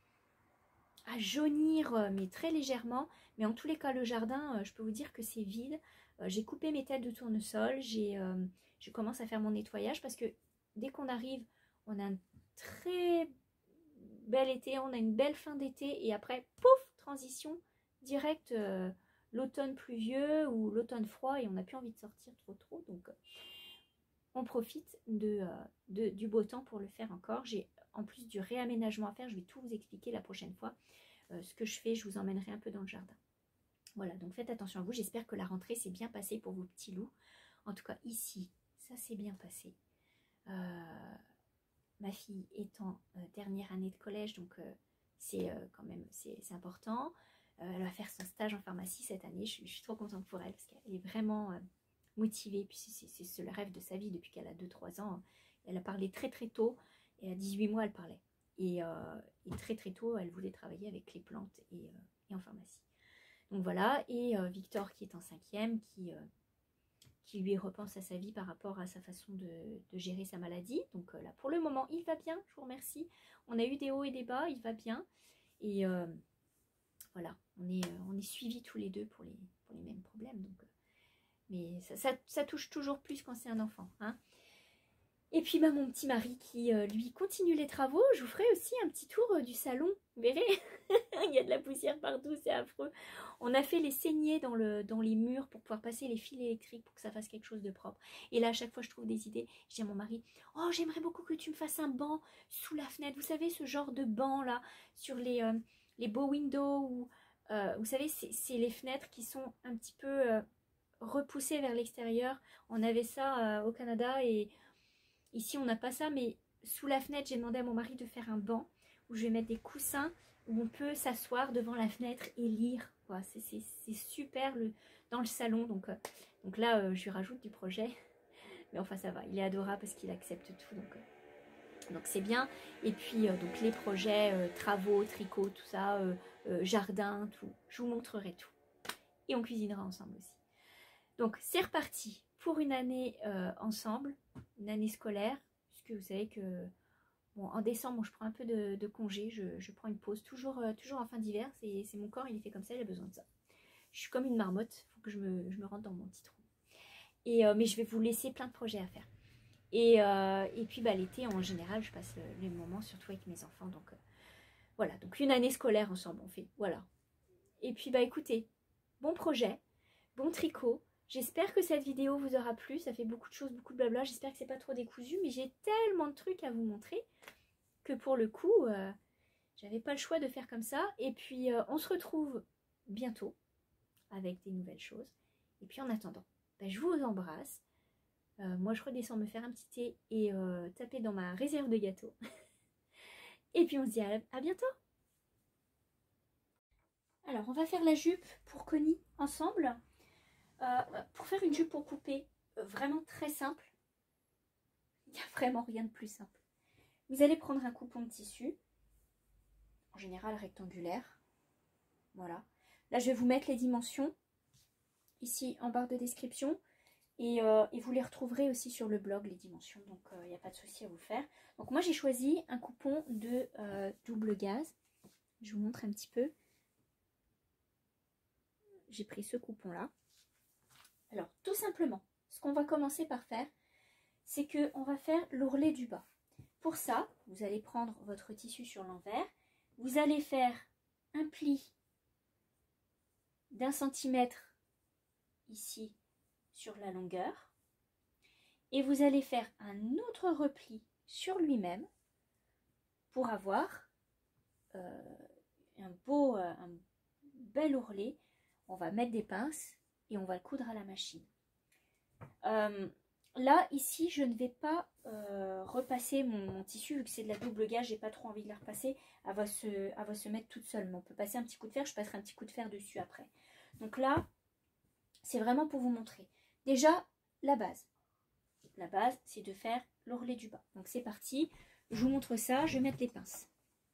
S1: jaunir, mais très légèrement. Mais en tous les cas, le jardin, je peux vous dire que c'est vide. J'ai coupé mes têtes de tournesol, je commence à faire mon nettoyage parce que dès qu'on arrive, on a un très bel été, on a une belle fin d'été et après, pouf, transition directe. L'automne pluvieux ou l'automne froid et on n'a plus envie de sortir trop. Donc, on profite du beau temps pour le faire encore. J'ai en plus du réaménagement à faire. Je vais tout vous expliquer la prochaine fois. Ce que je fais, je vous emmènerai un peu dans le jardin. Voilà, donc faites attention à vous. J'espère que la rentrée s'est bien passée pour vos petits loups. En tout cas, ici, ça s'est bien passé. Ma fille est en dernière année de collège, donc c'est quand même c'est important. Elle va faire son stage en pharmacie cette année. Je suis trop contente pour elle parce qu'elle est vraiment motivée. Puis c'est le rêve de sa vie depuis qu'elle a 2-3 ans. Elle a parlé très tôt. Et à 18 mois, elle parlait. Et très tôt, elle voulait travailler avec les plantes et en pharmacie. Donc voilà. Et Victor qui est en 5e, qui lui repense à sa vie par rapport à sa façon de gérer sa maladie. Donc là, pour le moment, il va bien. Je vous remercie. On a eu des hauts et des bas. Il va bien. Et voilà, on est suivis tous les deux pour les mêmes problèmes. Donc, mais ça touche toujours plus quand c'est un enfant. Hein. Et puis mon petit mari qui, lui, continue les travaux. Je vous ferai aussi un petit tour du salon. Vous verrez, il y a de la poussière partout, c'est affreux. On a fait les saignées dans les murs pour pouvoir passer les fils électriques pour que ça fasse quelque chose de propre. Et là, à chaque fois, je trouve des idées. Je dis à mon mari, oh, j'aimerais beaucoup que tu me fasses un banc sous la fenêtre. Vous savez, ce genre de banc là, sur les beaux windows où, vous savez, c'est les fenêtres qui sont un petit peu repoussées vers l'extérieur. On avait ça au Canada et ici on n'a pas ça, mais sous la fenêtre, j'ai demandé à mon mari de faire un banc où je vais mettre des coussins où on peut s'asseoir devant la fenêtre et lire. C'est super dans le salon. Donc là, je lui rajoute du projet. Mais enfin, ça va. Il est adorable parce qu'il accepte tout. Donc c'est bien. Et puis donc les projets, travaux, tricot, tout ça, jardin, tout. Je vous montrerai tout. Et on cuisinera ensemble aussi. Donc c'est reparti pour une année ensemble, une année scolaire. Puisque vous savez que bon, en décembre, je prends un peu de congé. Je prends une pause toujours en fin d'hiver. C'est mon corps, il est fait comme ça, il a besoin de ça. Je suis comme une marmotte. Il faut que je me rentre dans mon petit trou. Mais je vais vous laisser plein de projets à faire. Et puis l'été en général je passe les moments surtout avec mes enfants donc voilà, donc une année scolaire ensemble on fait, voilà. Et puis écoutez, bon projet, bon tricot, j'espère que cette vidéo vous aura plu, ça fait beaucoup de choses, beaucoup de blabla, j'espère que c'est pas trop décousu, mais j'ai tellement de trucs à vous montrer que pour le coup j'avais pas le choix de faire comme ça. Et puis on se retrouve bientôt avec des nouvelles choses, et puis en attendant je vous embrasse. Moi je redescends me faire un petit thé et taper dans ma réserve de gâteaux. Et puis on se dit à bientôt. Alors on va faire la jupe pour Connie ensemble. Pour faire une jupe pour poupée, vraiment très simple. Il n'y a vraiment rien de plus simple. Vous allez prendre un coupon de tissu, en général rectangulaire. Voilà. Là je vais vous mettre les dimensions, ici en barre de description. Et vous les retrouverez aussi sur le blog, les dimensions, donc il n'y a pas de souci à vous faire. Donc moi j'ai choisi un coupon de double gaze. Je vous montre un petit peu. J'ai pris ce coupon-là. Alors tout simplement, ce qu'on va commencer par faire, c'est qu'on va faire l'ourlet du bas. Pour ça, vous allez prendre votre tissu sur l'envers. Vous allez faire un pli d'1 centimètre ici sur la longueur. Et vous allez faire un autre repli sur lui-même pour avoir un bel ourlet. On va mettre des pinces et on va le coudre à la machine. Là, ici, je ne vais pas repasser mon tissu, vu que c'est de la double gaze, j'ai pas trop envie de la repasser. Elle va se mettre toute seule. Mais on peut passer un petit coup de fer, je passerai un petit coup de fer dessus après. Donc là, c'est vraiment pour vous montrer. Déjà, la base. La base, c'est de faire l'ourlet du bas. Donc c'est parti, je vous montre ça, je vais mettre les pinces.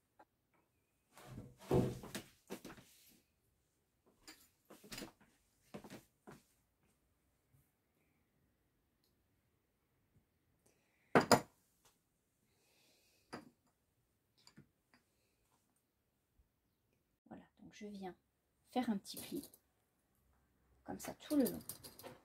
S1: Voilà, donc je viens faire un petit pli, comme ça tout le long.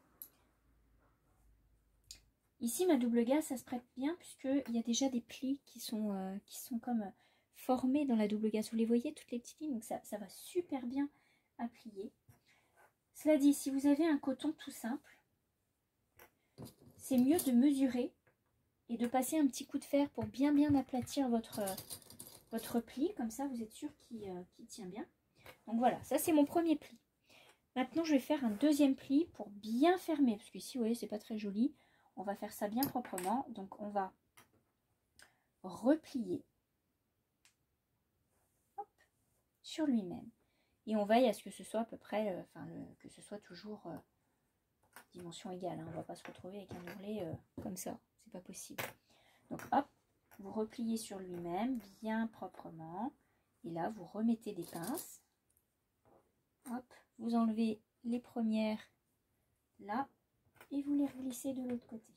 S1: Ici, ma double gaze, ça se prête bien puisqu'il y a déjà des plis qui sont comme formés dans la double gaze. Vous les voyez, toutes les petites lignes, donc ça va super bien à plier. Cela dit, si vous avez un coton tout simple, c'est mieux de mesurer et de passer un petit coup de fer pour bien aplatir votre pli. Comme ça, vous êtes sûr qu'il tient bien. Donc voilà, ça c'est mon premier pli. Maintenant, je vais faire un deuxième pli pour bien fermer, parce qu'ici, vous voyez, c'est pas très joli. On va faire ça bien proprement. Donc, on va replier hop, sur lui-même. Et on veille à ce que ce soit à peu près, que ce soit toujours dimension égale. Hein. On ne va pas se retrouver avec un ourlet comme ça. C'est pas possible. Donc, hop, vous repliez sur lui-même bien proprement. Et là, vous remettez des pinces. Hop, vous enlevez les premières là. Et vous les reglissez de l'autre côté.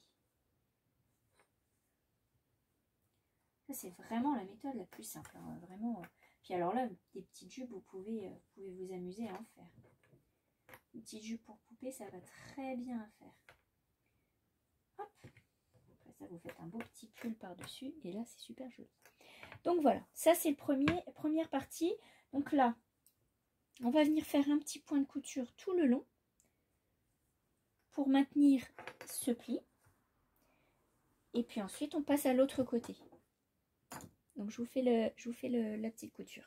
S1: Ça, c'est vraiment la méthode la plus simple. Hein, vraiment. Puis alors là, des petites jupes, vous pouvez vous amuser à en faire. Une petite jupe pour poupée, ça va très bien à faire. Hop. Après ça, vous faites un beau petit pull par-dessus. Et là, c'est super joli. Donc voilà, ça c'est la première partie. Donc là, on va venir faire un petit point de couture tout le long. Pour maintenir ce pli. Et puis ensuite, on passe à l'autre côté. Donc, je vous fais la petite couture.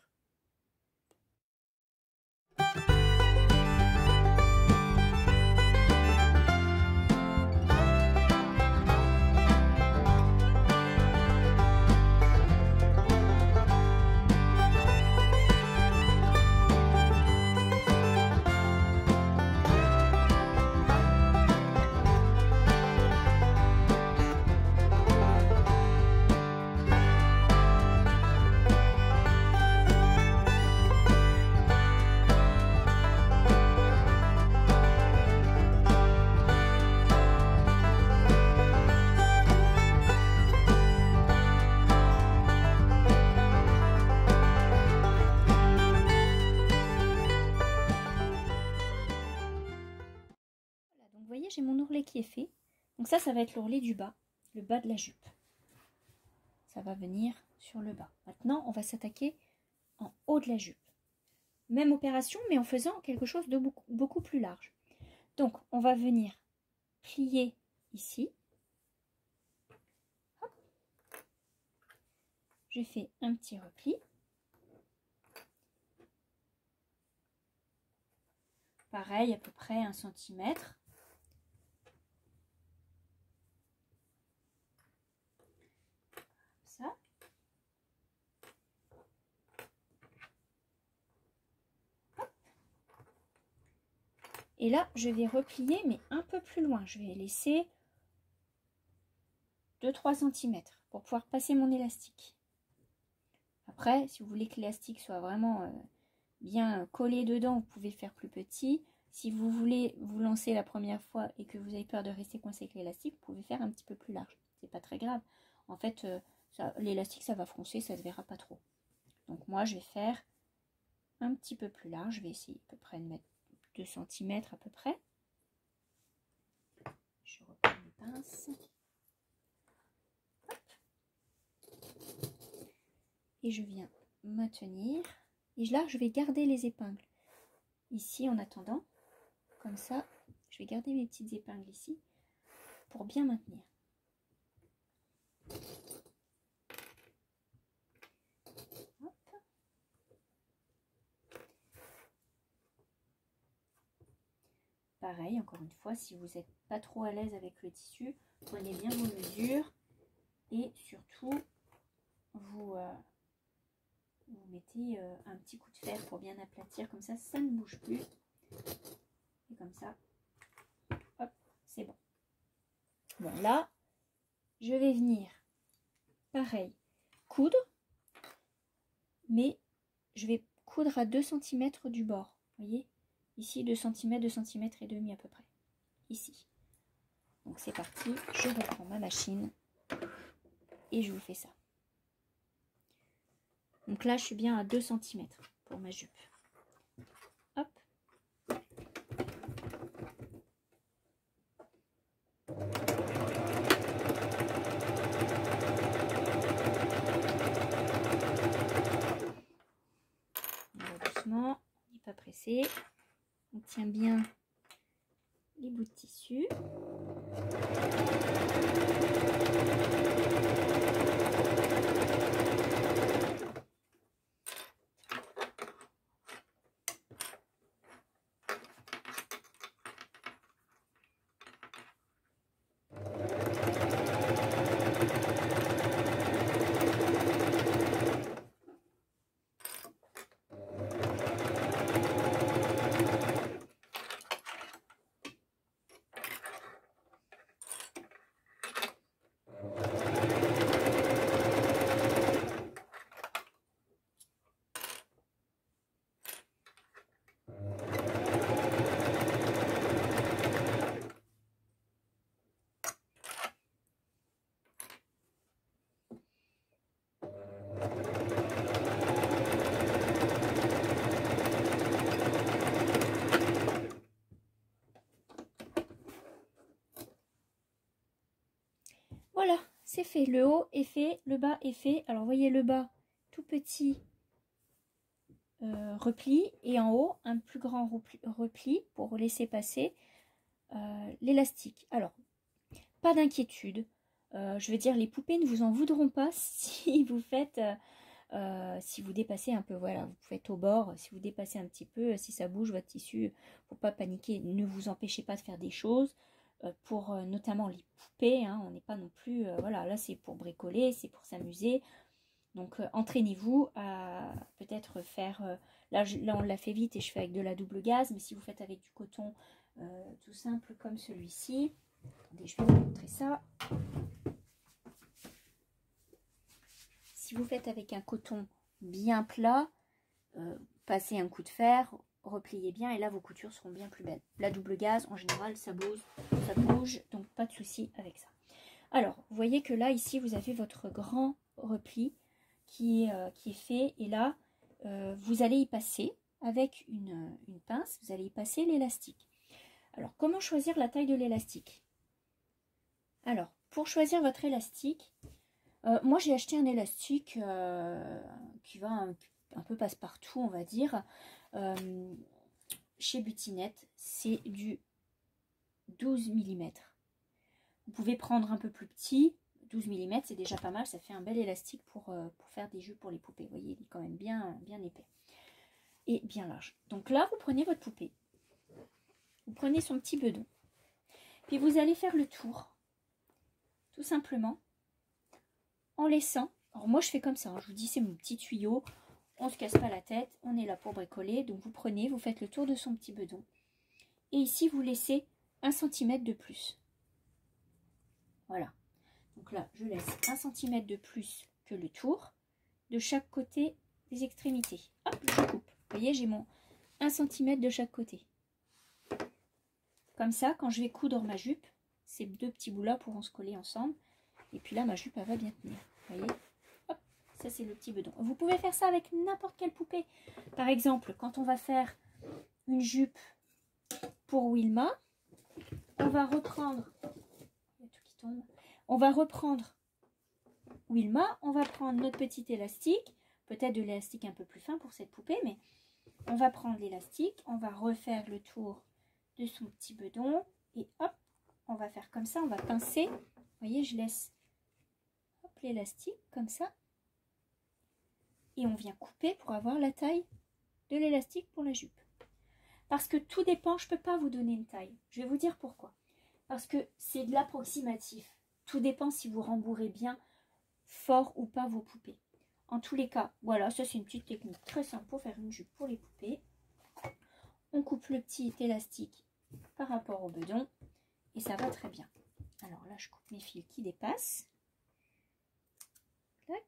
S1: J'ai mon ourlet qui est fait. Donc ça va être l'ourlet du bas, le bas de la jupe. Ça va venir sur le bas. Maintenant, on va s'attaquer en haut de la jupe. Même opération, mais en faisant quelque chose de beaucoup plus large. Donc, on va venir plier ici. Hop. Je fais un petit repli. Pareil, à peu près 1 centimètre. Ça. Hop. Et là, je vais replier, mais un peu plus loin. Je vais laisser 2-3 cm pour pouvoir passer mon élastique. Après, si vous voulez que l'élastique soit vraiment bien collé dedans, vous pouvez le faire plus petit. Si vous voulez vous lancer la première fois et que vous avez peur de rester coincé avec l'élastique, vous pouvez faire un petit peu plus large. C'est pas très grave. En fait, l'élastique, ça va froncer, ça ne se verra pas trop. Donc moi, je vais faire un petit peu plus large. Je vais essayer à peu près de mettre 2 cm à peu près. Je reprends mes pinces. Hop. Et je viens maintenir. Et là, je vais garder les épingles. Ici, en attendant, comme ça, je vais garder mes petites épingles ici pour bien maintenir. Hop. Pareil, encore une fois, si vous n'êtes pas trop à l'aise avec le tissu, prenez bien vos mesures et surtout, vous mettez un petit coup de fer pour bien aplatir, comme ça ne bouge plus. Et comme ça, hop, c'est bon. Bon, là, je vais venir, pareil, coudre, mais je vais coudre à 2 cm du bord. Vous voyez, ici 2 cm, 2 cm et demi à peu près. Ici. Donc c'est parti, je reprends ma machine et je vous fais ça. Donc là, je suis bien à 2 cm pour ma jupe. Hop. On va doucement, on n'est pas pressé. On tient bien les bouts de tissu. Voilà, c'est fait. Le haut est fait, le bas est fait. Alors, voyez le bas, tout petit repli. Et en haut, un plus grand repli pour laisser passer l'élastique. Alors, pas d'inquiétude. Je veux dire, les poupées ne vous en voudront pas si vous faites... si vous dépassez un peu, voilà, vous faites au bord, si vous dépassez un petit peu, si ça bouge votre tissu, faut pas paniquer, ne vous empêchez pas de faire des choses, pour notamment les poupées, hein, on n'est pas non plus, voilà, là c'est pour bricoler, c'est pour s'amuser, donc entraînez-vous à peut-être faire, là on l'a fait vite et je fais avec de la double gaze, mais si vous faites avec du coton tout simple comme celui-ci, attendez, je vais vous montrer ça. Si vous faites avec un coton bien plat, passez un coup de fer, repliez bien et là vos coutures seront bien plus belles. La double gaze, en général, ça bouge, donc pas de souci avec ça. Alors, vous voyez que là, ici, vous avez votre grand repli qui est fait. Et là, vous allez y passer avec une pince, vous allez y passer l'élastique. Alors, comment choisir la taille de l'élastique? Alors, pour choisir votre élastique, moi j'ai acheté un élastique qui va un peu passe-partout, on va dire, chez Butinette. C'est du 12 mm. Vous pouvez prendre un peu plus petit, 12 mm c'est déjà pas mal, ça fait un bel élastique pour faire des jeux pour les poupées. Vous voyez, il est quand même bien épais et bien large. Donc là, vous prenez votre poupée, vous prenez son petit bedon, puis vous allez faire le tour, tout simplement, en laissant, alors moi je fais comme ça, hein, je vous dis c'est mon petit tuyau, on se casse pas la tête, on est là pour bricoler, donc vous prenez, vous faites le tour de son petit bedon, et ici vous laissez 1 cm de plus. Voilà, donc là je laisse 1 cm de plus que le tour, de chaque côté des extrémités. Hop, je coupe, vous voyez j'ai mon 1 cm de chaque côté. Comme ça, quand je vais coudre ma jupe, ces deux petits bouts-là pourront se coller ensemble. Et puis là, ma jupe, elle va bien tenir. Vous voyez? Hop, ça c'est le petit bedon. Vous pouvez faire ça avec n'importe quelle poupée. Par exemple, quand on va faire une jupe pour Wilma, on va reprendre... Il y a tout qui tombe. On va reprendre Wilma, on va prendre notre petit élastique, peut-être de l'élastique un peu plus fin pour cette poupée, mais on va prendre l'élastique, on va refaire le tour de son petit bedon et hop, on va faire comme ça, on va pincer. Vous voyez, je laisse l'élastique comme ça et on vient couper pour avoir la taille de l'élastique pour la jupe. Parce que tout dépend, je ne peux pas vous donner une taille. Je vais vous dire pourquoi. Parce que c'est de l'approximatif. Tout dépend si vous rembourrez bien fort ou pas vos poupées. En tous les cas, voilà, ça c'est une petite technique très simple pour faire une jupe pour les poupées. On coupe le petit élastique par rapport au bedon et ça va très bien. Alors là, je coupe mes fils qui dépassent. Clac.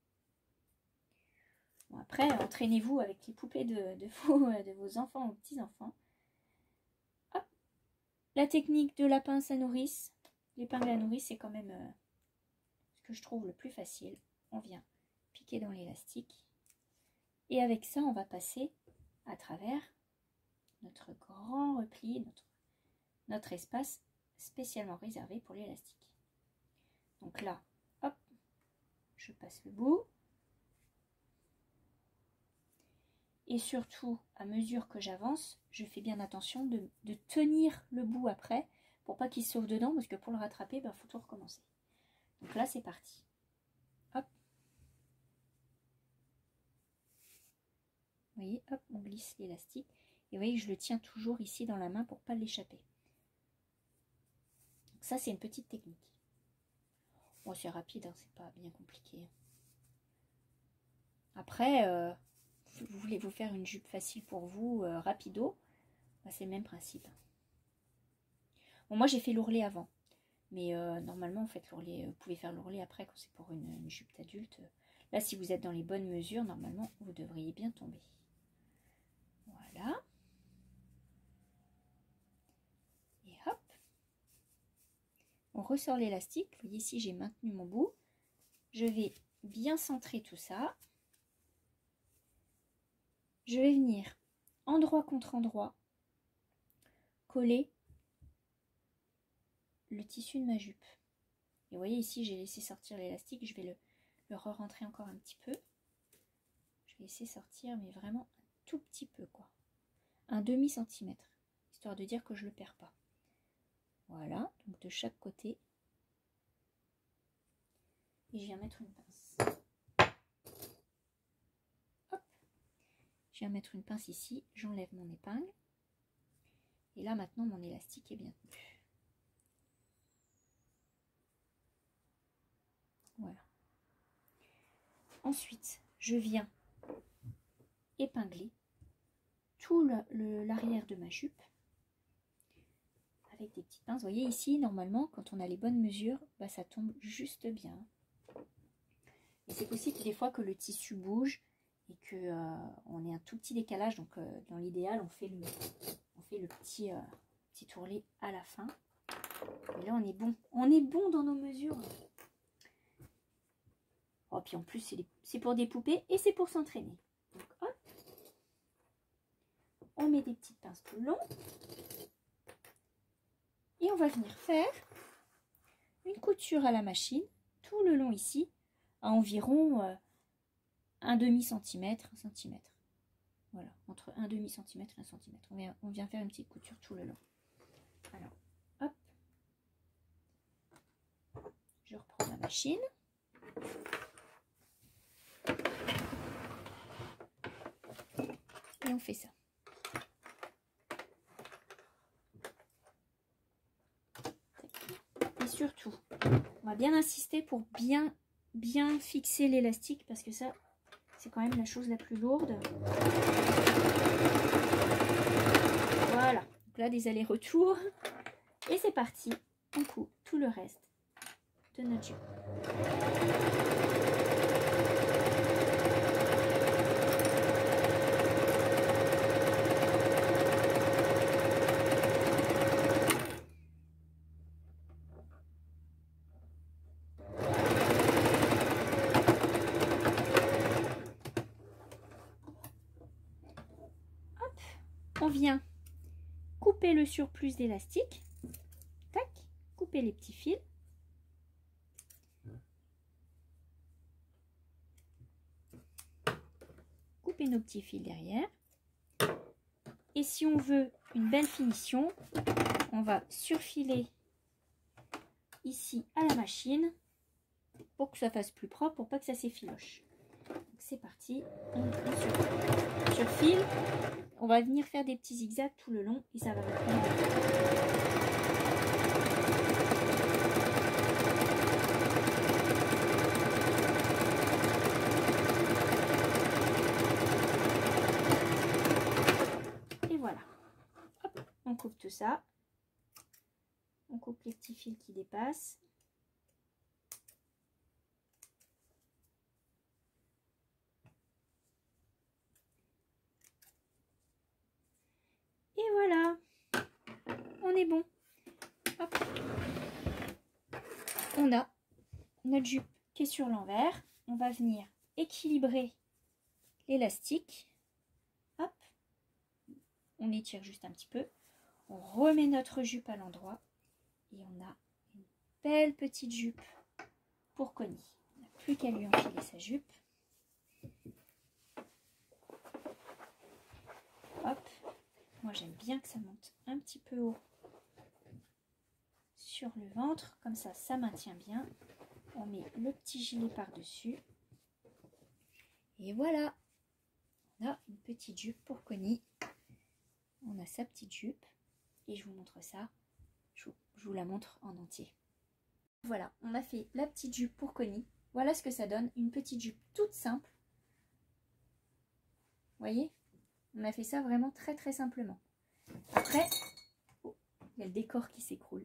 S1: Bon, après, entraînez-vous avec les poupées de vos enfants ou petits-enfants. Hop. La technique de la pince à nourrice. L'épingle à nourrice, c'est quand même ce que je trouve le plus facile. On vient piquer dans l'élastique. Et avec ça, on va passer à travers notre grand repli, notre espace spécialement réservé pour l'élastique. Donc là, hop, je passe le bout. Et surtout, à mesure que j'avance, je fais bien attention de tenir le bout après pour pas qu'il se sauve dedans, parce que pour le rattraper, il faut tout recommencer. Donc là, c'est parti. Hop. Vous voyez, hop, on glisse l'élastique. Et vous voyez, je le tiens toujours ici dans la main pour pas l'échapper. Donc ça, c'est une petite technique. Bon, c'est rapide, hein, c'est pas bien compliqué. Après, vous voulez vous faire une jupe facile pour vous, rapido, c'est le même principe. Bon, moi, j'ai fait l'ourlet avant. Mais normalement, en fait, l'ourlet, vous pouvez faire l'ourlet après quand c'est pour une jupe d'adulte. Là, si vous êtes dans les bonnes mesures, normalement, vous devriez bien tomber. Voilà. Et hop. On ressort l'élastique. Vous voyez ici, j'ai maintenu mon bout. Je vais bien centrer tout ça. Je vais venir endroit contre endroit coller le tissu de ma jupe. Et vous voyez ici, j'ai laissé sortir l'élastique. Je vais le re-rentrer encore un petit peu. Je vais laisser sortir, mais vraiment un tout petit peu, quoi. Un demi-centimètre, histoire de dire que je ne le perds pas. Voilà, donc de chaque côté. Et je viens mettre une pince. Hop. Je viens mettre une pince ici, j'enlève mon épingle. Et là, maintenant, mon élastique est bien tenu. Voilà. Ensuite, je viens épingler tout l'arrière de ma jupe avec des petites pinces. Vous voyez ici, normalement, quand on a les bonnes mesures, ça tombe juste bien. Et c'est possible des fois que le tissu bouge et que on ait un tout petit décalage. Donc, dans l'idéal, on fait le petit ourlet à la fin. Et là, on est bon. On est bon dans nos mesures. Oh, puis en plus, c'est pour des poupées et c'est pour s'entraîner. Donc, hop. On met des petites pinces tout le long. Et on va venir faire une couture à la machine, tout le long ici, à environ un demi-centimètre, 1 centimètre. Voilà, entre un demi-centimètre et 1 centimètre. On vient faire une petite couture tout le long. Alors, hop. Je reprends ma machine. Et on fait ça. Et surtout, on va bien insister pour bien fixer l'élastique parce que ça, c'est quand même la chose la plus lourde. Voilà. Donc là, des allers-retours. Et c'est parti. On coud tout le reste de notre jupe. vient couper le surplus d'élastique. Tac, couper les petits fils. Couper nos petits fils derrière. Et si on veut une belle finition, on va surfiler ici à la machine pour que ça fasse plus propre, pour pas que ça s'effiloche. C'est parti, on surfile. On va venir faire des petits zigzags tout le long et ça va vous prendre. On coupe tout ça, on coupe les petits fils qui dépassent. Et voilà, on est bon. Hop. On a notre jupe qui est sur l'envers. On va venir équilibrer l'élastique. Hop, on étire juste un petit peu. On remet notre jupe à l'endroit et on a une belle petite jupe pour Connie. On n'a plus qu'à lui enfiler sa jupe. Hop, moi j'aime bien que ça monte un petit peu haut sur le ventre, comme ça, ça maintient bien. On met le petit gilet par-dessus. Et voilà, on a une petite jupe pour Connie. On a sa petite jupe. Et je vous montre ça, je vous la montre en entier. Voilà, on a fait la petite jupe pour Connie. Voilà ce que ça donne, une petite jupe toute simple. Vous voyez, on a fait ça vraiment très très simplement. Après, oh, il y a le décor qui s'écroule.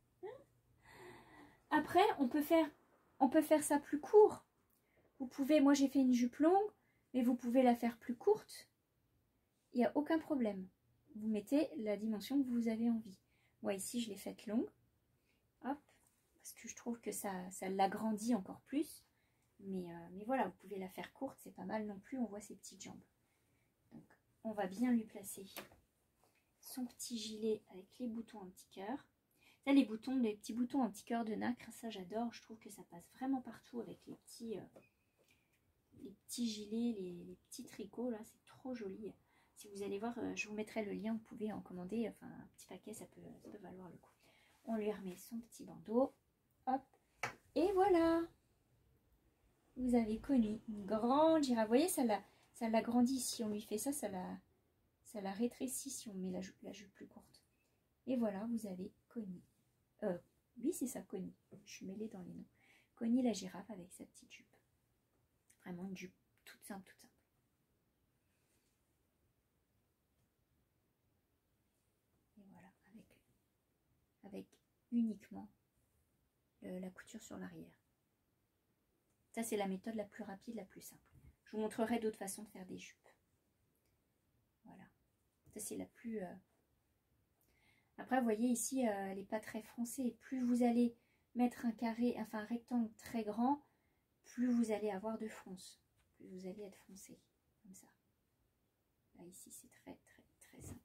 S1: Après, on peut faire ça plus court. Vous pouvez, moi j'ai fait une jupe longue, mais vous pouvez la faire plus courte. Il n'y a aucun problème. Vous mettez la dimension que vous avez envie. Moi ici je l'ai faite longue. Hop, parce que je trouve que ça l'agrandit encore plus. Mais voilà, vous pouvez la faire courte, c'est pas mal non plus, on voit ses petites jambes. Donc on va bien lui placer son petit gilet avec les boutons en petit cœur. Ça, les petits boutons en petit cœur de nacre, ça j'adore, je trouve que ça passe vraiment partout avec les petits gilets, les petits tricots là, c'est trop joli. Si vous allez voir, je vous mettrai le lien, vous pouvez en commander, enfin un petit paquet, ça peut valoir le coup. On lui remet son petit bandeau, hop, et voilà. Vous avez Connie, une grande girafe. Vous voyez, ça l'agrandit. Si on lui fait ça, ça la rétrécit si on met la jupe plus courte. Et voilà, vous avez Connie. Oui, c'est ça, Connie. Je suis mêlée dans les noms. Connie la girafe avec sa petite jupe. Vraiment une jupe toute simple, toute simple. Et voilà, avec uniquement la couture sur l'arrière. Ça, c'est la méthode la plus rapide, la plus simple. Je vous montrerai d'autres façons de faire des jupes. Voilà. Ça, c'est la plus... Après, vous voyez, ici, elle n'est pas très foncée. Plus vous allez mettre un carré, enfin un rectangle très grand, plus vous allez avoir de fronce. Plus vous allez être foncé. Comme ça. Là, ici, c'est très, très, très simple.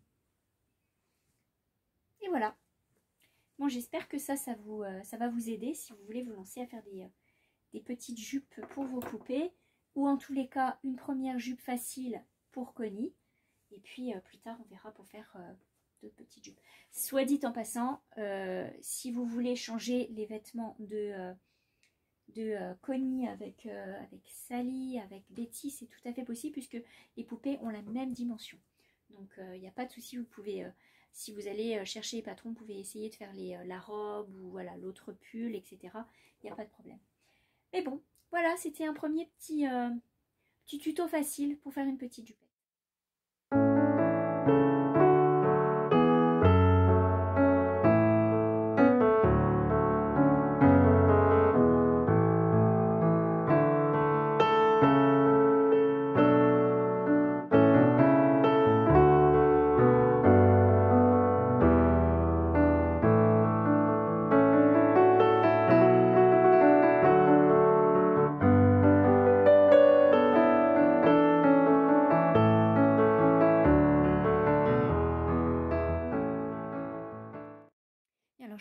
S1: Et voilà. Bon, j'espère que ça va vous aider si vous voulez vous lancer à faire des petites jupes pour vos poupées, ou en tous les cas une première jupe facile pour Connie, et puis plus tard on verra pour faire d'autres petites jupes. Soit dit en passant, si vous voulez changer les vêtements de Connie avec Sally, avec Betty, c'est tout à fait possible puisque les poupées ont la même dimension, donc il n'y a pas de souci. Vous pouvez, si vous allez chercher les patrons, vous pouvez essayer de faire la robe ou voilà l'autre pull, etc. Il n'y a pas de problème. Mais bon, voilà, c'était un premier petit tuto facile pour faire une petite jupe.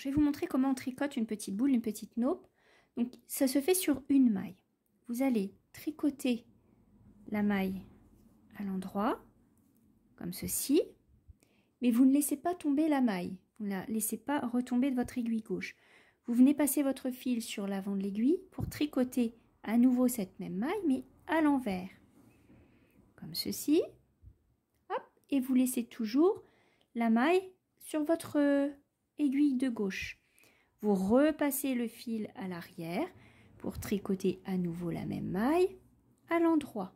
S1: je vais vous montrer comment on tricote une petite boule, une petite naupe. Donc, ça se fait sur une maille. Vous allez tricoter la maille à l'endroit, comme ceci. Mais vous ne laissez pas tomber la maille. Vous ne la laissez pas retomber de votre aiguille gauche. Vous venez passer votre fil sur l'avant de l'aiguille pour tricoter à nouveau cette même maille, mais à l'envers. Comme ceci. Hop, et vous laissez toujours la maille sur votre aiguille de gauche. Vous repassez le fil à l'arrière pour tricoter à nouveau la même maille à l'endroit.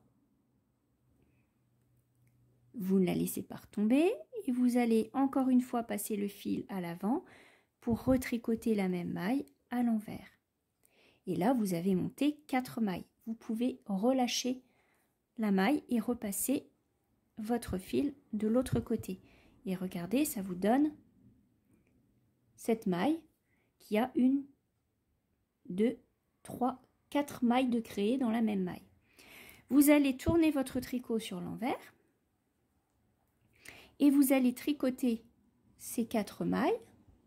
S1: Vous ne la laissez pas retomber et vous allez encore une fois passer le fil à l'avant pour retricoter la même maille à l'envers. Et là, vous avez monté 4 mailles. Vous pouvez relâcher la maille et repasser votre fil de l'autre côté. Et regardez, ça vous donne cette maille qui a 1, 2, 3, 4 mailles de créer dans la même maille. Vous allez tourner votre tricot sur l'envers et vous allez tricoter ces 4 mailles.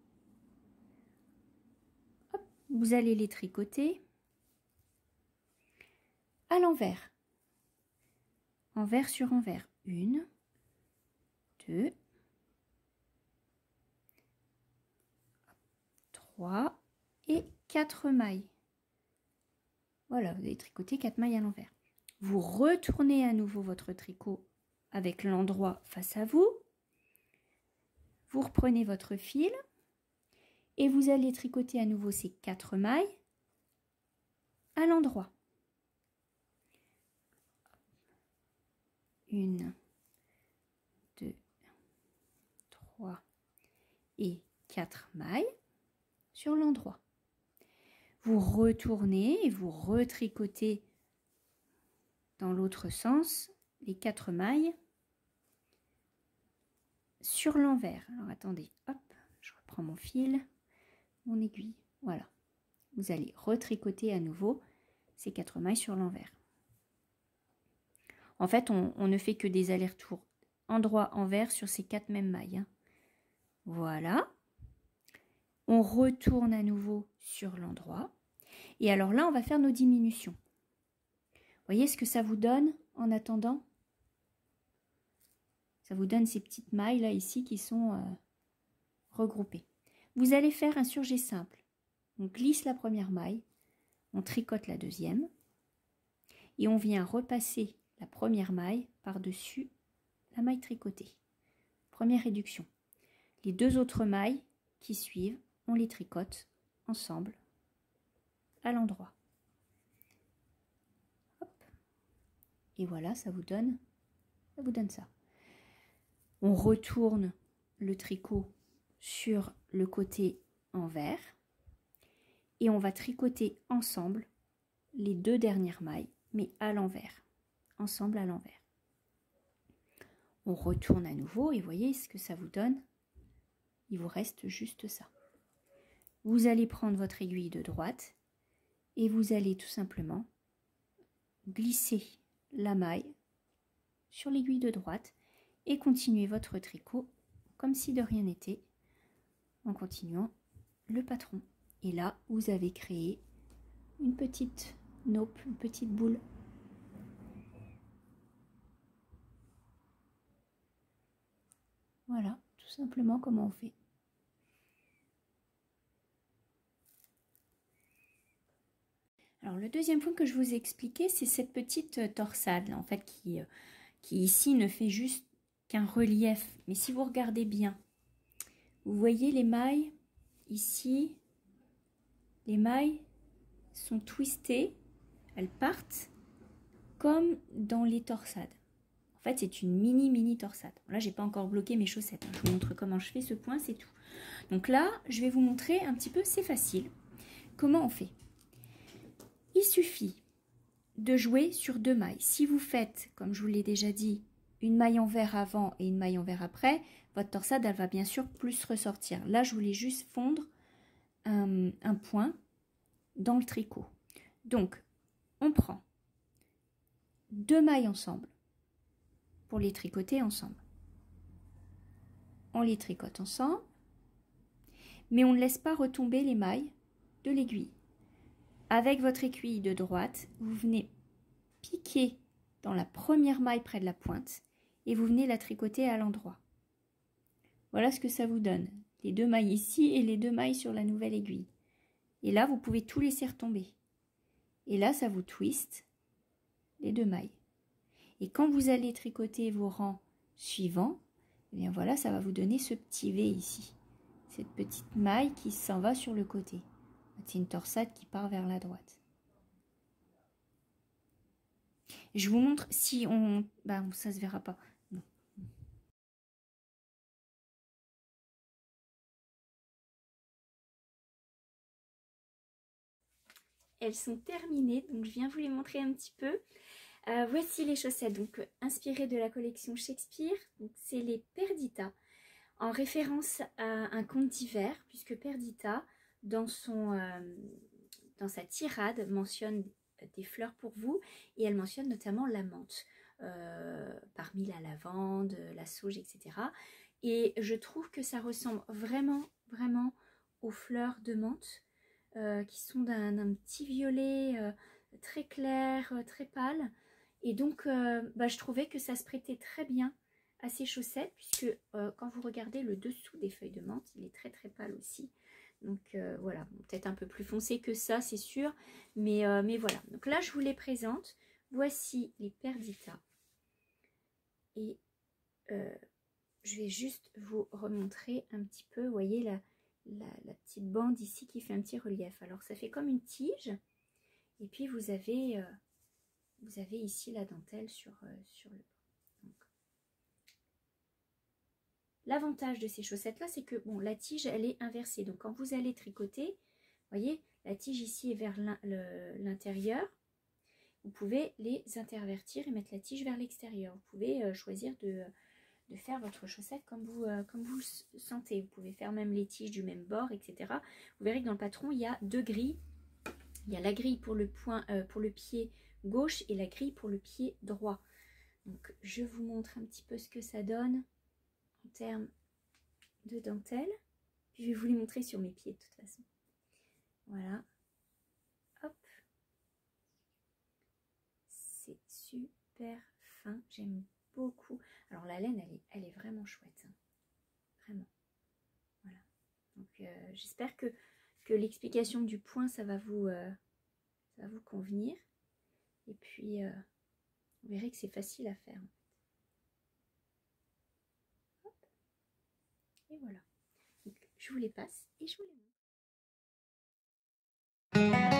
S1: Hop, vous allez les tricoter à l'envers. Envers sur envers. 1, 2, 3 et 4 mailles. Voilà, vous avez tricoté 4 mailles à l'envers. Vous retournez à nouveau votre tricot avec l'endroit face à vous. Vous reprenez votre fil et vous allez tricoter à nouveau ces 4 mailles à l'endroit. 1, 2, 3 et 4 mailles sur l'endroit. Vous retournez et vous retricotez dans l'autre sens les 4 mailles sur l'envers. Alors attendez, hop, je reprends mon fil, mon aiguille, voilà. Vous allez retricoter à nouveau ces 4 mailles sur l'envers. En fait, on ne fait que des allers-retours endroit-envers sur ces 4 mêmes mailles. Hein. Voilà. On retourne à nouveau sur l'endroit. Et alors là, on va faire nos diminutions. Voyez ce que ça vous donne en attendant? Ça vous donne ces petites mailles là ici qui sont regroupées. Vous allez faire un surjet simple. On glisse la première maille, on tricote la deuxième et on vient repasser la première maille par-dessus la maille tricotée. Première réduction. Les 2 autres mailles qui suivent, on les tricote ensemble à l'endroit. Et voilà, ça vous donne ça. On retourne le tricot sur le côté envers et on va tricoter ensemble les 2 dernières mailles, mais à l'envers. Ensemble à l'envers. On retourne à nouveau et voyez ce que ça vous donne. Il vous reste juste ça. Vous allez prendre votre aiguille de droite et vous allez tout simplement glisser la maille sur l'aiguille de droite et continuer votre tricot comme si de rien n'était en continuant le patron. Et là, vous avez créé une petite naupe, une petite boule. Voilà, tout simplement comment on fait. Alors le deuxième point que je vous ai expliqué, c'est cette petite torsade là, en fait, qui ici ne fait juste qu'un relief. Mais si vous regardez bien, vous voyez les mailles ici, les mailles sont twistées, elles partent comme dans les torsades. En fait, c'est une mini torsade. Là, j'ai pas encore bloqué mes chaussettes. Hein. Je vous montre comment je fais ce point, c'est tout. Donc là, je vais vous montrer un petit peu, c'est facile. Comment on fait? Il suffit de jouer sur 2 mailles. Si vous faites, comme je vous l'ai déjà dit, une maille envers avant et une maille envers après, votre torsade, elle va bien sûr plus ressortir. Là, je voulais juste fondre un point dans le tricot. Donc, on prend 2 mailles ensemble pour les tricoter ensemble. On les tricote ensemble, mais on ne laisse pas retomber les mailles de l'aiguille. Avec votre aiguille de droite, vous venez piquer dans la première maille près de la pointe et vous venez la tricoter à l'endroit. Voilà ce que ça vous donne. Les 2 mailles ici et les 2 mailles sur la nouvelle aiguille. Et là, vous pouvez tout laisser retomber. Et là, ça vous twiste les 2 mailles. Et quand vous allez tricoter vos rangs suivants, eh bien voilà, ça va vous donner ce petit V ici. Cette petite maille qui s'en va sur le côté. C'est une torsade qui part vers la droite. Je vous montre si on... Ben, ça se verra pas. Non. Elles sont terminées, donc je viens vous les montrer un petit peu. Voici les chaussettes, donc inspirées de la collection Shakespeare. C'est les Perdita, en référence à un conte d'hiver, puisque Perdita, dans sa tirade, mentionne des fleurs pour vous, et elle mentionne notamment la menthe, parmi la lavande, la sauge, etc. Et je trouve que ça ressemble vraiment, vraiment aux fleurs de menthe, qui sont d'un petit violet très clair, très pâle. Et donc, je trouvais que ça se prêtait très bien à ces chaussettes, puisque quand vous regardez le dessous des feuilles de menthe, il est très très pâle aussi. Donc voilà, bon, peut-être un peu plus foncé que ça, c'est sûr, mais voilà. Donc là, je vous les présente. Voici les Perdita. Et je vais juste vous remontrer un petit peu, vous voyez la petite bande ici qui fait un petit relief. Alors ça fait comme une tige, et puis vous avez ici la dentelle sur le bas. L'avantage de ces chaussettes là, c'est que bon, la tige elle est inversée, donc quand vous allez tricoter, vous voyez, la tige ici est vers l'intérieur. Vous pouvez les intervertir et mettre la tige vers l'extérieur. Vous pouvez choisir de faire votre chaussette comme vous le sentez. Vous pouvez faire même les tiges du même bord, etc. Vous verrez que dans le patron, il y a 2 grilles. Il y a la grille pour le pied gauche et la grille pour le pied droit. Donc, je vous montre un petit peu ce que ça donne en termes de dentelle. Puis, je vais vous les montrer sur mes pieds de toute façon. Voilà. Hop. C'est super fin. J'aime beaucoup. Alors, la laine, elle est vraiment chouette. Hein. Vraiment. Voilà. Donc, j'espère que l'explication du point, ça va vous convenir. Et puis, vous verrez que c'est facile à faire. Hop. Et voilà. Donc, je vous les passe et je vous les montre.